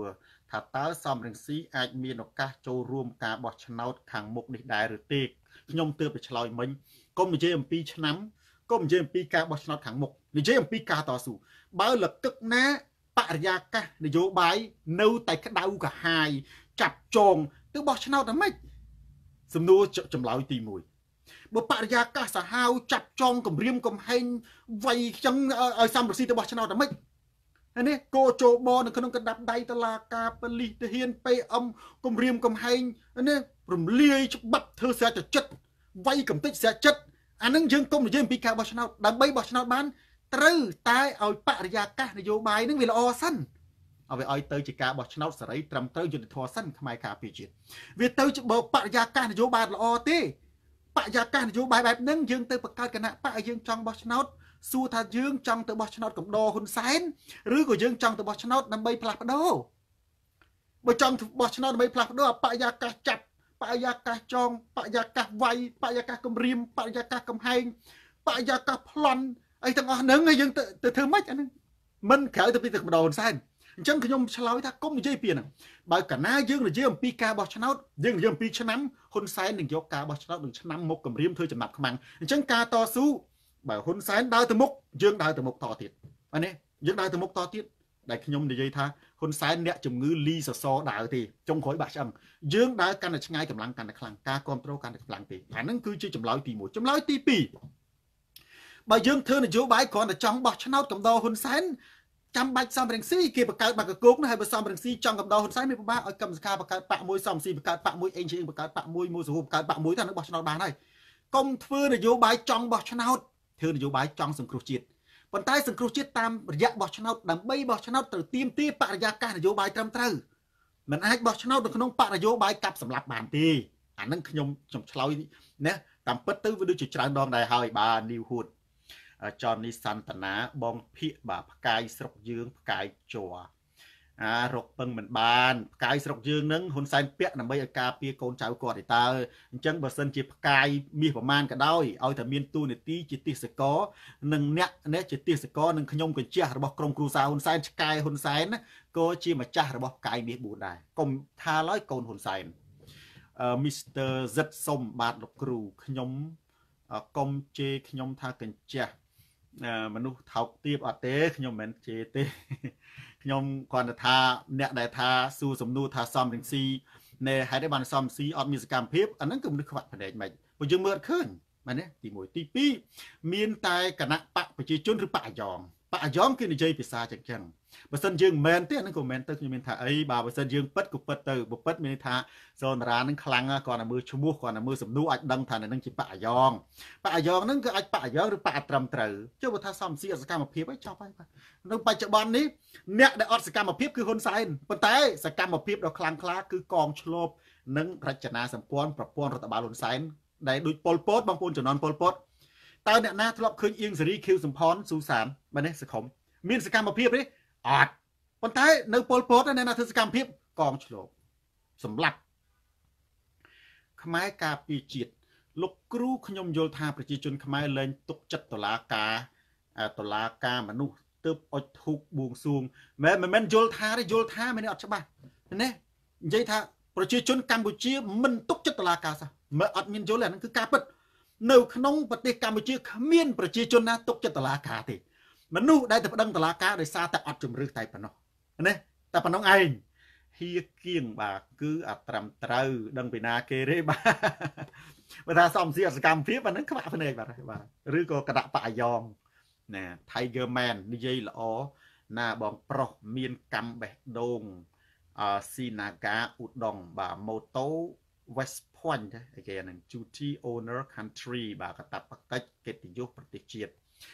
ថាតើសំរងស៊ីអាចមានឱកាសចូលរួមការបោះឆ្នោតខាងមុខនេះដែរឬទេខ្ញុំទើបទៅឆ្លើយមិញកុំនិយាយអំពីឆ្នាំកុំនិយាយអំពីការបោះឆ្នោតខាងមុខនិយាយអំពីការតស៊ូបើលកឹកណាបរិយាកាសនយោបាយនៅតែក្តៅក្រហាយចាប់ចងទៅបោះឆ្នោតតែម៉េចសំណួរចម្លើយទីមួយបើបរិយាកាសសាហាវចាប់ចងគម្រាមកំហែងវាយចឹងឲ្យសំរងស៊ីទៅបោះឆ្នោតតែម៉េចនេះគោជោបនៅក្នុងកណ្ដាប់ដៃតឡាកាប៉ូលីសទាហាន pê em គម្រាមកំហែងនេះរំលាយច្បាប់ធ្វើស្រាចចិត្តវាយកំទេចស្រាចិត្តអានឹងយើងកុំនិយាយអំពីការបោះឆ្នោតដើម្បីបោះឆ្នោតបានត្រូវតែឲ្យបរិយាកាសនយោបាយនឹងវាល្អសិនឲ្យឲ្យទៅជាការបោះឆ្នោតសេរីត្រឹមត្រូវយុត្តិធម៌សិនខ្មែរការពារជាតិវាទៅជាបើបរិយាកាសនយោបាយល្អទេបរិយាកាសនយោបាយបែបហ្នឹងយើងទៅបង្កើតគណៈបកឲ្យយើងចង់បោះឆ្នោតសួរថាយើងចង់ទៅបោះឆ្នោតកំដរហ៊ុនសែនឬក៏យើងចង់ទៅបោះឆ្នោតដើម្បីផ្លាស់ប្ដូរបើចង់បោះឆ្នោតដើម្បីផ្លាស់ប្ដូរបរិយាកាសចាប់បរិយាកាសចងបរិយាកាសវាយបរិយាកាសគម្រាមបរិយាកាសកំហែងបរិយាកាសប្លន់អីទាំងអស់ហ្នឹងយើងទៅទៅធ្វើម៉េចអាហ្នឹងមិនក្រៅទៅពីទឹកម្ដងហ៊ុនសែនអញ្ចឹងខ្ញុំឆ្លើយថាគុំនិយាយពីហ្នឹងបើកាលណាយើងនិយាយអំពីការបោះឆ្នោតយើងនិយាយអំពីឆ្នាំហ៊ុនសែននឹងយកការបោះឆ្នោតនឹងឆ្នាំមុខគម្រាមធ្វើចំណាប់ខ្មាំងអញ្ចឹងការតស៊ូបើហ៊ុនសែនដើរទៅមុខយើងដើរទៅមុខតទៀតអានេះយើងដើរទៅមុខតទៀតដែលខ្ញុំនិយាយថាហ៊ុនសែនអ្នកជំងឺលីសសដើរទេចុងក្រោយបាក់ឆ្អឹងយើងដើរកាន់តែឆ្ងាយកម្លាំងកាន់តែខ្លាំងការគ្រប់គ្រងកាន់តែខ្លាំងទេអាហ្នឹងគឺជាចម្លើយទីមួយចម្លើយទីពីរបើយើងធ្វើនយោបាយគ្រាន់តែចង់បោះឆ្នោតកំដរហ៊ុនសែនចាំបាច់សំរងស៊ីគេបង្កើតបាក់កកោកណាហើយបើសំរងស៊ីចង់កំដរហ៊ុនសែនមានពិបាកឲ្យកម្មសការបង្កើតបាក់មួយសំស៊ីបង្កើតបាក់មួយអេងជាងបង្កើតបាក់មួយមួយសហបង្កើតបាក់មួយថានឹងបោះឆ្នោតបានហើយកុំធ្វើនយោបាយចង់បោះឆ្នោតធ្វើនយោបាយចង់សង្គ្រោះជាតិប៉ុន្តែសង្គ្រោះជាតិតាមរយៈបោះឆ្នោតដើម្បីបោះឆ្នោតត្រូវទៀមទាបរិយាកាសនយោបាយត្រឹមត្រូវមិនអាចបោះឆ្នោតនៅក្នុងបរិយោបាយកាប់សម្លាប់បានទេអានឹងខ្ញុំខ្ញុំឆ្លើយណាតាមពិតទៅវាដូចជាច្រើនដងដែរហើយបាទនីវហ៊ូតចននេះសន្តានាបងភៀកបាទផ្កាយស្រុកយើងផ្កាយជ័រអារកពឹងមិនបានផ្កាយស្រុកយើងនឹងហ៊ុនសែនពាក់ដើម្បីឲ្យការពារកូនចៅគាត់ឯតើអញ្ចឹងបើសិនជាផ្កាយមាសប្រមាណក៏ដោយឲ្យតែមានទូនាទីជាទេសកលនិងអ្នកនេះជាទេសកលនិងខ្ញុំកញ្ជះរបស់ក្រុមគ្រូសាហ៊ុនសែនឆ្កែហ៊ុនសែនក៏ជាម្ចាស់របស់ផ្កាយមាសបួនដែរកុំថាឡើយកូនហ៊ុនសែនអឺមីស្ទ័រហ្សិតសុំបាទលោកគ្រូខ្ញុំកុំជេរខ្ញុំថាកញ្ជះមនុស្សថោកទាបអត់ទេខ្ញុំមិនមែនជេរទេខ្ញុំគ្រាន់តែថាអ្នកដែលថាសួរសំណួរថាសំរងស៊ីណែហេតុអីបានសំស៊ីអត់មានសកម្មភាពអាហ្នឹងគឺមនុស្សខ្វាក់ភ្នែកមិនព្រោះយើងមើលអត់ឃើញមែនទេទីមួយទីពីរមានតែគណៈបកប្រជាជនឬបកអាយ៉ងបកអាយ៉ងគឺនិយាយភាសាចឹងចឹងបើសិនយើងមិនមែនទេអាហ្នឹងក៏មិនមែនទៅខ្ញុំមានថាអីបាទបើសិនយើងពិតក៏ពិតទៅបើពិតមានថាសនរាហ្នឹងខ្លាំងគាត់តែមើលឈ្មោះគាត់តែមើលសំណួរអាចដឹងថានឹងជាបកអាយ៉ងបកអាយ៉ងហ្នឹងគឺអាចបកអាយ៉ងឬបកត្រឹមត្រូវចុះបើថាសំស៊ីអសកម្មភាពអីចប់ហើយបាទនៅបច្ចុប្បន្ននេះអ្នកដែលអត់សកម្មភាពគឺហ៊ុនសែនប៉ុន្តែសកម្មភាពដ៏ខ្លាំងក្លាគឺកងឆ្លប់និងរចនាសម្ព័ន្ធប្រព័ន្ធរដ្ឋបាលហ៊ុនសែនដែលដូចប៉ុលពតបងប្អូនជំនាន់ប៉ុលពតតើអ្នកណាធ្លាប់ឃើញអៀងសេរីខៀវសំផនស៊ូសានបាទនេះសង្គមមានសកម្មភាពទេអត់ប៉ុន្តែនៅប៉ុលពតអ្នកណាធ្វើសកម្មភាពកងឆ្លប់សម្លាប់ខ្មែរការពារជាតិលោកគ្រូខ្ញុំយល់ថាប្រជាជនខ្មែរលែងទុកចិត្តតុលាការតុលាការមនុស្សទើបអុចធូបបួងសួងមិនមិនមែនយល់ថាទេយល់ថាមិនអត់ច្បាស់ណានិយាយថាប្រជាជនកម្ពុជាមិនទុកចិត្តតុលាការសោះមិនអត់មានយល់អាហ្នឹងគឺការពិតនៅក្នុងប្រទេសកម្ពុជាគ្មានប្រជាជនណាទុកចិត្តតុលាការទេមនុស្សដែលទៅប្តឹងតុលាការដោយសារតែអត់ជំរឿសតែប៉ុណ្ណោះណាតែប៉ុណ្ណឹងឯងហៀគៀងបាទគឺអត្រឹមត្រូវដឹងពីណាគេទេបាទបើថាសំស៊ីអសកម្មភាពអាហ្នឹងខ្វាក់ភ្នែកបាទបាទឬក៏កដបអាយ៉ងណា Tiger Man និយាយល្អណាបងប្រុសមានកម្មបេះដូងអស៊ីណាកាឧដុងបាទម៉ូតូ West Point ទេគេហ្នឹង Duty Owner Country បាទកតាបកិច្ចកិត្តិយសប្រទេសជាតិ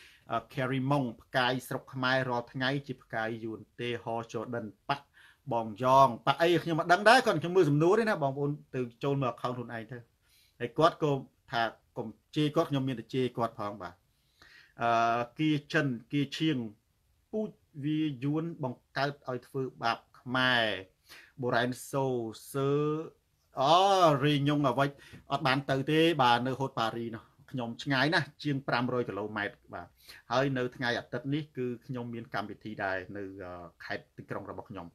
Carry Mong ផ្កាយស្រុកខ្មែររាល់ថ្ងៃជាផ្កាយយួនទេហ Jordan ប៉ាក់បងយ៉ងប៉ាក់អីខ្ញុំមិនដឹងដែរគាត់ខ្ញុំមើលសំណួរទេណាបងប្អូនទៅចូលមើល account ខ្លួនឯងទៅហើយគាត់ក៏ថាកុំជេរគាត់ខ្ញុំមានតែជេរគាត់ផងបាទអឺគៀចិនគៀឈៀងពូជវាយួនបង្កើតឲ្យធ្វើបាបខ្មែរបូរ៉ែនសូសើអូរីញងអ្វីអត់បានទៅទេបាទនៅហូតប៉ារីនោះខ្ញុំឆ្ងាយណាស់ជាងfive hundredគីឡូម៉ែត្របាទហើយនៅថ្ងៃអាទិត្យនេះគឺខ្ញុំមានកម្មវិធីដែរនៅខេត្តទីក្រុងរបស់ខ្ញុំហ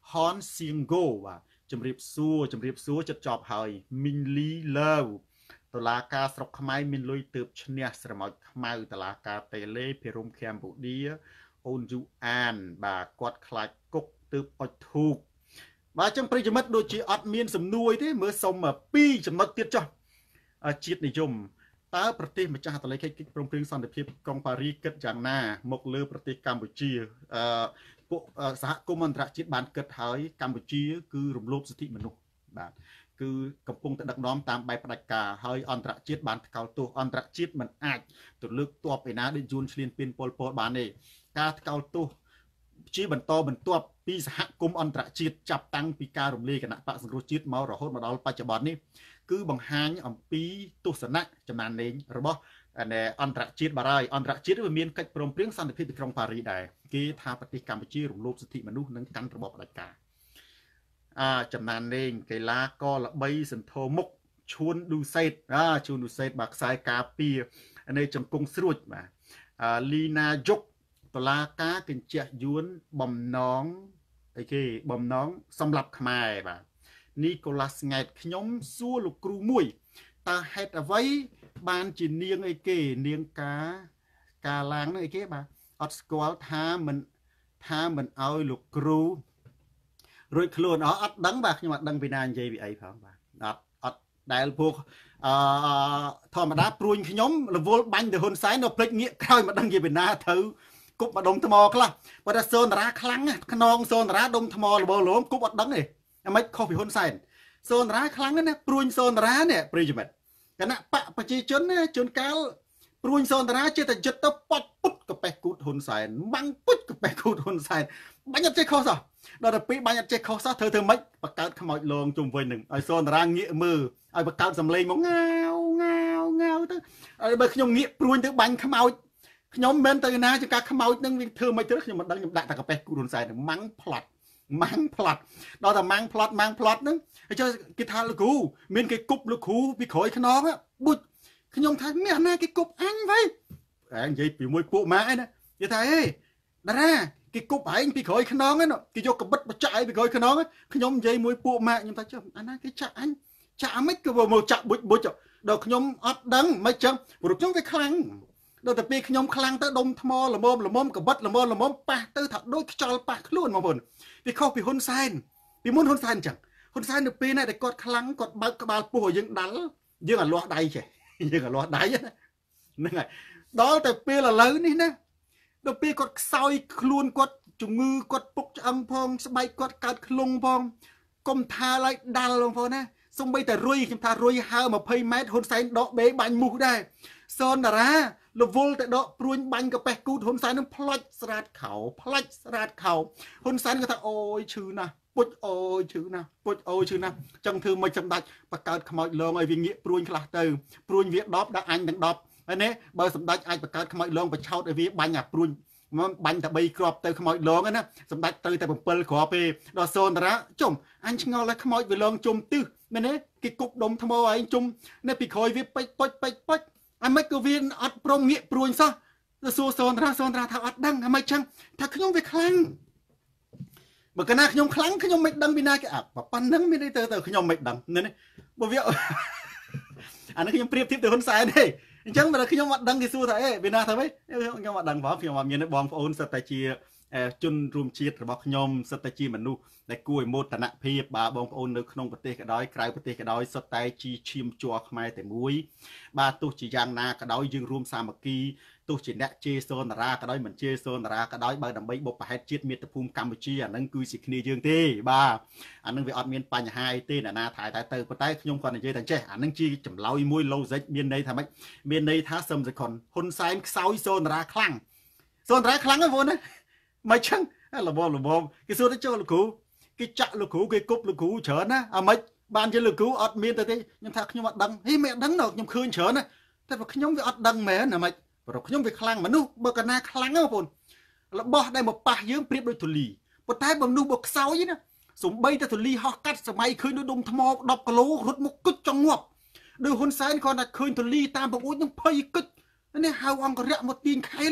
ហនសៀងហ្គោបាទជំរាបសួរជំរាបសួរចិត្តចប់ហើយមីងលីលើតុលាការស្រុកខ្មែរមានលុយទើបឈ្នះស្រមោចខ្មៅតុលាការតេឡេភិរមកម្ពុជាអូនយូអានបាទគាត់ខ្លាចគុកទើបអុចធូបបាទចឹងប្រិយមិត្តដូចជាអត់មានសំនួយទេមើលសុំពីរចំណុចទៀតចុះជាតិនិយមតើប្រទេសម្ចាស់ហត្ថលេខីកិច្ចព្រមព្រៀងសន្តិភាពក្រុងប៉ារីគិតយ៉ាងណាមកលើប្រទេសកម្ពុជាអឺពួកសហគមន៍អន្តរជាតិបានគិតហើយកម្ពុជាគឺរំលោភសិទ្ធិមនុស្សបាទគឺកំពុងតែដឹកនាំតាមបែបផ្ដាច់ការហើយអន្តរជាតិបានថ្កោលទោសអន្តរជាតិមិនអាចទៅលើកទ័ពឯណាដូចយួនឈ្លានពានប៉ុលពតបានទេការថ្កោលទោសជាបន្តបន្ទាប់ពីសហគមន៍អន្តរជាតិចាប់តាំងពីការរំលាយគណៈបកសង្គ្រោះជាតិមករហូតមកដល់បច្ចុប្បន្ននេះគឺបង្ហាញអំពីទស្សនៈចំណានលេងរបស់អន្តរជាតិបារាយអន្តរជាតិវាមានកិច្ចព្រមព្រៀងសន្តិភាពទីក្រុងប៉ារីដែរគេថាប្រទេសកម្ពុជារំលោភសិទ្ធិមនុស្សនិងកាន់របបផ្ដាច់ការអាចំណានលេងកីឡាករល្បីសន្ធោមុខឈួនឌូសេតអាឈួនឌូសេតបាទខ្សែការពារនៅជង្គង់ស្រួចបាទលីណាយុកតុលាការកញ្ជះយួនបំណងអីគេបំណងសម្រាប់ខ្មែរបាទនីកូឡាស់ង៉ែតខ្ញុំសួរលោកគ្រូមួយតើហេតុអ្វីបានជានាងអីគេនាងការការឡើងនោះអីគេបាទអត់ស្គាល់ថាមិនថាមិនអោយលោកគ្រូរួចខ្លួនអត់ដឹងបាទខ្ញុំអត់ដឹងពីណានិយាយពីអីផងបាទអត់អត់ដែលពួកអឺធម្មតាព្រួញខ្ញុំរវល់បាញ់ទៅហ៊ុនសែននៅភ្លេចងាកក្រោយមកដឹងជាពីណាទៅគប់មកដុំថ្មខ្លះបើថាសូនតារាខ្លាំងខ្នងសូនតារាដុំថ្មលបលមគប់អត់ដឹងទេអាម៉េចខុសពីហ៊ុនសែនសូនតារាខ្លាំងណាស់ព្រួញសូនតារានេះប្រិយមិត្តគណៈបកប្រជាជនណាជួនកាលព្រួញសូនតារាចេះតែចិត្តទៅប៉ាត់ពុតកប៉េះគូតហ៊ុនសែនបាំងពុតកប៉េះគូតហ៊ុនសែនបាញ់អត់ចេះខុសសោះដល់ទៅពេលបាញ់អត់ចេះខុសសោះធ្វើធ្វើម៉េចបកើតខ្មោចលងជុំវិញនឹងឲ្យសូនតារាងាកមើលឲ្យបកើតសំឡេងមកងាវងាវងាវទៅឲ្យបើខ្ញុំងាកព្រួញទៅបាញ់ខ្មោចខ្ញុំមិនទៅណាជាការខ្មោចនឹងវាធ្វើមិនទៅខ្ញុំមិនដឹងខ្ញុំដាក់តែកប៉េះគូតហ៊ុនសែនម៉ាំងផ្លាត់ម៉ាំងផ្លាត់ដល់តែម៉ាំងផ្លាត់ម៉ាំងផ្លាត់ហ្នឹងហើយចុះគេថាលោកគ្រូមានគេគប់លោកគ្រូពីក្រោយខ្នងបុចខ្ញុំថាអ្នកណាគេគប់អញវិញអញនិយាយពីមួយពួកម៉ាក់ឯណាគេថាហេតារាគេគប់ឯងពីក្រោយខ្នងហ្នឹងគេយកកបិតបចាក់ឯងពីក្រោយខ្នងខ្ញុំនិយាយមួយពួកម៉ាក់ខ្ញុំថាចុះអាណាគេចាក់អញចាក់អាម៉េចក៏មកចាក់បុចបុចដល់ខ្ញុំអត់ដឹងមិនចឹងព្រោះខ្ញុំវាខ្លាំងដល់តែពេលខ្ញុំខ្លាំងទៅដុំថ្មល្មមល្មមកបិតល្មមល្មមប៉ះទៅថាដូចខ្យល់ប៉ះខ្លួនបងប្អូនវាខុសពីហ៊ុនសែនពីមុនហ៊ុនសែនអញ្ចឹងហ៊ុនសែននៅពេលណាដែលគាត់ខ្លាំងគាត់បើកក្បាលពោះឲ្យយើងដាល់យើងអាលាស់ដៃចេះយើងអាលាស់ដៃហ្នឹងហើយដល់តែពេលឥឡូវនេះណាដល់ពេលគាត់ខ្សោយខ្លួនគាត់ជំងឺគាត់ពុកឆ្អឹងផងស្បែកគាត់កើតក្លុងផងកុំថាឡើយដាល់បងប្អូនណាសំបីតែរុយខ្ញុំថារុយហើ20ម៉ែត្រហ៊ុនសែនដកបេបាញ់មូសដែរសនតារាលវលតែដកព្រួញបាញ់កាប៉េះគូតហ៊ុនសែននឹងផ្លាច់ស្រាតខោផ្លាច់ស្រាតខោហ៊ុនសែនក៏ថាអូយឈឺណាស់ពុជអូយឈឺណាស់ពុជអូយឈឺណាស់ចឹងធ្វើមិនសម្ដេចបកកើតខ្មោចលងឲ្យវាងាកព្រួញខ្លះទៅព្រួញវាដប់ដាក់អញទាំងដប់ហើយនេះបើសម្ដេចអាចបកកើតខ្មោចលងបឆោតឲ្យវាបាញ់អាព្រួញមកបាញ់តែ3គ្រាប់ទៅខ្មោចលងណាសម្ដេចទៅតែ7គ្រាប់ទេដល់សូនតារាចុំអញឆ្ងល់ឲ្យខ្មោចវាលងជុំទឹះមែនទេគេគប់ដុំថ្មឯងជុំនេះពីក្រោយវាពេចពុចពេចពុចអាម៉េចក៏វាអត់ព្រមងាកព្រួញសោះទៅសួរសូនតារាសូនតារាថាអត់ដឹងអាម៉េចចឹងថាខ្ញុំវាខ្លាំងបើកណាខ្ញុំខ្លាំងខ្ញុំមិនដឹងពីណាគេអាប៉ុណ្្នឹងមានន័យទៅទៅខ្ញុំមិនដឹងនេះបើវាអានេះខ្ញុំប្រៀបធៀបទៅហ៊ុនសែនទេអញ្ចឹងបើខ្ញុំអត់ដឹងគេសួរថាអេពីណាថាម៉េចខ្ញុំអត់ដឹងផងខ្ញុំអត់មានបងប្អូនសិតតែជាជនរួមជាតិរបស់ខ្ញុំសិតតែជាមនុស្សដែលគួរឲ្យមោទនភាពបាទបងប្អូននៅក្នុងប្រទេសក៏ដោយក្រៅប្រទេសក៏ដោយសុទ្ធតែជាឈាមជ័រខ្មែរតែមួយបាទទោះជាយ៉ាងណាក៏ដោយយើងរួមសាមគ្គីទោះជាអ្នកជេរសូនតារាក៏ដោយមិនជេរសូនតារាក៏ដោយបើដើម្បីបុព្វហេតុជាតិមាតុភូមិកម្ពុជាអានឹងគឺជាគ្នាយើងទេបាទអានឹងវាអត់មានបញ្ហាអីទេអ្នកណាថែតែទៅប៉ុន្តែខ្ញុំគាត់និយាយថាចេះអានឹងជាចម្លើយមួយ logic មានន័យថាម៉េចមានន័យថាសឹមសខុនហ៊ុនសែនខ្សោយសូនតារាខ្លាំងសូនតារាខ្លាំងហ្នឹងបងណាមិនចឹងលបលបគេសួរទៅចូលលោកគ្រូគេចាក់លោកគ្រូគេគប់លោកគ្រូច្រើនណាអាម៉េចបានជាលោកគ្រូអត់មានទៅទេខ្ញុំថាខ្ញុំអត់ដឹងហេមិនដឹងដល់ខ្ញុំឃើញច្រើនណាតែបើខ្ញុំវាអត់ដឹងមែនអាម៉េចព្រោះខ្ញុំវាខ្លាំងមនុស្សបើកណាខ្លាំងណាបងប្អូនរបស់ដែលមកប៉ះយើងប្រៀបដូចធូលីប៉ុន្តែបើមនុស្សបើខ្សោយណាសំបីតែធូលីហោះកាត់សម័យឃើញដូចដុំថ្ម10គីឡូរត់មកគិតចង់ងាប់ដូចហ៊ុនសែនគាត់ថាឃើញធូលីតាមបង្អួចនឹងភ័យគិតនេះហៅអង្គរៈមកទាញខែល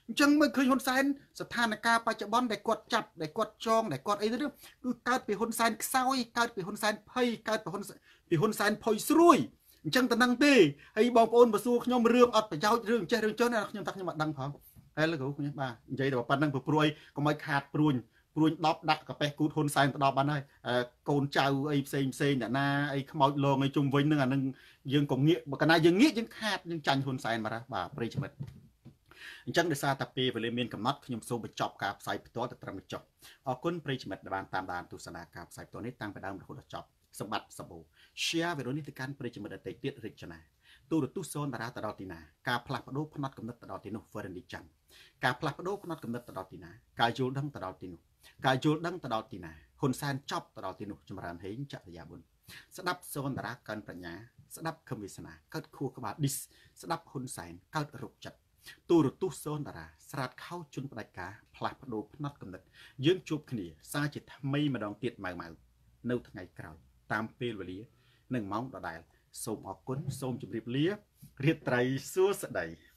ចឹងមិនឃើញហ៊ុនសែនស្ថានភាពបច្ចុប្បន្នដែលគាត់ចាប់ដែលគាត់ចងដែលគាត់អីទៅគឺកើតពីហ៊ុនសែនខ្សោយកើតពីហ៊ុនសែនភ័យកើតពីហ៊ុនពីហ៊ុនសែនភ័យស្រួយអញ្ចឹងតែនឹងទេហើយបងប្អូនបើសួរខ្ញុំរឿងអត់ប្រយោជន៍រឿងចេះរឿងចុះណាខ្ញុំថាខ្ញុំអត់ដឹងផងហើយលោកគ្រូខ្ញុំបាទនិយាយតែប៉ុណ្្នឹងព្រោះអីកុំឲ្យខាតព្រួញព្រួញដប់ដាក់កាប៉េះគូតហ៊ុនសែនទៅដល់បានហើយកូនចៅអីផ្សេងផ្សេងអ្នកណាអីខ្មោចលងអីជុំវិញនឹងអានឹងយើងក៏ងាកបើកាលណាយើងងាកយើងខាតយើងចាញ់ហ៊ុនសែនមកបាទប្រិយមិត្តអញ្ចឹងដោយសារតែពេលវេលាមានកំណត់ខ្ញុំសូមបញ្ចប់ការផ្សាយផ្ទាល់ទៅត្រឹមនេះចុះអរគុណប្រិយមិត្តដែលបានតាមដានទស្សនាការផ្សាយផ្ទាល់នេះតាំងពីដើមរហូតដល់ចប់សម្បត្តិសម្បូរ share វីដេអូនេះទៅកាន់ប្រិយមិត្តដទៃទៀតរិចនាទូរទស្សន៍សូនតារាទៅដល់ទីណាការផ្លាស់ប្ដូរផ្នត់កំណត់ទៅដល់ទីនោះ Fernie ច័ន្ទការផ្លាស់ប្ដូរផ្នត់កំណត់ទៅដល់ទីណាការយល់ដឹងទៅដល់ទីនោះការយល់ដឹងទៅដល់ទីណាហ៊ុនសែនចប់ទៅដល់ទីនោះចម្រើនហេងចក្រយាបុនស្ដាប់សូនតារាកើនប្រាជ្ញាស្ដាប់ខឹមវាសនាកើតខួរក្បាល dis ស្ដាប់ហ៊ុនសែនកើតរោគចិត្តទូរទស្សន៍សូនតារាស្រាតខោជន់ផ្ដាច់ការផ្លាស់ប្ដូរផ្នត់កំណត់យើងជួបគ្នាសារជាថ្មីម្ដងទៀតម៉ៅម៉ៅនៅថ្ងៃក្រោយតាមពេលវេលានិងម៉ោងដដែលសូមអរគុណសូមជម្រាបលារាត្រីសួស្តី